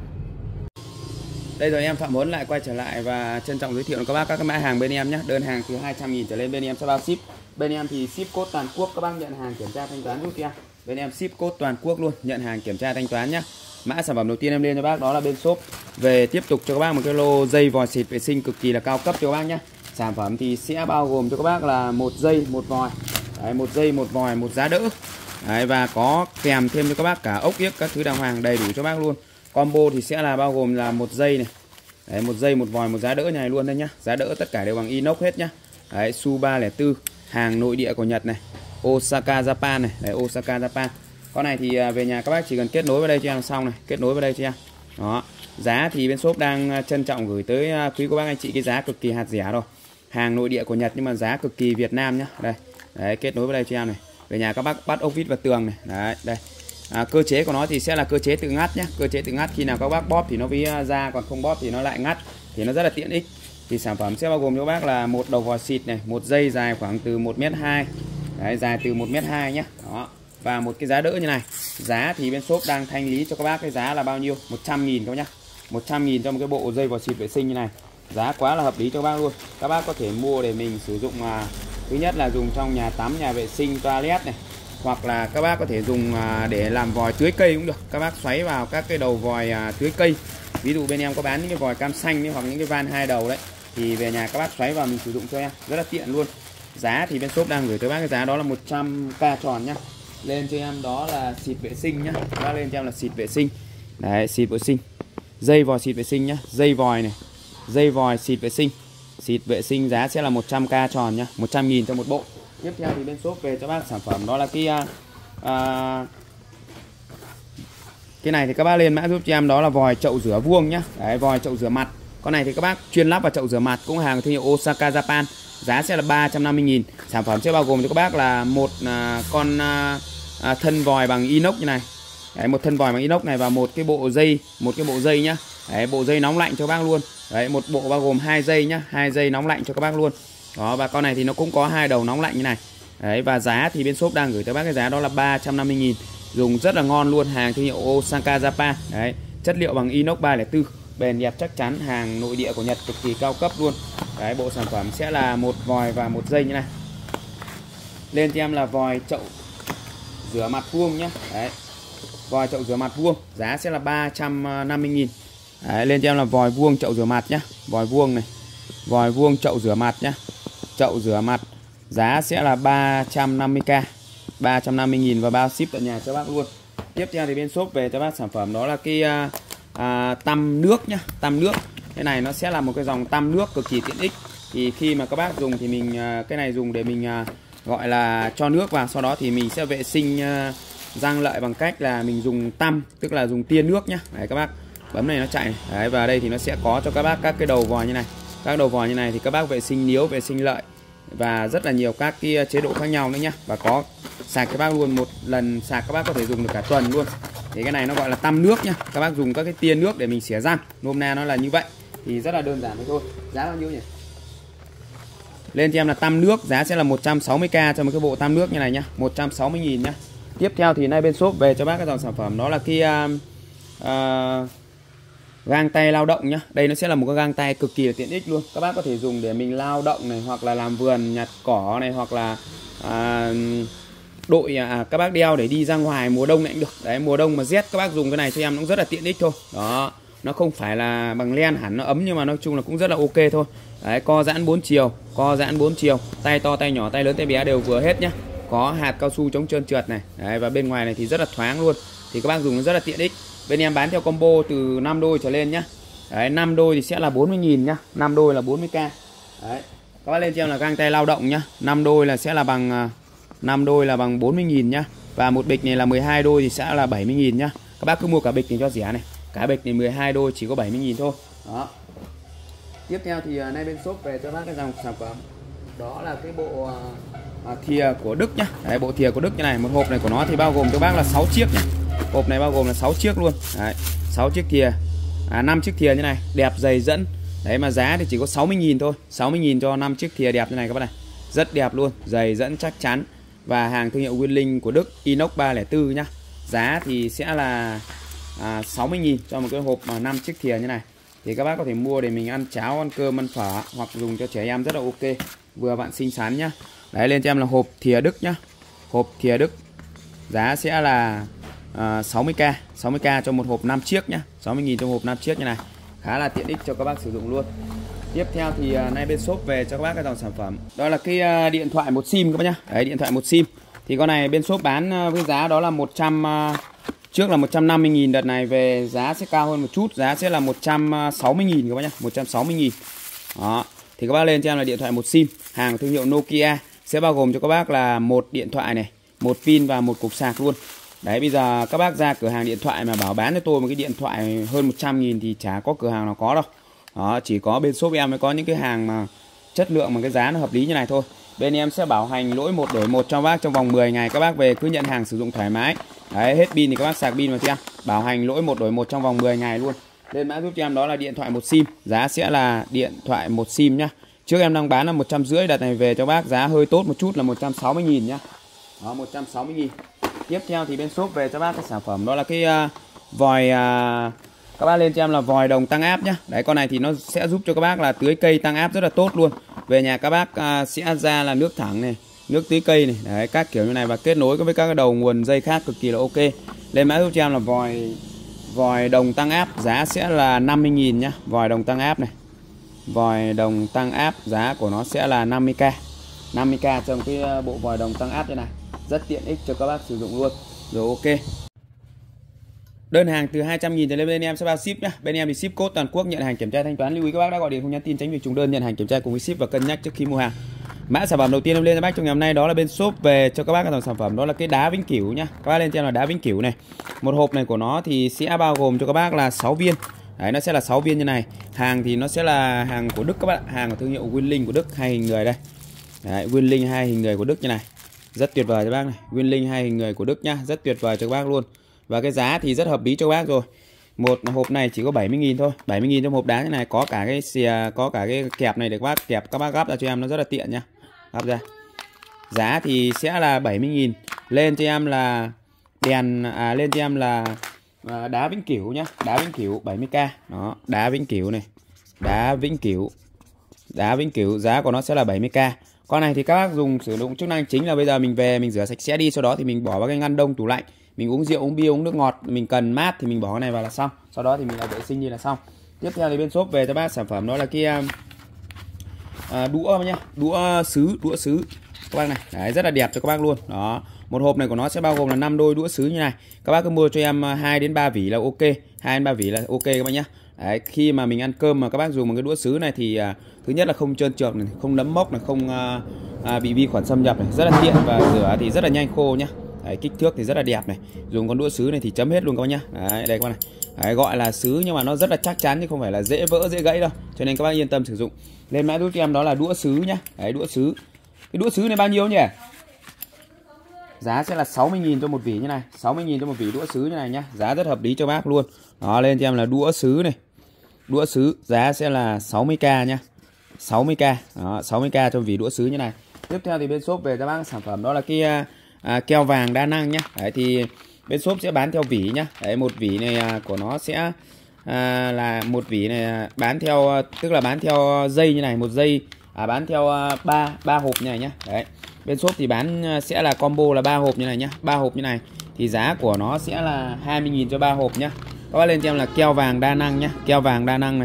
Đây rồi em Phạm Huấn lại quay trở lại và trân trọng giới thiệu với các bác các cái mã hàng bên em nhé. Đơn hàng từ hai trăm nghìn trở lên bên em sẽ bao ship. Bên em thì ship code toàn quốc, các bác nhận hàng kiểm tra thanh toán giúp em. Bên em ship code toàn quốc luôn, nhận hàng kiểm tra thanh toán nhé. Mã sản phẩm đầu tiên em lên cho bác đó là bên shop về tiếp tục cho các bác một cái lô dây vòi xịt vệ sinh cực kỳ là cao cấp cho các bác nhé. Sản phẩm thì sẽ bao gồm cho các bác là một dây một vòi. Đấy, một dây một vòi một giá đỡ. Đấy, và có kèm thêm cho các bác cả ốc yếc các thứ đàng hoàng đầy đủ cho bác luôn. Combo thì sẽ là bao gồm là một dây này. Đấy, một dây một vòi một giá đỡ này luôn đây nhá. Giá đỡ tất cả đều bằng inox hết nhá. Đấy, Su ba không bốn, hàng nội địa của Nhật này, Osaka Japan này. Đấy, Osaka Japan. Con này thì về nhà các bác chỉ cần kết nối vào đây cho em xong này, kết nối vào đây cho em. Đó. Giá thì bên shop đang trân trọng gửi tới quý cô bác anh chị cái giá cực kỳ hạt rẻ rồi. Hàng nội địa của Nhật nhưng mà giá cực kỳ Việt Nam nhá. Đây. Đấy, kết nối vào đây cho em này. Về nhà các bác bắt ốc vít vào tường này. Đấy, đây. À, cơ chế của nó thì sẽ là cơ chế tự ngắt nhé. Cơ chế tự ngắt, khi nào các bác bóp thì nó với ra, còn không bóp thì nó lại ngắt, thì nó rất là tiện ích. Thì sản phẩm sẽ bao gồm cho các bác là một đầu vòi xịt này, một dây dài khoảng từ một mét hai, Đấy, dài từ một mét hai nhá. Đó. Và một cái giá đỡ như này. Giá thì bên shop đang thanh lý cho các bác cái giá là bao nhiêu? một trăm nghìn các bác nhá. một trăm nghìn cho một cái bộ dây vò xịt vệ sinh như này. Giá quá là hợp lý cho các bác luôn. Các bác có thể mua để mình sử dụng, à, thứ nhất là dùng trong nhà tắm, nhà vệ sinh, toilet này. Hoặc là các bác có thể dùng à, để làm vòi tưới cây cũng được. Các bác xoáy vào các cái đầu vòi à, tưới cây. Ví dụ bên em có bán những cái vòi cam xanh ấy, hoặc những cái van hai đầu đấy, thì về nhà các bác xoáy vào mình sử dụng cho em rất là tiện luôn. Giá thì bên shop đang gửi tới bác cái giá đó là một trăm k tròn nhá. Lên cho em đó là xịt vệ sinh nhá. Các bác lên cho em là xịt vệ sinh. Đấy, xịt vệ sinh. Dây vòi xịt vệ sinh nhá. Dây vòi này, dây vòi xịt vệ sinh. Xịt vệ sinh giá sẽ là một trăm k tròn nhá, một trăm nghìn cho một bộ. Tiếp theo thì bên shop về cho bác sản phẩm đó là cái à, à, cái này thì các bác lên mã giúp cho em đó là vòi chậu rửa vuông nhá. Đấy, vòi chậu rửa mặt. Con này thì các bác chuyên lắp vào chậu rửa mặt, cũng hàng thương hiệu Osaka Japan. Giá sẽ là ba trăm năm mươi nghìn. Sản phẩm sẽ bao gồm cho các bác là một à, con à, à, thân vòi bằng inox như này. Đấy, một thân vòi bằng inox này và một cái bộ dây, một cái bộ dây nhá. Đấy, bộ dây nóng lạnh cho các bác luôn. Đấy, một bộ bao gồm hai dây nhá, hai dây nóng lạnh cho các bác luôn. Đó, và con này thì nó cũng có hai đầu nóng lạnh như này. Đấy, và giá thì bên shop đang gửi tới bác cái giá đó là ba trăm năm mươi nghìn. Dùng rất là ngon luôn, hàng thương hiệu Osaka Japan. Đấy, chất liệu bằng inox ba không bốn, bền đẹp chắc chắn, hàng nội địa của Nhật cực kỳ cao cấp luôn. Đấy, bộ sản phẩm sẽ là một vòi và một dây như này. Lên cho em là vòi chậu rửa mặt vuông nhé. Đấy, vòi chậu rửa mặt vuông, giá sẽ là ba trăm năm mươi nghìn. Đấy, lên cho em là vòi vuông chậu rửa mặt nhé. Vòi vuông này, vòi vuông chậu rửa mặt nhé. Chậu rửa mặt, giá sẽ là ba trăm năm mươi k, ba trăm năm mươi nghìn và bao ship tận nhà cho bác luôn. Tiếp theo thì bên shop về cho bác sản phẩm đó là cái à, à, tăm nước nhá. Tăm nước, cái này nó sẽ là một cái dòng tăm nước cực kỳ tiện ích. Thì khi mà các bác dùng thì mình à, cái này dùng để mình à, gọi là cho nước vào, sau đó thì mình sẽ vệ sinh à, răng lợi bằng cách là mình dùng tăm, tức là dùng tia nước nhá. Đấy, các bác bấm này nó chạy này. Đấy, và đây thì nó sẽ có cho các bác các cái đầu vòi như này. Các đầu vòi như này thì các bác vệ sinh níu, vệ sinh lợi và rất là nhiều các cái chế độ khác nhau nữa nhá. Và có sạc các bác luôn, một lần sạc các bác có thể dùng được cả tuần luôn. Thì cái này nó gọi là tăm nước nhá. Các bác dùng các cái tia nước để mình xỉa răng, nôm na nó là như vậy. Thì rất là đơn giản thôi. Giá bao nhiêu nhỉ? Lên cho em là tăm nước, giá sẽ là một trăm sáu mươi k cho một cái bộ tăm nước như này nhá, một trăm sáu mươi nghìn nhá. Tiếp theo thì nay bên shop về cho bác cái dòng sản phẩm đó là cái uh, uh, gang tay lao động nhá. Đây nó sẽ là một cái gang tay cực kỳ là tiện ích luôn. Các bác có thể dùng để mình lao động này, hoặc là làm vườn, nhặt cỏ này, hoặc là à, đội à, các bác đeo để đi ra ngoài mùa đông này cũng được. Đấy, mùa đông mà rét các bác dùng cái này cho em cũng rất là tiện ích thôi. Đó, nó không phải là bằng len hẳn nó ấm, nhưng mà nói chung là cũng rất là ok thôi. Đấy, co giãn bốn chiều, co giãn bốn chiều, tay to, tay nhỏ, tay lớn, tay bé đều vừa hết nhá. Có hạt cao su chống trơn trượt này. Đấy, và bên ngoài này thì rất là thoáng luôn. Thì các bác dùng nó rất là tiện ích. Bên em bán theo combo từ năm đôi trở lên nhá. Đấy, năm đôi thì sẽ là bốn mươi nghìn nhá. năm đôi là bốn mươi k. Đấy. Các bác lên cho em là găng tay lao động nhá. năm đôi là sẽ là bằng năm đôi là bằng bốn mươi nghìn nhá. Và một bịch này là mười hai đôi thì sẽ là bảy mươi nghìn nhá. Các bác cứ mua cả bịch thì cho rẻ này. Cả bịch này mười hai đôi chỉ có bảy mươi nghìn thôi. Đó. Tiếp theo thì nay bên shop về cho bác cái dòng sản phẩm đó là cái bộ à, thìa của Đức nhá. Đấy, bộ thìa của Đức như này. Một hộp này của nó thì bao gồm cho bác là sáu chiếc nhá. Hộp này bao gồm là sáu chiếc luôn. Đấy, sáu chiếc thìa, à, năm chiếc thìa như này, đẹp dày dẫn. Đấy, mà giá thì chỉ có sáu mươi nghìn thôi. sáu mươi nghìn cho năm chiếc thìa đẹp như này các bác này. Rất đẹp luôn, dày dẫn chắc chắn. Và hàng thương hiệu Winling của Đức, inox ba không bốn nhá. Giá thì sẽ là à, sáu mươi nghìn cho một cái hộp mà năm chiếc thìa như này. Thì các bác có thể mua để mình ăn cháo, ăn cơm, ăn phở, hoặc dùng cho trẻ em rất là ok. Vừa vặn xinh xắn nhá. Đấy, lên cho em là hộp thìa Đức nhá. Hộp thìa Đức. Giá sẽ là à, sáu mươi k, sáu mươi k cho một hộp năm chiếc nhá. sáu mươi nghìn cho một hộp năm chiếc như này. Khá là tiện ích cho các bác sử dụng luôn. Tiếp theo thì uh, nay bên shop về cho các bác cái dòng sản phẩm đó là cái uh, điện thoại một sim các bác nhá. Đấy, điện thoại một sim. Thì con này bên shop bán uh, với giá đó là một trăm uh, trước là một trăm năm mươi nghìn, đợt này về giá sẽ cao hơn một chút, giá sẽ là một trăm sáu mươi nghìn các bác nhá, một trăm sáu mươi nghìn. Đó. Thì các bác lên cho em là điện thoại một sim, hàng thương hiệu Nokia, sẽ bao gồm cho các bác là một điện thoại này, một pin và một cục sạc luôn. Đấy, bây giờ các bác ra cửa hàng điện thoại mà bảo bán cho tôi một cái điện thoại hơn một trăm nghìn thì chả có cửa hàng nào có đâu. Đó, chỉ có bên shop em mới có những cái hàng mà chất lượng mà cái giá nó hợp lý như này thôi. Bên em sẽ bảo hành lỗi một đổi một cho bác trong vòng mười ngày, các bác về cứ nhận hàng sử dụng thoải mái. Đấy, hết pin thì các bác sạc pin vào cho em. Bảo hành lỗi một đổi một trong vòng mười ngày luôn. Lên mã giúp cho em đó là điện thoại một sim, giá sẽ là điện thoại một sim nhá. Trước em đang bán là một trăm rưỡi, đợt này về cho bác giá hơi tốt một chút là một trăm sáu mươi nghìn nhá. Đó, một trăm sáu mươi nghìn. Tiếp theo thì bên shop về cho bác cái sản phẩm đó là cái uh, vòi uh, các bác lên cho em là vòi đồng tăng áp nhá. Đấy, con này thì nó sẽ giúp cho các bác là tưới cây tăng áp rất là tốt luôn. Về nhà các bác uh, sẽ ra là nước thẳng này, nước tưới cây này, đấy, các kiểu như này và kết nối với các đầu nguồn dây khác cực kỳ là ok. Lên mã giúp cho em là vòi vòi đồng tăng áp, giá sẽ là năm mươi nghìn nhá. Vòi đồng tăng áp này, vòi đồng tăng áp giá của nó sẽ là năm mươi k. năm mươi k trong cái bộ vòi đồng tăng áp như này, rất tiện ích cho các bác sử dụng luôn. Rồi ok. Đơn hàng từ hai trăm nghìn trở lên bên em sẽ bao ship nhá. Bên em thì ship code toàn quốc, nhận hàng kiểm tra thanh toán. Lưu ý các bác đã gọi điện không nhắn tin tránh việc trùng đơn, nhận hàng kiểm tra cùng với ship và cân nhắc trước khi mua hàng. Mã sản phẩm đầu tiên em lên cho bác trong ngày hôm nay đó là bên shop về cho các bác cái dòng sản phẩm đó là cái đá vĩnh cửu nhá. Các bác lên cho em là đá vĩnh cửu này. Một hộp này của nó thì sẽ bao gồm cho các bác là sáu viên. Đấy, nó sẽ là sáu viên như này. Hàng thì nó sẽ là hàng của Đức các bạn, hàng của thương hiệu Winling của Đức, hai hình người đây. Đấy, Winling hai hình người của Đức như này. Rất tuyệt vời cho bác này, Winling hai hình người của Đức nhá, rất tuyệt vời cho các bác luôn. Và cái giá thì rất hợp lý cho các bác rồi. Một hộp này chỉ có bảy mươi nghìn thôi, bảy mươi nghìn trong hộp đá như này, có cả cái xìa, có cả cái kẹp này để các bác kẹp, các bác gắp ra cho em nó rất là tiện nhá. Gắp ra. Giá thì sẽ là bảy mươi nghìn. Lên cho em là đèn à, lên cho em là à, đá vĩnh cửu nhá, đá vĩnh cửu bảy mươi k. Đó, đá vĩnh cửu này. Đá vĩnh cửu. Đá vĩnh cửu giá của nó sẽ là bảy mươi k. Con này thì các bác dùng sử dụng chức năng chính là bây giờ mình về mình rửa sạch sẽ đi, sau đó thì mình bỏ vào cái ngăn đông tủ lạnh. Mình uống rượu, uống bia, uống nước ngọt, mình cần mát thì mình bỏ cái này vào là xong. Sau đó thì mình lại vệ sinh đi là xong. Tiếp theo thì bên shop về cho bác sản phẩm đó là cái à, đũa nhá, đũa sứ, đũa sứ các bác này. Đấy, rất là đẹp cho các bác luôn. Đó, một hộp này của nó sẽ bao gồm là năm đôi đũa sứ như này. Các bác cứ mua cho em hai đến ba vỉ là ok, hai đến ba vỉ là ok các bác nhá. Đấy, khi mà mình ăn cơm mà các bác dùng một cái đũa sứ này thì à, thứ nhất là không trơn trượt này, không nấm mốc này, không à, à, bị vi khuẩn xâm nhập này, rất là tiện và rửa thì rất là nhanh khô nhá. Đấy, kích thước thì rất là đẹp này. Dùng con đũa sứ này thì chấm hết luôn các bác nhá. Đấy, đây các bác này. Đấy, gọi là sứ nhưng mà nó rất là chắc chắn chứ không phải là dễ vỡ dễ gãy đâu. Cho nên các bác yên tâm sử dụng. Lên mã giúp cho em đó là đũa sứ nhá. Đấy, đũa sứ. Cái đũa sứ này bao nhiêu nhỉ? Giá sẽ là sáu mươi nghìn cho một vỉ như này, sáu mươi nghìn cho một vỉ đũa sứ như này nhá. Giá rất hợp lý cho bác luôn. Đó, lên cho em là đũa sứ này. Đũa sứ giá sẽ là sáu mươi k nhá. sáu mươi k. Đó, sáu mươi k cho vỉ đũa sứ như này. Tiếp theo thì bên shop về cho bác sản phẩm đó là cái à, keo vàng đa năng nhá. Đấy thì bên shop sẽ bán theo vỉ nhá. Đấy, một vỉ này à, của nó sẽ à, là một vỉ này bán theo, tức là bán theo dây như này, một dây à, bán theo ba ba hộp như này nhá. Đấy. Bên shop thì bán sẽ là combo là ba hộp như này nhá. ba hộp như này thì giá của nó sẽ là hai mươi nghìn cho ba hộp nhá. Các bác lên cho em là keo vàng đa năng nhá, keo vàng đa năng này.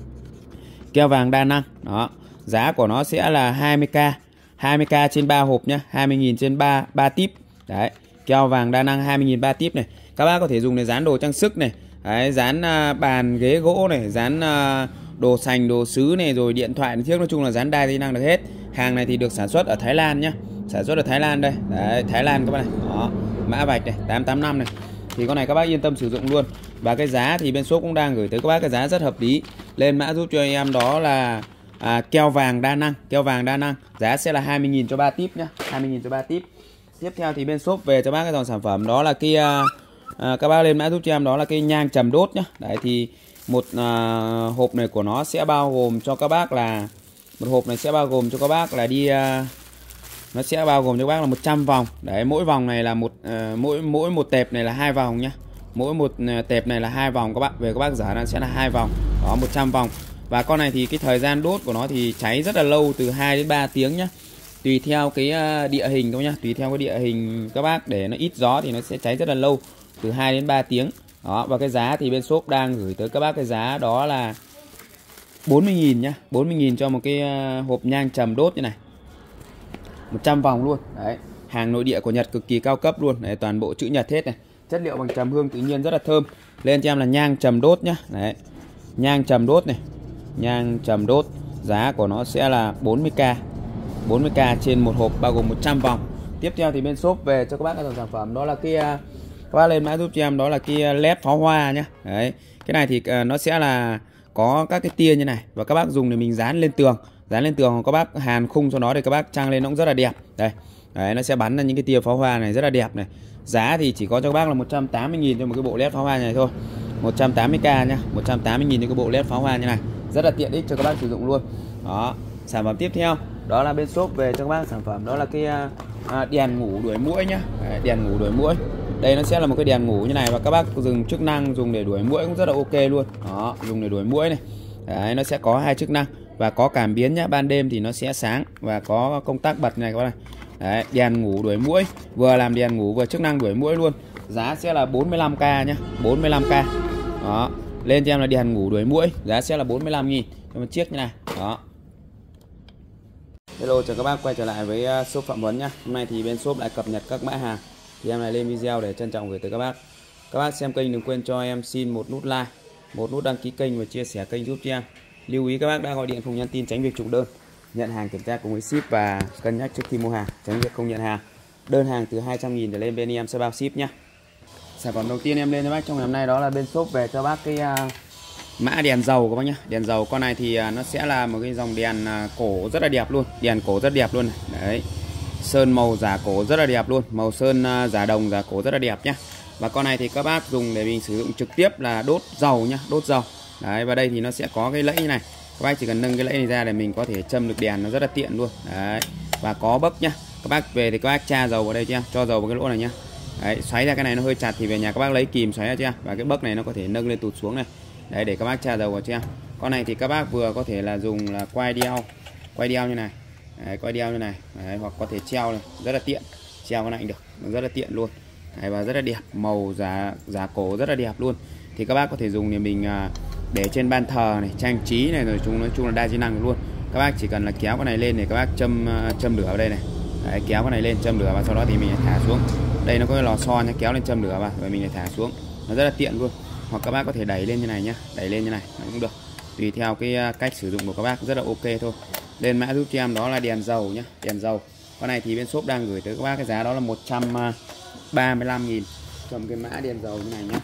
Keo vàng đa năng. Đó. Giá của nó sẽ là hai mươi k. hai mươi k trên ba hộp nhá, hai mươi nghìn trên ba ba tip. Đấy, keo vàng đa năng hai mươi nghìn ba tip này. Các bác có thể dùng để dán đồ trang sức này. Đấy, dán uh, bàn ghế gỗ này, dán uh, đồ sành, đồ sứ này, rồi điện thoại thiết, nói chung là dán đa tính năng được hết. Hàng này thì được sản xuất ở Thái Lan nhá. Sản xuất ở Thái Lan đây. Đấy, Thái Lan các bác này. Đó, mã vạch này, tám tám năm này. Thì con này các bác yên tâm sử dụng luôn. Và cái giá thì bên shop cũng đang gửi tới các bác cái giá rất hợp lý. Lên mã giúp cho em đó là à, keo vàng đa năng, keo vàng đa năng. Giá sẽ là hai mươi nghìn cho ba tip nhá, hai mươi nghìn cho ba tip. Tiếp theo thì bên shop về cho bác cái dòng sản phẩm đó là cái à, à, các bác lên mã giúp cho em đó là cái nhang trầm đốt nhá. Đấy thì một à, hộp này của nó sẽ bao gồm cho các bác là một hộp này sẽ bao gồm cho các bác là đi à, nó sẽ bao gồm cho các bác là một trăm vòng. Đấy, mỗi vòng này là một à, mỗi mỗi một tệp này là hai vòng nhá. Mỗi một tệp này là hai vòng các bác. Về các bác giả nó sẽ là hai vòng. Đó, một trăm vòng. Và con này thì cái thời gian đốt của nó thì cháy rất là lâu, từ hai đến ba tiếng nhá. Tùy theo cái địa hình các bác nhá, tùy theo cái địa hình các bác, để nó ít gió thì nó sẽ cháy rất là lâu, từ hai đến ba tiếng. Đó, và cái giá thì bên shop đang gửi tới các bác cái giá đó là bốn mươi nghìn nhá, bốn mươi nghìn cho một cái hộp nhang trầm đốt như này. một trăm vòng luôn. Đấy, hàng nội địa của Nhật cực kỳ cao cấp luôn. Đấy, toàn bộ chữ Nhật hết này. Chất liệu bằng trầm hương tự nhiên rất là thơm. Lên cho em là nhang trầm đốt nhá. Đấy. Nhang trầm đốt này. Nhang trầm đốt, giá của nó sẽ là bốn mươi k. bốn mươi k trên một hộp bao gồm một trăm vòng. Tiếp theo thì bên shop về cho các bác cái dòng sản phẩm đó là cái các bác lên mã giúp cho em đó là cái led pháo hoa nhá. Đấy. Cái này thì nó sẽ là có các cái tia như này và các bác dùng để mình dán lên tường, dán lên tường, các bác hàn khung cho nó để các bác trang lên nó cũng rất là đẹp. Đây. Đấy, nó sẽ bắn ra những cái tia pháo hoa này rất là đẹp này. Giá thì chỉ có cho các bác là một trăm tám mươi nghìn cho một cái bộ led pháo hoa này thôi. một trăm tám mươi k nhá, một trăm tám mươi nghìn cho cái bộ led pháo hoa như này. Rất là tiện ích cho các bác sử dụng luôn. Đó. Sản phẩm tiếp theo đó là bên shop về cho các bác sản phẩm đó là cái à, đèn ngủ đuổi muỗi nhá. Đấy, đèn ngủ đuổi muỗi. Đây nó sẽ là một cái đèn ngủ như này và các bác dùng chức năng dùng để đuổi muỗi cũng rất là ok luôn. Đó, dùng để đuổi muỗi này. Đấy, nó sẽ có hai chức năng và có cảm biến nhá, ban đêm thì nó sẽ sáng và có công tắc bật này các bác này. Đấy, đèn ngủ đuổi muỗi, vừa làm đèn ngủ vừa chức năng đuổi muỗi luôn. Giá sẽ là bốn mươi lăm k nhá, bốn mươi lăm k. Đó, lên cho em là đèn ngủ đuổi muỗi, giá sẽ là bốn mươi lăm nghìn cho một chiếc như này. Đó. Hello, chào các bác quay trở lại với shop Phạm Huấn nhá. Hôm nay thì bên shop lại cập nhật các mã hàng. Thì em lại lên video để trân trọng gửi tới các bác. Các bác xem kênh đừng quên cho em xin một nút like, một nút đăng ký kênh và chia sẻ kênh giúp cho em. Lưu ý các bác đã gọi điện không nhắn tin tránh việc trùng đơn. Nhận hàng kiểm tra cùng với ship và cân nhắc trước khi mua hàng, tránh việc không nhận hàng. Đơn hàng từ hai trăm nghìn trở lên bên em sẽ bao ship nhá. Sản phẩm đầu tiên em lên cho bác trong ngày hôm nay đó là bên shop về cho bác cái uh, mã đèn dầu các bác nhá. Đèn dầu con này thì uh, nó sẽ là một cái dòng đèn uh, cổ rất là đẹp luôn, đèn cổ rất đẹp luôn này. Đấy. Sơn màu giả cổ rất là đẹp luôn, màu sơn uh, giả đồng giả cổ rất là đẹp nhá. Và con này thì các bác dùng để mình sử dụng trực tiếp là đốt dầu nhá, đốt dầu. Đấy, và đây thì nó sẽ có cái lẫy như này. Các bác chỉ cần nâng cái lẫy này ra để mình có thể châm được đèn, nó rất là tiện luôn. Đấy. Và có bấc nhá. Các bác về thì các bác tra dầu vào đây chưa? Cho dầu vào cái lỗ này nhá. Đấy, xoáy ra cái này nó hơi chặt thì về nhà các bác lấy kìm xoáy ra chưa? Và cái bấc này nó có thể nâng lên tụt xuống này. Đấy, để các bác tra dầu vào chưa? Con này thì các bác vừa có thể là dùng là quay đeo, quay đeo như này. Đấy, quay đeo như này. Đấy, hoặc có thể treo này, rất là tiện. Treo con này cũng được, nó rất là tiện luôn. Đấy, và rất là đẹp, màu giá giá cổ rất là đẹp luôn. Thì các bác có thể dùng để mình để trên ban thờ này, trang trí này, rồi chúng nói chung là đa chức năng luôn. Các bác chỉ cần là kéo con này lên để các bác châm châm lửa vào đây này. Đấy, kéo con này lên châm lửa và sau đó thì mình thả xuống. Đây nó có cái lò xo nhá, kéo lên châm lửa vào và mình lại thả xuống. Nó rất là tiện luôn. Hoặc các bác có thể đẩy lên như này nhá, đẩy lên như này nó cũng được. Tùy theo cái cách sử dụng của các bác, rất là ok thôi. Lên mã giúp cho em đó là đèn dầu nhá, đèn dầu. Con này thì bên shop đang gửi tới các bác cái giá đó là một trăm ba mươi lăm nghìn cho một cái mã đèn dầu như này nhá.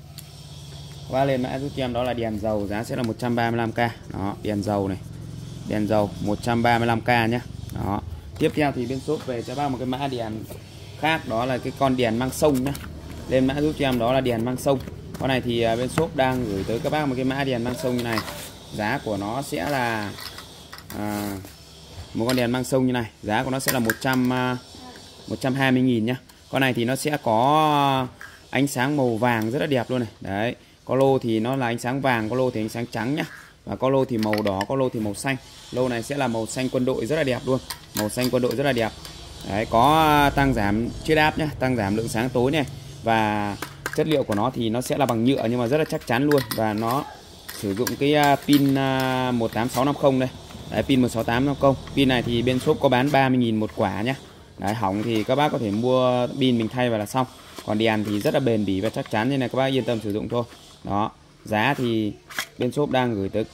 Qua lên mã giúp cho em đó là đèn dầu, giá sẽ là một trăm ba mươi lăm k. Đó, đèn dầu này. Đèn dầu một trăm ba mươi lăm k nhá. Đó. Tiếp theo thì bên shop về cho bác một cái mã đèn khác đó là cái con đèn mang sông nhá. Lên mã giúp cho em đó là đèn mang sông. Con này thì bên shop đang gửi tới các bác một cái mã đèn mang sông như này. Giá của nó sẽ là à, một con đèn mang sông như này, giá của nó sẽ là một trăm hai mươi nghìn nhá. Con này thì nó sẽ có ánh sáng màu vàng rất là đẹp luôn này. Đấy. Có lô thì nó là ánh sáng vàng, có lô thì ánh sáng trắng nhá. Và có lô thì màu đỏ, có lô thì màu xanh. Lô này sẽ là màu xanh quân đội rất là đẹp luôn. Màu xanh quân đội rất là đẹp. Đấy, có tăng giảm chiết áp nhá, tăng giảm lượng sáng tối này. Và chất liệu của nó thì nó sẽ là bằng nhựa nhưng mà rất là chắc chắn luôn. Và nó sử dụng cái pin một tám sáu năm không đây. Đấy, pin một sáu tám năm không. Pin này thì bên shop có bán ba mươi nghìn một quả nhá. Đấy, hỏng thì các bác có thể mua pin mình thay vào là xong. Còn đèn thì rất là bền bỉ và chắc chắn nên là các bác yên tâm sử dụng thôi. Đó, giá thì bên shop đang gửi tới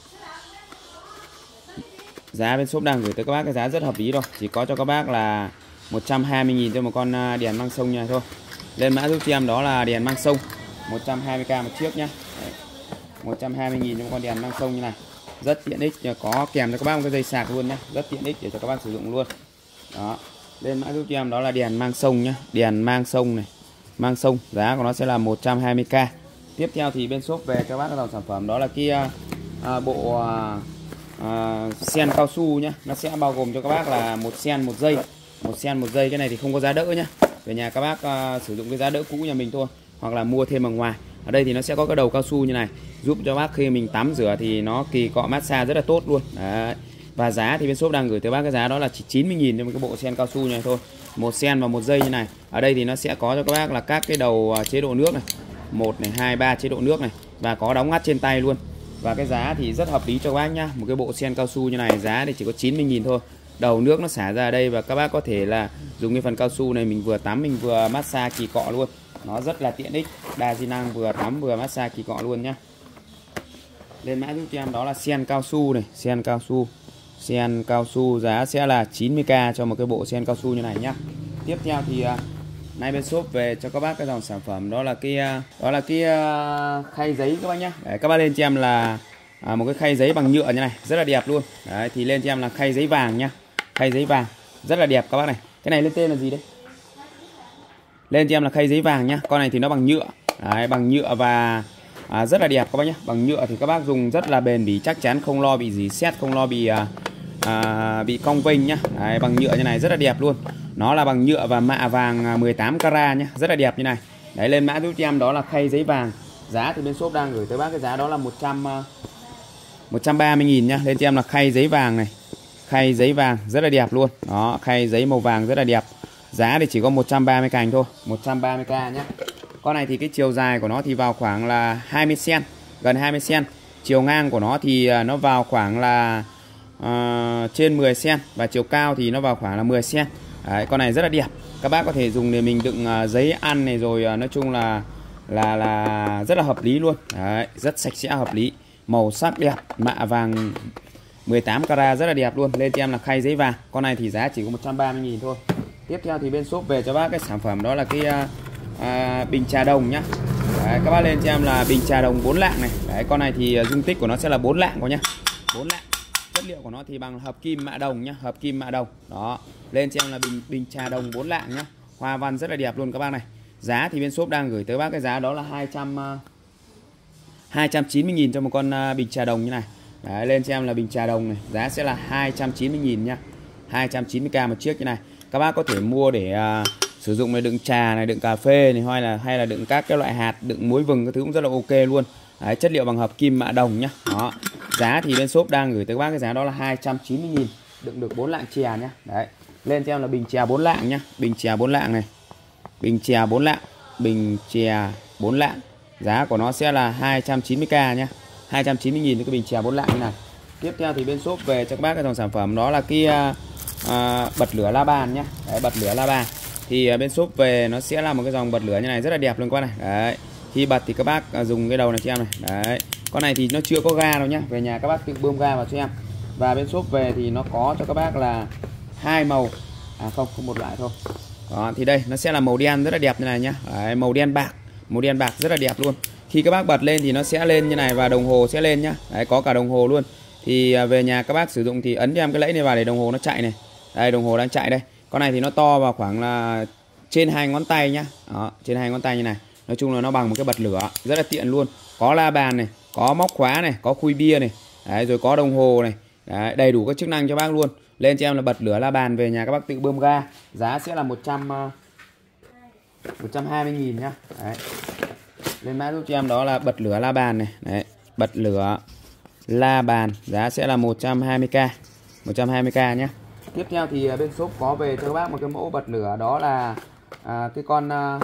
Giá bên shop đang gửi tới các bác cái giá rất hợp lý rồi. Chỉ có cho các bác là một trăm hai mươi nghìn cho một con đèn mang sông như này thôi. Lên mã giúp cho em đó là đèn mang sông một trăm hai mươi k một chiếc nhá. Đấy, một trăm hai mươi nghìn cho một con đèn mang sông như này. Rất tiện ích, có kèm cho các bác một cái dây sạc luôn nhá. Rất tiện ích để cho các bác sử dụng luôn. Đó. Lên mã giúp cho em đó là đèn mang sông nhá. Đèn mang sông này. Mang sông, giá của nó sẽ là một trăm hai mươi k. Tiếp theo thì bên shop về cho bác cái dòng sản phẩm đó là cái à, bộ à, à, sen cao su nhá. Nó sẽ bao gồm cho các bác là một sen một dây. Một sen một dây, cái này thì không có giá đỡ nhá. Về nhà các bác à, sử dụng cái giá đỡ cũ nhà mình thôi. Hoặc là mua thêm bằng ngoài. Ở đây thì nó sẽ có cái đầu cao su như này. Giúp cho bác khi mình tắm rửa thì nó kỳ cọ massage rất là tốt luôn. Đấy. Và giá thì bên shop đang gửi tới bác cái giá đó là chỉ chín mươi nghìn cho một cái bộ sen cao su như này thôi. Một sen và một dây như này. Ở đây thì nó sẽ có cho các bác là các cái đầu chế độ nước này. một này, hai, ba chế độ nước này. Và có đóng ngắt trên tay luôn. Và cái giá thì rất hợp lý cho các bác nhá. Một cái bộ sen cao su như này giá thì chỉ có chín mươi nghìn thôi. Đầu nước nó xả ra đây và các bác có thể là dùng cái phần cao su này mình vừa tắm mình vừa massage kỳ cọ luôn. Nó rất là tiện ích, đa di năng, vừa tắm vừa massage kỳ cọ luôn nhá. Lên mã giúp cho em đó là sen cao su này, sen cao su. Sen cao su giá sẽ là chín mươi k cho một cái bộ sen cao su như này nhá. Tiếp theo thì nay bên shop về cho các bác cái dòng sản phẩm đó là cái đó là cái khay giấy các bác nhá. Đấy, các bác lên cho em là à, một cái khay giấy bằng nhựa như này, rất là đẹp luôn. Đấy, thì lên cho em là khay giấy vàng nhá. Khay giấy vàng rất là đẹp các bác này. Cái này lên tên là gì đấy? Lên cho em là khay giấy vàng nhá. Con này thì nó bằng nhựa. Đấy, bằng nhựa và à, rất là đẹp các bác nhá. Bằng nhựa thì các bác dùng rất là bền bỉ, chắc chắn, không lo bị dỉ sét, không lo bị à, à, bị cong vênh nhá. Đấy, bằng nhựa như này rất là đẹp luôn. Nó là bằng nhựa và mạ vàng mười tám carat nhá, rất là đẹp như này. Đấy, lên mã giúp cho em đó là khay giấy vàng. Giá thì bên shop đang gửi tới bác cái giá đó là một trăm ba mươi nghìn nhá. Lên cho em là khay giấy vàng này. Khay giấy vàng rất là đẹp luôn. Đó, khay giấy màu vàng rất là đẹp. Giá thì chỉ có một trăm ba mươi cành thôi, một trăm ba mươi k nhá. Con này thì cái chiều dài của nó thì vào khoảng là hai mươi xăng-ti-mét, gần hai mươi xăng-ti-mét. Chiều ngang của nó thì nó vào khoảng là uh, trên mười xăng-ti-mét và chiều cao thì nó vào khoảng là mười xăng-ti-mét. Đấy, con này rất là đẹp. Các bác có thể dùng để mình đựng uh, giấy ăn này, rồi uh, nói chung là là là rất là hợp lý luôn. Đấy, rất sạch sẽ hợp lý. Màu sắc đẹp, mạ vàng mười tám carat rất là đẹp luôn. Lên cho em là khay giấy vàng. Con này thì giá chỉ có một trăm ba mươi nghìn thôi. Tiếp theo thì bên shop về cho bác cái sản phẩm đó là cái uh, uh, bình trà đồng nhá. Đấy, các bác lên cho em là bình trà đồng bốn lạng này. Đấy, con này thì dung tích của nó sẽ là bốn lạng của nhá. bốn lạng. Chất liệu của nó thì bằng hợp kim mạ đồng nhá, hợp kim mạ đồng. Đó. Lên cho em là bình bình trà đồng bốn lạng nhá. Hoa văn rất là đẹp luôn các bác này. Giá thì bên shop đang gửi tới bác cái giá đó là hai trăm chín mươi nghìn cho một con bình trà đồng như này. Đấy, lên cho em là bình trà đồng này, giá sẽ là hai trăm chín mươi nghìn nhá. hai trăm chín mươi k một chiếc như này. Các bác có thể mua để uh, sử dụng để đựng trà này, đựng cà phê này, hay là hay là đựng các cái loại hạt, đựng muối vừng, cái thứ cũng rất là ok luôn. Đấy, chất liệu bằng hợp kim mạ đồng nhá. Đó. Giá thì bên shop đang gửi tới các bác cái giá đó là hai trăm chín mươi nghìn, đựng được bốn lạng chè nhá. Đấy. Lên cho em là bình chè bốn lạng nhá, bình chè bốn lạng này. Bình chè bốn lạng, bình chè bốn lạng. Giá của nó sẽ là hai trăm chín mươi k nhá. hai trăm chín mươi nghìn cái bình chè bốn lạng như này. Tiếp theo thì bên shop về cho các bác cái dòng sản phẩm đó là cái uh, uh, bật lửa la bàn nhá. Đấy, bật lửa la bàn. Thì uh, bên shop về nó sẽ là một cái dòng bật lửa như này rất là đẹp luôn các bác này. Đấy. Khi bật thì các bác uh, dùng cái đầu này cho em này. Đấy. Con này thì nó chưa có ga đâu nhá. Về nhà các bác tự bơm ga vào cho em. Và bên shop về thì nó có cho các bác là hai màu. À không, có một loại thôi. Đó, thì đây nó sẽ là màu đen rất là đẹp như này nhá. Đấy, màu đen bạc, màu đen bạc rất là đẹp luôn. Khi các bác bật lên thì nó sẽ lên như này và đồng hồ sẽ lên nhá. Đấy, có cả đồng hồ luôn. Thì về nhà các bác sử dụng thì ấn cho em cái lẫy này vào để đồng hồ nó chạy này. Đây, đồng hồ đang chạy đây. Con này thì nó to vào khoảng là trên hai ngón tay nhá. Đó, trên hai ngón tay như này. Nói chung là nó bằng một cái bật lửa rất là tiện luôn. Có la bàn này, có móc khóa này, có khui bia này. Đấy, rồi có đồng hồ này. Đấy, đầy đủ các chức năng cho bác luôn. Lên cho em là bật lửa la bàn, về nhà các bác tự bơm ga. Giá sẽ là một trăm hai mươi nghìn nhá. Đấy. Lên mã giúp cho em đó là bật lửa la bàn này. Đấy, bật lửa la bàn, giá sẽ là một trăm hai mươi k. một trăm hai mươi k nhé. Tiếp theo thì bên shop có về cho các bác một cái mẫu bật lửa đó là à, cái con à,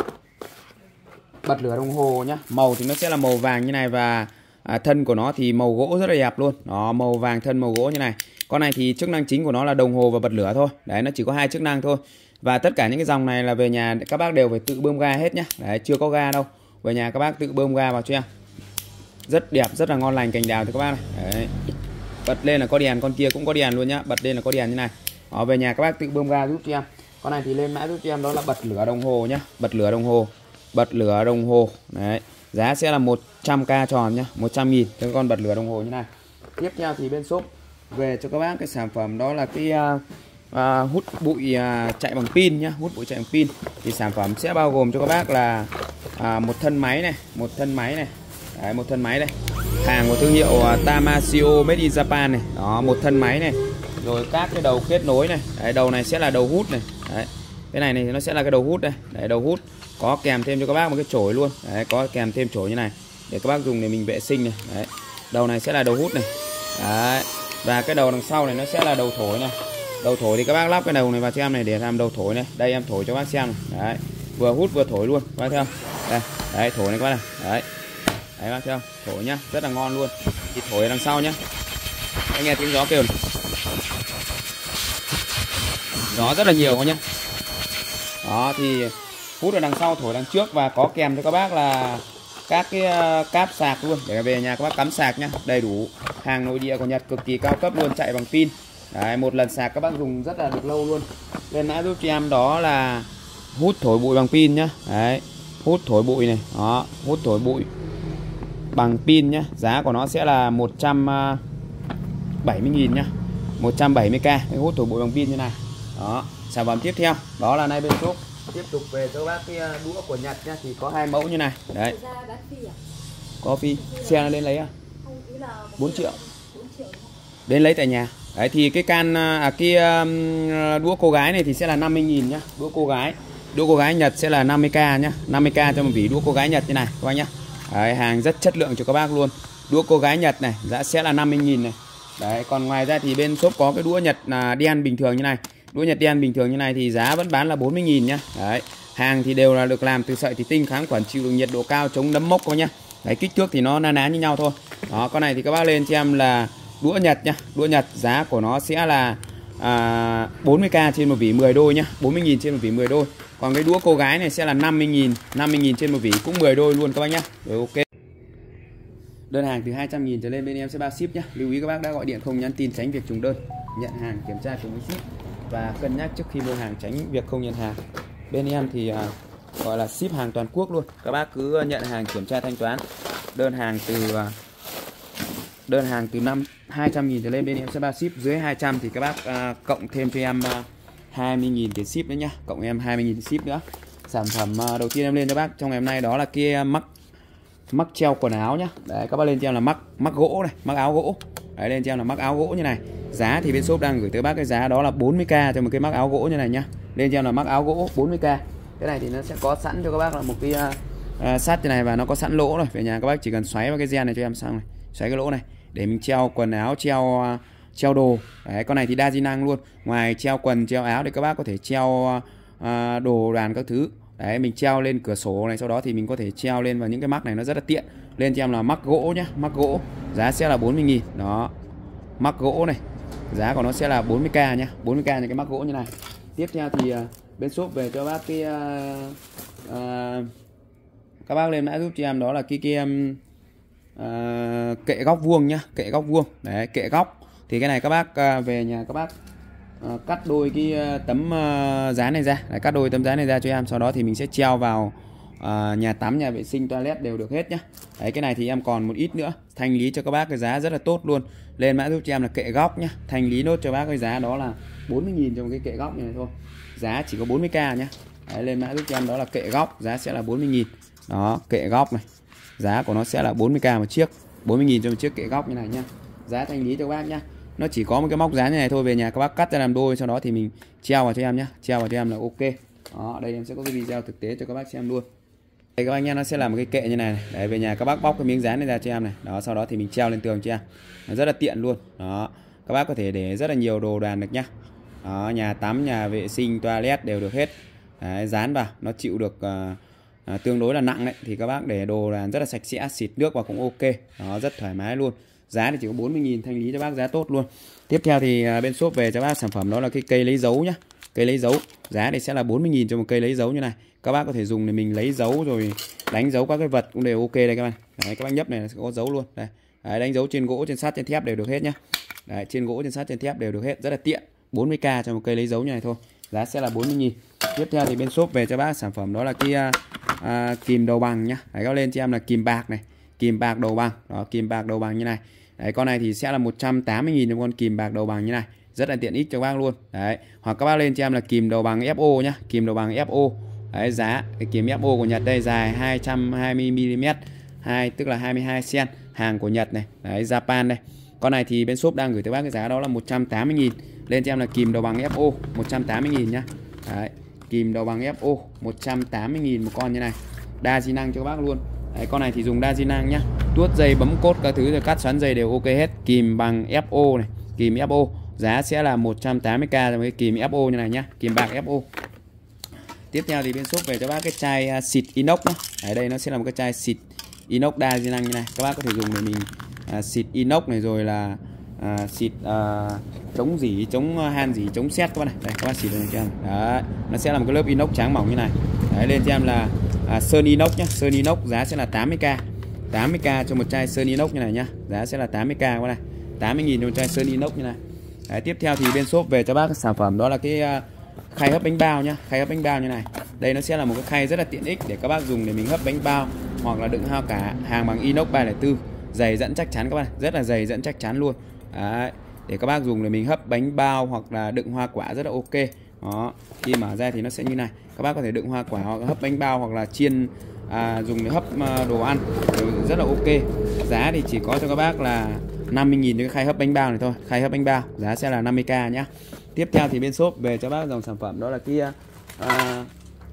bật lửa đồng hồ nhá. Màu thì nó sẽ là màu vàng như này và à, thân của nó thì màu gỗ rất là đẹp luôn. Đó, màu vàng thân màu gỗ như này. Con này thì chức năng chính của nó là đồng hồ và bật lửa thôi. Đấy, nó chỉ có hai chức năng thôi. Và tất cả những cái dòng này là về nhà các bác đều phải tự bơm ga hết nhá. Đấy, chưa có ga đâu. Về nhà các bác tự bơm ga vào cho em. Rất đẹp, rất là ngon lành cành đào thưa các bác này. Đấy. Bật lên là có đèn, con kia cũng có đèn luôn nhá. Bật lên là có đèn như này. Đó, về nhà các bác tự bơm ga giúp cho em. Con này thì lên mã giúp cho em đó là bật lửa đồng hồ nhá. Bật lửa đồng hồ. Bật lửa đồng hồ. Đấy. Giá sẽ là một trăm k tròn nhá, một trăm nghìn cho con bật lửa đồng hồ như này. Tiếp theo thì bên shop về cho các bác cái sản phẩm đó là cái uh, uh, hút bụi uh, chạy bằng pin nhá, hút bụi chạy bằng pin. Thì sản phẩm sẽ bao gồm cho các bác là uh, một thân máy này, một thân máy này. Đấy, một thân máy đây. Hàng của thương hiệu uh, Tamasio Made in Japan này. Đó, một thân máy này. Rồi các cái đầu kết nối này. Đấy, đầu này sẽ là đầu hút này. Đấy. Cái này này nó sẽ là cái đầu hút đây. Đấy, đầu hút. Có kèm thêm cho các bác một cái chổi luôn. Đấy, có kèm thêm chổi như này để các bác dùng để mình vệ sinh này. Đấy. Đầu này sẽ là đầu hút này. Đấy. Và cái đầu đằng sau này nó sẽ là đầu thổi này. Đầu thổi thì các bác lắp cái đầu này vào cho em này để làm đầu thổi này. Đây em thổi cho bác xem này. Đấy. Vừa hút vừa thổi luôn. Các bác thấy không? Đây. Đấy, thổi này các bác này. Đấy. Đấy bác thấy không? Thổi nhá, rất là ngon luôn. Thì thổi ở đằng sau nhá. Anh nghe tiếng gió kêu này. Gió rất là nhiều các nhá. Đó thì hút ở đằng sau, thổi đằng trước và có kèm cho các bác là các cái cáp sạc luôn để về nhà các bác cắm sạc nhá. Đầy đủ, hàng nội địa của Nhật cực kỳ cao cấp luôn, chạy bằng pin. Đấy, một lần sạc các bác dùng rất là được lâu luôn. Lên mã giúp cho em đó là hút thổi bụi bằng pin nhá. Đấy, hút thổi bụi này, đó, hút thổi bụi bằng pin nhá. Giá của nó sẽ là một trăm bảy mươi nghìn nhá, một trăm bảy mươi k. Cái hút thổi bụi bằng pin như này. Đó, sản phẩm tiếp theo đó là nay bên shop tiếp tục về cho bác cái đũa của Nhật nhá, thì có hai mẫu như này. Đấy. Có phi, xe nó lên lấy à? bốn triệu. Đến lấy tại nhà. Đấy thì cái can à, cái um, đũa cô gái này thì sẽ là năm mươi nghìn nhá. Đũa cô gái, đũa cô gái Nhật sẽ là năm mươi k nhá, năm mươi k cho một vỉ đũa cô gái Nhật như này các bác nhá. Đấy, hàng rất chất lượng cho các bác luôn. Đũa cô gái Nhật này giá sẽ là năm mươi nghìn này. Đấy, còn ngoài ra thì bên shop có cái đũa Nhật là đen bình thường như này. Đũa Nhật đen bình thường như này thì giá vẫn bán là bốn mươi nghìn nhá. Đấy, hàng thì đều là được làm từ sợi thủy tinh, kháng khuẩn, chịu được nhiệt độ cao, chống nấm mốc các bác nhá. Đấy, kích thước thì nó na ná như nhau thôi. Đó, con này thì các bác lên cho em là đũa Nhật nhá. Đũa Nhật giá của nó sẽ là à, bốn mươi k trên một vỉ mười đôi nhá, bốn mươi nghìn trên một vỉ mười đôi. Còn cái đũa cô gái này sẽ là năm mươi nghìn, năm mươi nghìn trên một vỉ cũng mười đôi luôn các bác nhá. Rồi ok. Đơn hàng từ hai trăm nghìn trở lên bên em sẽ bao ship nhá. Lưu ý các bác đã gọi điện không nhắn tin tránh việc trùng đơn. Nhận hàng kiểm tra cùng với ship và cân nhắc trước khi mua hàng tránh việc không nhận hàng. Bên em thì à, gọi là ship hàng toàn quốc luôn. Các bác cứ nhận hàng kiểm tra thanh toán. Đơn hàng từ à, đơn hàng từ năm hai trăm nghìn trở lên bên em sẽ bao ship, dưới hai trăm thì các bác à, cộng thêm cho em à, hai mươi nghìn tiền ship nữa nhá. Cộng em hai mươi nghìn ship nữa. Sản phẩm à, đầu tiên em lên cho bác trong ngày hôm nay đó là kia mắc mắc treo quần áo nhá. Đấy, các bác lên cho em là mắc mắc gỗ này, mắc áo gỗ. Đấy, lên cho em là mắc áo gỗ như này. Giá thì bên shop đang gửi tới bác cái giá đó là bốn mươi k cho một cái mắc áo gỗ như này nhá. Lên cho em là mắc áo gỗ bốn mươi k. Cái này thì nó sẽ có sẵn cho các bác là một cái uh, uh, sắt như này và nó có sẵn lỗ rồi. Về nhà các bác chỉ cần xoáy vào cái gen này cho em xong này, xoáy cái lỗ này để mình treo quần áo, treo uh, treo đồ. Đấy, con này thì đa di năng luôn. Ngoài treo quần, treo áo thì các bác có thể treo uh, đồ đàn các thứ. Đấy, mình treo lên cửa sổ này, sau đó thì mình có thể treo lên vào những cái mắc này, nó rất là tiện. Lên cho em là mắc gỗ nhá, mắc gỗ. Giá sẽ là bốn mươi nghìn. Đó. Mắc gỗ này. Giá của nó sẽ là bốn mươi k nhá, bốn mươi k những cái mắc gỗ như này. Tiếp theo thì uh, bên shop về cho bác cái uh, uh, các bác lên mã giúp cho em đó là cái cái um, uh, kệ góc vuông nhá, kệ góc vuông. Đấy, kệ góc. Thì cái này các bác uh, về nhà các bác uh, cắt đôi cái uh, tấm uh, dán này ra. Đấy, cắt đôi tấm dán này ra cho em, sau đó thì mình sẽ treo vào uh, nhà tắm, nhà vệ sinh, toilet đều được hết nhá. Đấy, cái này thì em còn một ít nữa, thanh lý cho các bác cái giá rất là tốt luôn. Lên mã giúp cho em là kệ góc nhá, thanh lý nốt cho bác cái giá đó là bốn mươi nghìn cho một cái kệ góc như này thôi. Giá chỉ có bốn mươi k nhá. Đấy, lên mã giúp cho em đó là kệ góc, giá sẽ là bốn mươi nghìn. Đó, kệ góc này. Giá của nó sẽ là bốn mươi k một chiếc, bốn mươi nghìn cho một chiếc kệ góc như này nhá. Giá thanh lý cho các bác nhá. Nó chỉ có một cái móc dán như này thôi, về nhà các bác cắt ra làm đôi, sau đó thì mình treo vào cho em nhá, treo vào cho em là ok. Đó, đây em sẽ có cái video thực tế cho các bác xem luôn. Đây các bác nhá, nó sẽ là một cái kệ như này, này. Đấy, về nhà các bác bóc cái miếng dán này ra cho em này. Đó, sau đó thì mình treo lên tường cho em. Nó rất là tiện luôn. Đó, các bác có thể để rất là nhiều đồ đàn được nhá. Đó, nhà tắm, nhà vệ sinh, toilet đều được hết. Đấy, dán vào, nó chịu được uh, uh, tương đối là nặng đấy. Thì các bác để đồ đàn rất là sạch sẽ, xịt nước vào cũng ok. Đó, rất thoải mái luôn. Giá thì chỉ có bốn mươi nghìn, thanh lý cho bác giá tốt luôn. Tiếp theo thì uh, bên shop về cho bác sản phẩm đó là cái cây lấy dấu nhá. Cây lấy dấu, giá thì sẽ là bốn mươi nghìn cho một cây lấy dấu như này. Các bác có thể dùng để mình lấy dấu rồi đánh dấu các cái vật cũng đều ok đây các bạn. Đấy, các bác nhấp này sẽ có dấu luôn. Đây. Đấy, đánh dấu trên gỗ, trên sắt, trên thép đều được hết nhá. Đấy, trên gỗ, trên sắt, trên thép đều được hết, rất là tiện. bốn mươi k cho một cây lấy dấu như này thôi. Giá sẽ là bốn mươi nghìn. Tiếp theo thì bên shop về cho bác sản phẩm đó là cái à, à, kìm đầu bằng nhá. Đấy, các lên cho em là kìm bạc này, kìm bạc đầu bằng. Đó, kìm bạc đầu bằng như này. Đấy, con này thì sẽ là một trăm tám mươi nghìn cho con kìm bạc đầu bằng như này. Rất là tiện ích cho các bác luôn. Đấy, hoặc các bác lên cho em là kìm đầu bằng ép o nhá, kìm đầu bằng ép o. Đấy, giá cái kìm ép o của Nhật đây dài hai trăm hai mươi mi li mét, hai tức là hai mươi hai xen, hàng của Nhật này. Đấy, Japan đây. Con này thì bên shop đang gửi tới bác cái giá đó là một trăm tám mươi nghìn. Lên cho em là kìm đầu bằng ép o một trăm tám mươi nghìn nhá. Đấy, kìm đầu bằng ép o một trăm tám mươi nghìn một con như này. Đa di năng cho các bác luôn. Đấy, con này thì dùng đa di năng nhá. Tuốt dây, bấm cốt các thứ rồi cắt xoắn dây đều ok hết. Kìm bằng ép o này, kìm ép o. Giá sẽ là một trăm tám mươi k cho cái kìm ép o như này nhá, kìm bạc ép o. Tiếp theo thì bên shop về cho bác cái chai uh, xịt inox nhá. Ở đây nó sẽ là một cái chai xịt inox đa di năng như này. Các bác có thể dùng để mình uh, xịt inox này, rồi là uh, xịt uh, chống dỉ, chống han dỉ, chống sét các bác này. Đây, các bác xịt lên cho em. Đấy, nó sẽ là một cái lớp inox trắng mỏng như này. Đấy, lên cho em là uh, sơn inox nhá, sơn inox giá sẽ là tám mươi k. tám mươi k cho một chai sơn inox như này nhá. Giá sẽ là tám mươi k các bác này. tám mươi nghìn cho một chai sơn inox như này. Đấy, tiếp theo thì bên shop về cho bác cái sản phẩm đó là cái uh, khay hấp bánh bao nhá, khay hấp bánh bao như này. Đây nó sẽ là một cái khay rất là tiện ích để các bác dùng để mình hấp bánh bao hoặc là đựng hoa cả, hàng bằng inox ba không bốn, dày dẫn chắc chắn các bạn, rất là dày dẫn chắc chắn luôn. Đấy, để các bác dùng để mình hấp bánh bao hoặc là đựng hoa quả rất là ok. Đó, khi mở ra thì nó sẽ như này. Các bác có thể đựng hoa quả hoặc hấp bánh bao hoặc là chiên à, dùng để hấp đồ ăn rất là ok. Giá thì chỉ có cho các bác là năm mươi nghìn cho cái khay hấp bánh bao này thôi, khay hấp bánh bao giá sẽ là năm mươi k nhá. Tiếp theo thì bên shop về cho bác dòng sản phẩm đó là kia à,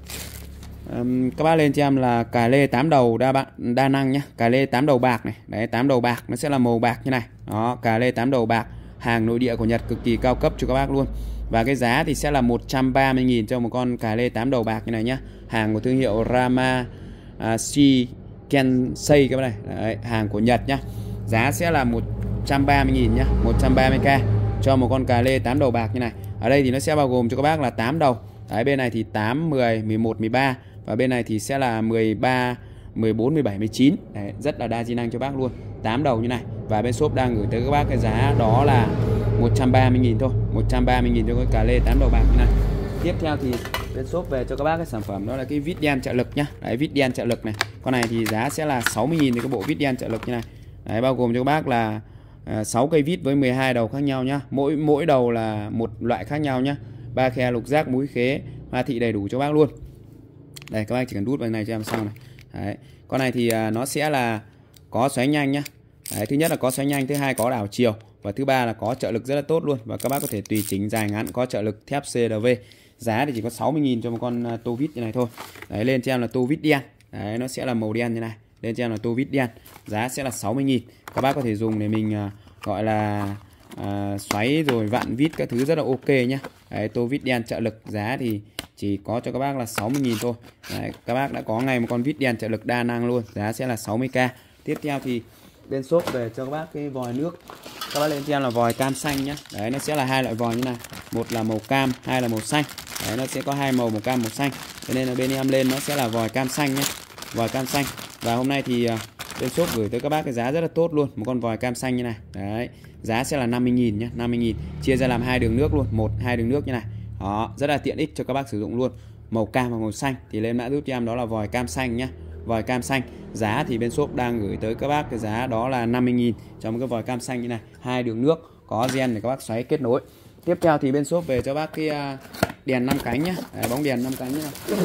um, các bác lên cho em là cà lê tám đầu đa bạn đa năng nhá, cà lê tám đầu bạc này, đấy tám đầu bạc nó sẽ là màu bạc như này. Đó, cà lê tám đầu bạc, hàng nội địa của Nhật cực kỳ cao cấp cho các bác luôn. Và cái giá thì sẽ là một trăm ba mươi nghìn cho một con cà lê tám đầu bạc như này nhá. Hàng của thương hiệu Rama uh, Shinkensei các bác này, đấy, hàng của Nhật nhá. Giá sẽ là một trăm ba mươi nghìn nhá, một trăm ba mươi k cho một con cà lê tám đầu bạc như này. Ở đây thì nó sẽ bao gồm cho các bác là tám đầu. Đấy, bên này thì tám, mười, mười một, mười ba và bên này thì sẽ là mười ba, mười bốn, mười bảy, mười chín. Đấy, rất là đa di năng cho bác luôn. tám đầu như này. Và bên shop đang gửi tới các bác cái giá đó là một trăm ba mươi nghìn thôi, một trăm ba mươi nghìn cho con cà lê tám đầu bạc như này. Tiếp theo thì bên shop về cho các bác cái sản phẩm đó là cái vít đen trợ lực nhá. Đấy, vít đen trợ lực này. Con này thì giá sẽ là sáu mươi nghìn thì cái bộ vít đen trợ lực như này. Đấy, bao gồm cho các bác là à, sáu cây vít với mười hai đầu khác nhau nhá. Mỗi mỗi đầu là một loại khác nhau nhá. Ba khe lục giác múi khế, hoa thị đầy đủ cho bác luôn. Đây, các bác chỉ cần đút vào này cho em xong này. Đấy, con này thì à, nó sẽ là có xoáy nhanh nhá. Đấy, thứ nhất là có xoáy nhanh, thứ hai có đảo chiều và thứ ba là có trợ lực rất là tốt luôn, và các bác có thể tùy chỉnh dài ngắn, có trợ lực thép xê lờ vê. Giá thì chỉ có sáu mươi nghìn cho một con uh, tô vít như này thôi. Đấy, lên cho em là tô vít đen. Đấy, nó sẽ là màu đen như này. Lên cho em là tô vít đen. Giá sẽ là sáu mươi nghìn. Các bác có thể dùng để mình uh, gọi là uh, xoáy rồi vặn vít các thứ rất là ok nhá. Đấy, tô vít đen trợ lực giá thì chỉ có cho các bác là sáu mươi nghìn thôi. Đấy, các bác đã có ngay một con vít đen trợ lực đa năng luôn. Giá sẽ là sáu mươi k. Tiếp theo thì bên shop về cho các bác cái vòi nước. Các bác lên cho em là vòi cam xanh nhá. Đấy, nó sẽ là hai loại vòi như này. Một là màu cam, hai là màu xanh. Đấy, nó sẽ có hai màu, màu cam, màu xanh. Cho nên là bên em lên nó sẽ là vòi cam xanh nhá. Vòi cam xanh. Và hôm nay thì uh, bên shop gửi tới các bác cái giá rất là tốt luôn. Một con vòi cam xanh như này. Đấy, giá sẽ là năm mươi nghìn nhá, năm mươi nghìn. Chia ra làm hai đường nước luôn, một hai đường nước như này. Đó, rất là tiện ích cho các bác sử dụng luôn. Màu cam và màu xanh thì lên mã giúp cho em đó là vòi cam xanh nhá. Vòi cam xanh, giá thì bên shop đang gửi tới các bác cái giá đó là năm mươi nghìn cho một cái vòi cam xanh như này, hai đường nước, có gen để các bác xoáy kết nối. Tiếp theo thì bên shop về cho bác cái đèn năm cánh nhá. Đấy, bóng đèn năm cánh như này.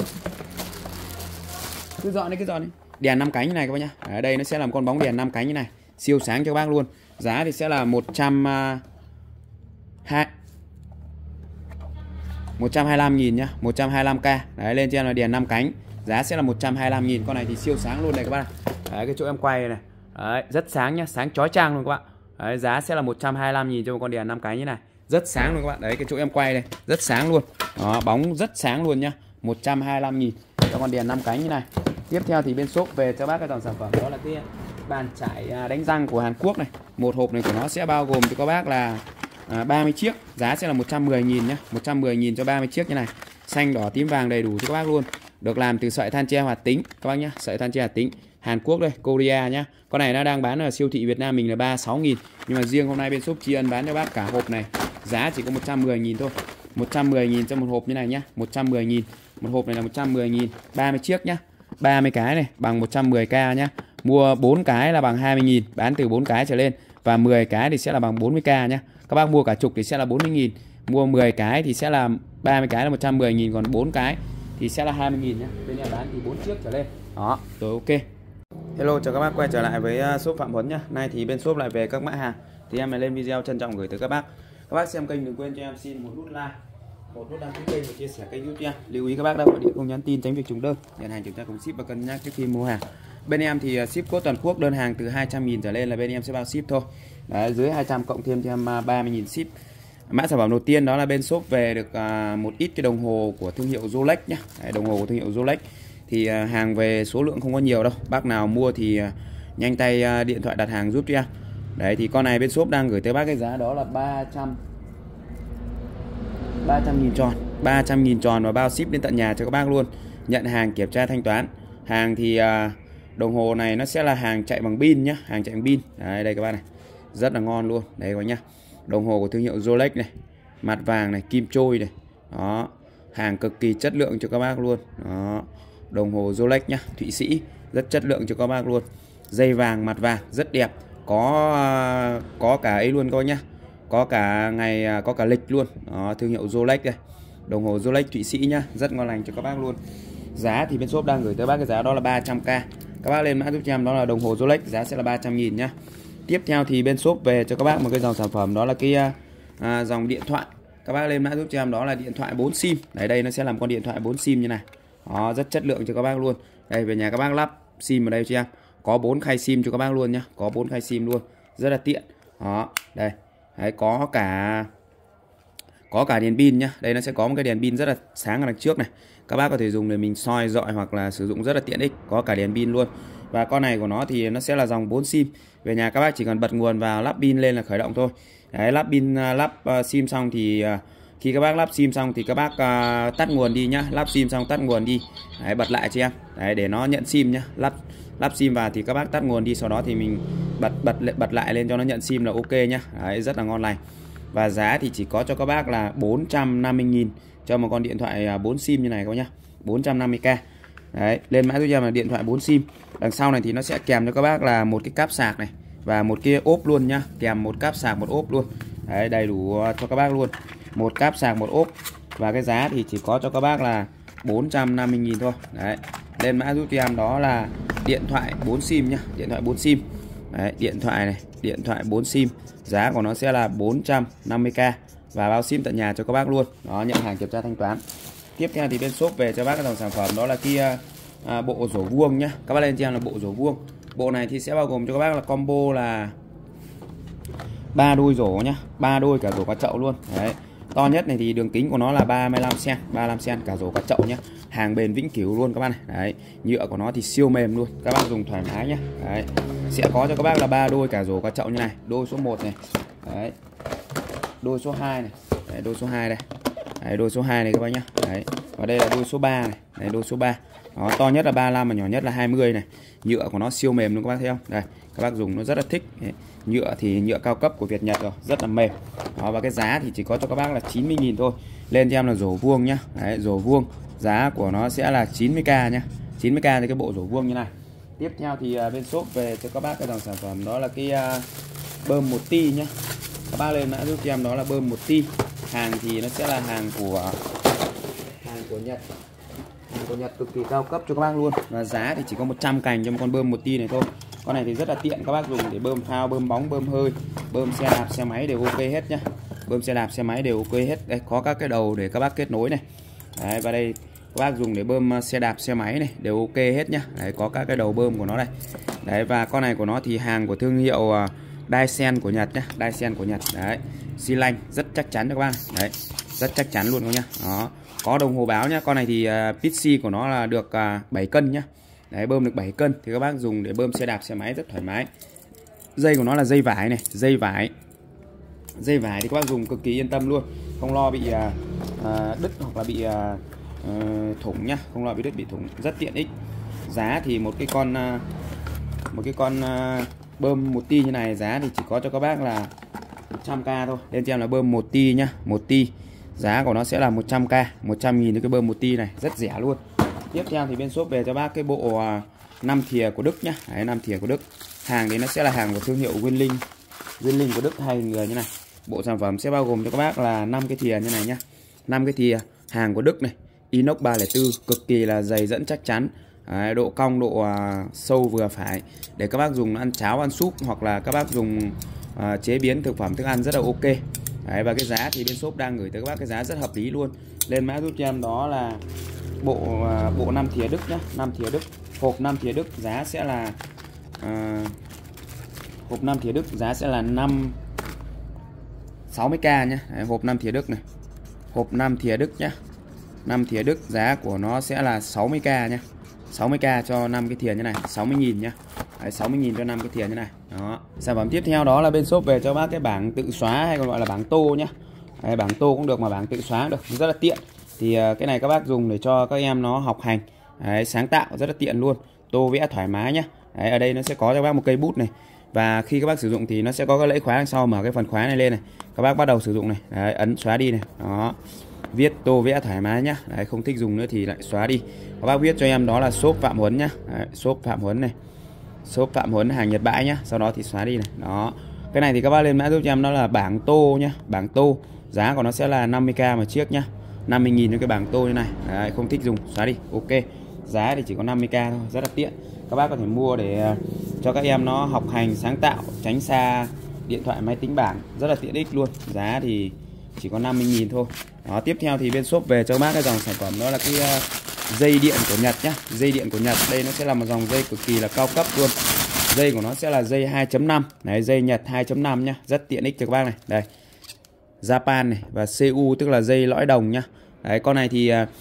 Cứ dọn đi, cứ dọn đi. Đèn năm cánh như này các bác nhá. Ở đây nó sẽ làm con bóng đèn năm cánh như này, siêu sáng cho các bác luôn. Giá thì sẽ là một trăm hai một trăm hai mươi lăm nghìn nhá, một trăm hai mươi lăm k. Đấy, lên cho em là đèn năm cánh. Giá sẽ là một trăm hai mươi lăm nghìn. Con này thì siêu sáng luôn này các bạn. Đấy, cái chỗ em quay này. Đấy, rất sáng nhá, sáng chói chang luôn các bạn. Đấy, giá sẽ là một trăm hai mươi lăm nghìn cho một con đèn năm cánh như này. Rất sáng luôn các bạn. Đấy, cái chỗ em quay đây, rất sáng luôn. Đó, bóng rất sáng luôn nhá. một trăm hai mươi lăm nghìn cho con đèn năm cánh như này. Tiếp theo thì bên shop về cho bác cái dòng sản phẩm đó là cái bàn chải đánh răng của Hàn Quốc này. Một hộp này của nó sẽ bao gồm cho các bác là à, ba mươi chiếc. Giá sẽ là một trăm mười nghìn nhá, một trăm mười nghìn cho ba mươi chiếc như này. Xanh, đỏ, tím, vàng đầy đủ cho các bác luôn. Được làm từ sợi than tre hoạt tính các bác nhá, sợi than tre hoạt tính Hàn Quốc đây, Korea nhá. Con này nó đang bán ở siêu thị Việt Nam mình là ba mươi sáu nghìn, nhưng mà riêng hôm nay bên shop tri ân bán cho bác cả hộp này giá chỉ có một trăm mười nghìn thôi. một trăm mười nghìn cho một hộp như này nhá, một trăm mười nghìn. Một hộp này là một trăm mười nghìn, ba mươi chiếc nhá. ba mươi cái này bằng một trăm mười k nhá. Mua bốn cái là bằng hai mươi nghìn, bán từ bốn cái trở lên, và mười cái thì sẽ là bằng bốn mươi k nhá. Các bác mua cả chục thì sẽ là bốn mươi nghìn, mua mười cái thì sẽ là ba mươi cái là một trăm mười nghìn, còn bốn cái thì sẽ là hai mươi nghìn nhé. Bên em bán thì bốn chiếc trở lên. Đó, rồi ok. Hello, chào các bác quay trở lại với shop Phạm Huấn nhá. Nay thì bên shop lại về các mã hàng. Thì em lại lên video trân trọng gửi tới các bác. Các bác xem kênh đừng quên cho em xin một nút like, một nút đăng ký kênh và chia sẻ kênh YouTube nha. Lưu ý các bác đã gọi điện không nhắn tin tránh việc trùng đơn. Nhận hàng kiểm tra cùng ship và cân nhắc trước khi mua hàng. Bên em thì ship code toàn quốc, đơn hàng từ hai trăm nghìn trở lên là bên em sẽ bao ship thôi. Đấy, dưới hai trăm cộng thêm cho em ba mươi nghìn ship. Mã sản phẩm đầu tiên đó là bên shop về được à, một ít cái đồng hồ của thương hiệu Rolex nhá. Đấy, đồng hồ của thương hiệu Rolex thì à, hàng về số lượng không có nhiều đâu. Bác nào mua thì à, nhanh tay à, điện thoại đặt hàng giúp cho em. Đấy, thì con này bên shop đang gửi tới bác cái giá đó là ba trăm nghìn tròn, ba trăm nghìn tròn và bao ship đến tận nhà cho các bác luôn. Nhận hàng kiểm tra thanh toán. Hàng thì à, đồng hồ này nó sẽ là hàng chạy bằng pin nhá, hàng chạy bằng pin. Đấy, đây các bác này. Rất là ngon luôn. Đấy các bác nhá. Đồng hồ của thương hiệu Rolex này, mặt vàng này, kim trôi này. Đó, hàng cực kỳ chất lượng cho các bác luôn. Đó, đồng hồ Rolex nhá, Thụy Sĩ, rất chất lượng cho các bác luôn. Dây vàng, mặt vàng rất đẹp. Có có cả ấy luôn các bác nhá. Có cả ngày có cả lịch luôn. Đó, thương hiệu Rolex đây. Đồng hồ Rolex Thụy Sĩ nhá, rất ngon lành cho các bác luôn. Giá thì bên shop đang gửi tới bác cái giá đó là ba trăm k. Các bác lên mã giúp cho em đó là đồng hồ Rolex, giá sẽ là ba trăm nghìn nhá. Tiếp theo thì bên shop về cho các bác một cái dòng sản phẩm, đó là cái à, dòng điện thoại. Các bác lên mã giúp cho em, đó là điện thoại bốn sim. Đấy, đây nó sẽ làm con điện thoại bốn sim như này. Đó, rất chất lượng cho các bác luôn. Đây, về nhà các bác lắp sim ở đây cho em. Có bốn khay sim cho các bác luôn nhá. Có bốn khay sim luôn, rất là tiện. Đó, đây. Đấy, có cả có cả đèn pin nhá. Đây nó sẽ có một cái đèn pin rất là sáng ở đằng trước này. Các bác có thể dùng để mình soi dọi hoặc là sử dụng rất là tiện ích. Có cả đèn pin luôn. Và con này của nó thì nó sẽ là dòng bốn sim. Về nhà các bác chỉ cần bật nguồn vào, lắp pin lên là khởi động thôi. Đấy, lắp pin lắp uh, sim xong thì uh, khi các bác lắp sim xong thì các bác uh, tắt nguồn đi nhá. Lắp sim xong tắt nguồn đi. Đấy, bật lại cho em. Đấy, để nó nhận sim nhá. Lắp lắp sim vào thì các bác tắt nguồn đi, sau đó thì mình bật bật bật lại lên cho nó nhận sim là ok nhá. Đấy, rất là ngon lành. Và giá thì chỉ có cho các bác là bốn trăm năm mươi nghìn cho một con điện thoại bốn sim như này các bác nhá. bốn trăm năm mươi k. Đấy, lên mã giúp cho em là điện thoại bốn sim. Đằng sau này thì nó sẽ kèm cho các bác là một cái cáp sạc này và một cái ốp luôn nhá, kèm một cáp sạc một ốp luôn. Đấy, đầy đủ cho các bác luôn. Một cáp sạc một ốp. Và cái giá thì chỉ có cho các bác là bốn trăm năm mươi nghìn thôi. Đấy, lên mã giúp cho em đó là điện thoại bốn sim nhá, điện thoại bốn sim. Đấy, điện thoại này, điện thoại bốn sim. Giá của nó sẽ là bốn trăm năm mươi k và bao ship tận nhà cho các bác luôn. Đó, nhận hàng kiểm tra thanh toán. Tiếp theo thì bên shop về cho bác cái dòng sản phẩm, đó là kia à, bộ rổ vuông nhá. Các bác lên cho em là bộ rổ vuông. Bộ này thì sẽ bao gồm cho các bác là combo là ba đôi rổ nhá, ba đôi cả rổ cả chậu luôn. Đấy. To nhất này thì đường kính của nó là ba mươi lăm xăng ti mét, ba mươi lăm xăng ti mét cả rổ cả chậu nhá. Hàng bền vĩnh cửu luôn các bác này. Đấy, nhựa của nó thì siêu mềm luôn. Các bác dùng thoải mái nhá. Đấy. Sẽ có cho các bác là ba đôi cả rổ cả chậu như này. Đôi số một này. Đấy. Đôi số hai này. Đấy, đôi số hai đây. Đấy, đôi số hai này các bác nhá. Đấy. Và đây là đôi số ba này. Đấy, đôi số ba. Đó, to nhất là ba mươi lăm và nhỏ nhất là hai mươi này. Nhựa của nó siêu mềm luôn các bác thấy không? Đây, các bác dùng nó rất là thích. Đấy. Nhựa thì nhựa cao cấp của Việt Nhật rồi, rất là mềm. Đó, và cái giá thì chỉ có cho các bác là chín mươi nghìn thôi. Lên cho em là rổ vuông nhá. Đấy, rổ vuông. Giá của nó sẽ là chín mươi k nhá. chín mươi k thì cái bộ rổ vuông như này. Tiếp theo thì uh, bên shop về cho các bác cái dòng sản phẩm, đó là cái uh, bơm một ti nhá. Các bác lên đã giúp cho em đó là bơm một ti. Hàng thì nó sẽ là hàng của hàng của Nhật. Hàng của Nhật cực kỳ cao cấp cho các bác luôn. Và giá thì chỉ có một trăm cành cho một con bơm một ti này thôi. Con này thì rất là tiện, các bác dùng để bơm phao, bơm bóng, bơm hơi, bơm xe đạp, xe máy đều ok hết nhá. Bơm xe đạp, xe máy đều ok hết. Đây có các cái đầu để các bác kết nối này. Đấy, và đây các bác dùng để bơm xe đạp, xe máy này đều ok hết nhá. Đấy, có các cái đầu bơm của nó đây. Đấy, và con này của nó thì hàng của thương hiệu uh, Dyson của Nhật nhá, Dyson của Nhật. Đấy, xi lanh rất chắc chắn cho các bác. Đấy, rất chắc chắn luôn các nhá. Đó, có đồng hồ báo nhá. Con này thì uh, pê xê của nó là được uh, bảy cân nhá. Đấy, bơm được bảy cân thì các bác dùng để bơm xe đạp, xe máy rất thoải mái. Dây của nó là dây vải này, dây vải. Dây vải thì các bác dùng cực kỳ yên tâm luôn, không lo bị uh, uh, đứt hoặc là bị uh, uh, thủng nhá, không lo bị đứt bị thủng, rất tiện ích. Giá thì một cái con uh, một cái con uh, bơm một ti như này giá thì chỉ có cho các bác là một trăm k thôi. Lên cho em là bơm một ti nhá, một ti. Giá của nó sẽ là một trăm k, một trăm nghìn cái bơm một ti này, rất rẻ luôn. Tiếp theo thì bên shop về cho bác cái bộ uh, năm thìa của Đức nhá. Đấy, năm thìa của Đức. Hàng đấy nó sẽ là hàng của thương hiệu Winling. Winling của Đức hay người như này. Bộ sản phẩm sẽ bao gồm cho các bác là năm cái thìa như này nhá. năm cái thìa hàng của Đức này, inox ba không bốn, cực kỳ là dày dẫn chắc chắn. Đấy, độ cong, độ uh, sâu vừa phải để các bác dùng ăn cháo, ăn súp hoặc là các bác dùng uh, chế biến thực phẩm thức ăn rất là ok. Đấy, và cái giá thì bên shop đang gửi tới các bác cái giá rất hợp lý luôn. Lên mã giúp cho em đó là bộ uh, bộ năm thìa Đức nhá, năm thìa Đức. Hộp năm thìa Đức giá sẽ là uh, hộp năm thìa Đức giá sẽ là năm sáu mươi k nhá. Đấy, hộp năm thìa Đức này. Hộp năm thìa Đức nhá. năm thìa Đức giá của nó sẽ là sáu mươi k nhá. sáu mươi k cho năm cái thìa như này, sáu mươi nghìn nhá. Đấy, sáu mươi nghìn cho năm cái thìa như này. Đó. Sản phẩm tiếp theo đó là bên shop về cho bác cái bảng tự xóa hay còn gọi là bảng tô nhá. Đấy, bảng tô cũng được mà bảng tự xóa cũng được, rất là tiện. Thì uh, cái này các bác dùng để cho các em nó học hành. Đấy, sáng tạo rất là tiện luôn. Tô vẽ thoải mái nhá. Đấy, ở đây nó sẽ có cho bác một cây bút này. Và khi các bác sử dụng thì nó sẽ có cái lẫy khóa đằng sau, mở cái phần khóa này lên này. Các bác bắt đầu sử dụng này. Đấy, ấn xóa đi này. Đó. Viết tô vẽ thoải mái nhá. Đấy, không thích dùng nữa thì lại xóa đi. Các bác viết cho em đó là shop Phạm Huấn nhá. Đấy, shop Phạm Huấn này. Shop Phạm Huấn hàng Nhật bãi nhá. Sau đó thì xóa đi này. Đó. Cái này thì các bác lên mã giúp cho em đó là bảng tô nhá. Bảng tô. Giá của nó sẽ là năm mươi k một chiếc nhá. năm mươi nghìn cho cái bảng tô như này. Đấy, không thích dùng xóa đi. Ok. Giá thì chỉ có năm mươi k thôi, rất là tiện. Các các bác có thể mua để cho các em nó học hành sáng tạo, tránh xa điện thoại máy tính bảng, rất là tiện ích luôn. Giá thì chỉ có năm mươi nghìn thôi. Đó, tiếp theo thì bên shop về cho các bác cái dòng sản phẩm đó là cái uh, dây điện của Nhật nhá. Dây điện của Nhật đây nó sẽ là một dòng dây cực kỳ là cao cấp luôn. Dây của nó sẽ là dây hai chấm năm. Đấy, dây Nhật hai chấm năm nhá, rất tiện ích cho các bác này. Đây. Japan này và xê u tức là dây lõi đồng nhá. Đấy, con này thì uh,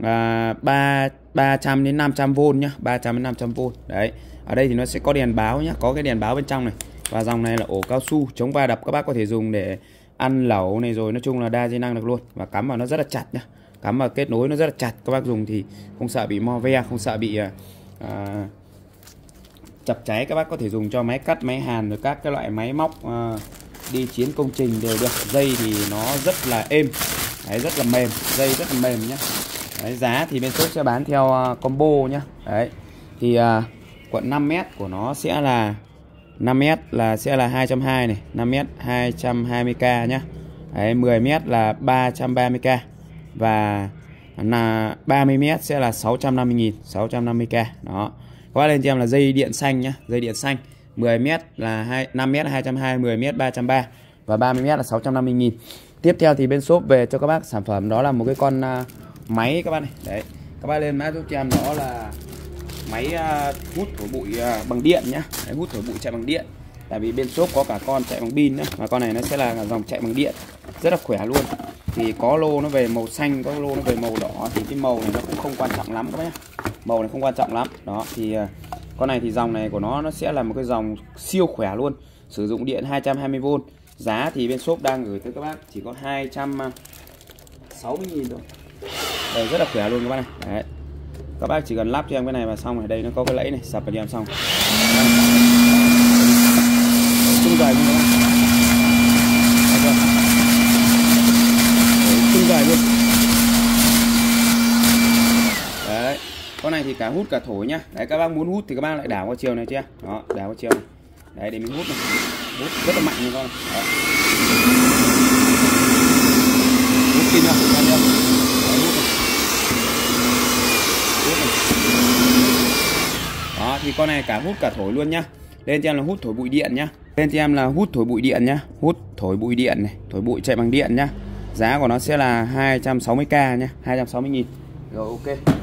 ba ba trăm đến năm trăm vôn nhá, ba trăm đến năm trăm vôn. Đấy. Ở đây thì nó sẽ có đèn báo nhá, có cái đèn báo bên trong này. Và dòng này là ổ cao su chống va đập, các bác có thể dùng để ăn lẩu này, rồi nói chung là đa di năng được luôn. Và cắm vào nó rất là chặt nhá, cắm vào kết nối nó rất là chặt, các bác dùng thì không sợ bị mo ve, không sợ bị à, chập cháy. Các bác có thể dùng cho máy cắt, máy hàn, rồi các cái loại máy móc à, đi chiến công trình đều được. Dây thì nó rất là êm. Đấy, rất là mềm, dây rất là mềm nhá. Đấy, giá thì bên shop sẽ bán theo uh, combo nhá. Đấy thì uh, quận năm mét của nó sẽ là năm mét là sẽ là hai trăm hai mươi này, năm mét hai trăm hai mươi k nhá. Đấy, mười mét là ba trăm ba mươi k và là ba mươi mét sẽ là sáu trăm năm mươi nghìn, sáu trăm năm mươi k. Đó. Các bác lên cho em là dây điện xanh nhá, dây điện xanh. mười mét là năm mét hai trăm hai mươi, mười mét ba trăm ba mươi và ba mươi mét là sáu trăm năm mươi nghìn. Tiếp theo thì bên shop về cho các bác sản phẩm đó là một cái con uh, máy các bác này. Đấy, các bác lên mã giúp cho em đó là máy uh, hút thổi bụi uh, bằng điện nhá. Đấy, hút thổi bụi chạy bằng điện. Tại vì bên shop có cả con chạy bằng pin nữa, và con này nó sẽ là dòng chạy bằng điện, rất là khỏe luôn. Thì có lô nó về màu xanh, có lô nó về màu đỏ, thì cái màu này nó cũng không quan trọng lắm các bác nhá. Màu này không quan trọng lắm. Đó thì uh, con này thì dòng này của nó nó sẽ là một cái dòng siêu khỏe luôn, sử dụng điện hai trăm hai mươi vôn. Giá thì bên shop đang gửi tới các bác chỉ có hai trăm sáu mươi nghìn thôi. Đây, rất là khỏe luôn các bác này. Đấy. Các bác chỉ cần lắp cho em cái này vào xong này, đây nó có cái lẫy này, sập vào cho em xong. Tung dài luôn các bác. Tung dài luôn. Đấy. Con này thì cả hút cả thổi nhá. Đấy, các bác muốn hút thì các bác lại đảo qua chiều này chưa? Đó, đảo qua chiều này. Đấy, để mình hút này. Hút rất là mạnh như con. Đó. Hút kinh không? Hút không? Đấy, hút này. Hút này. Đó, thì con này cả hút cả thổi luôn nhá. Lên cho em là hút thổi bụi điện nhá. Lên cho em là hút thổi bụi điện nhá. Hút thổi bụi điện này, thổi bụi chạy bằng điện nhá. Giá của nó sẽ là hai trăm sáu mươi k nhá, hai trăm sáu mươi nghìn. Rồi, ok.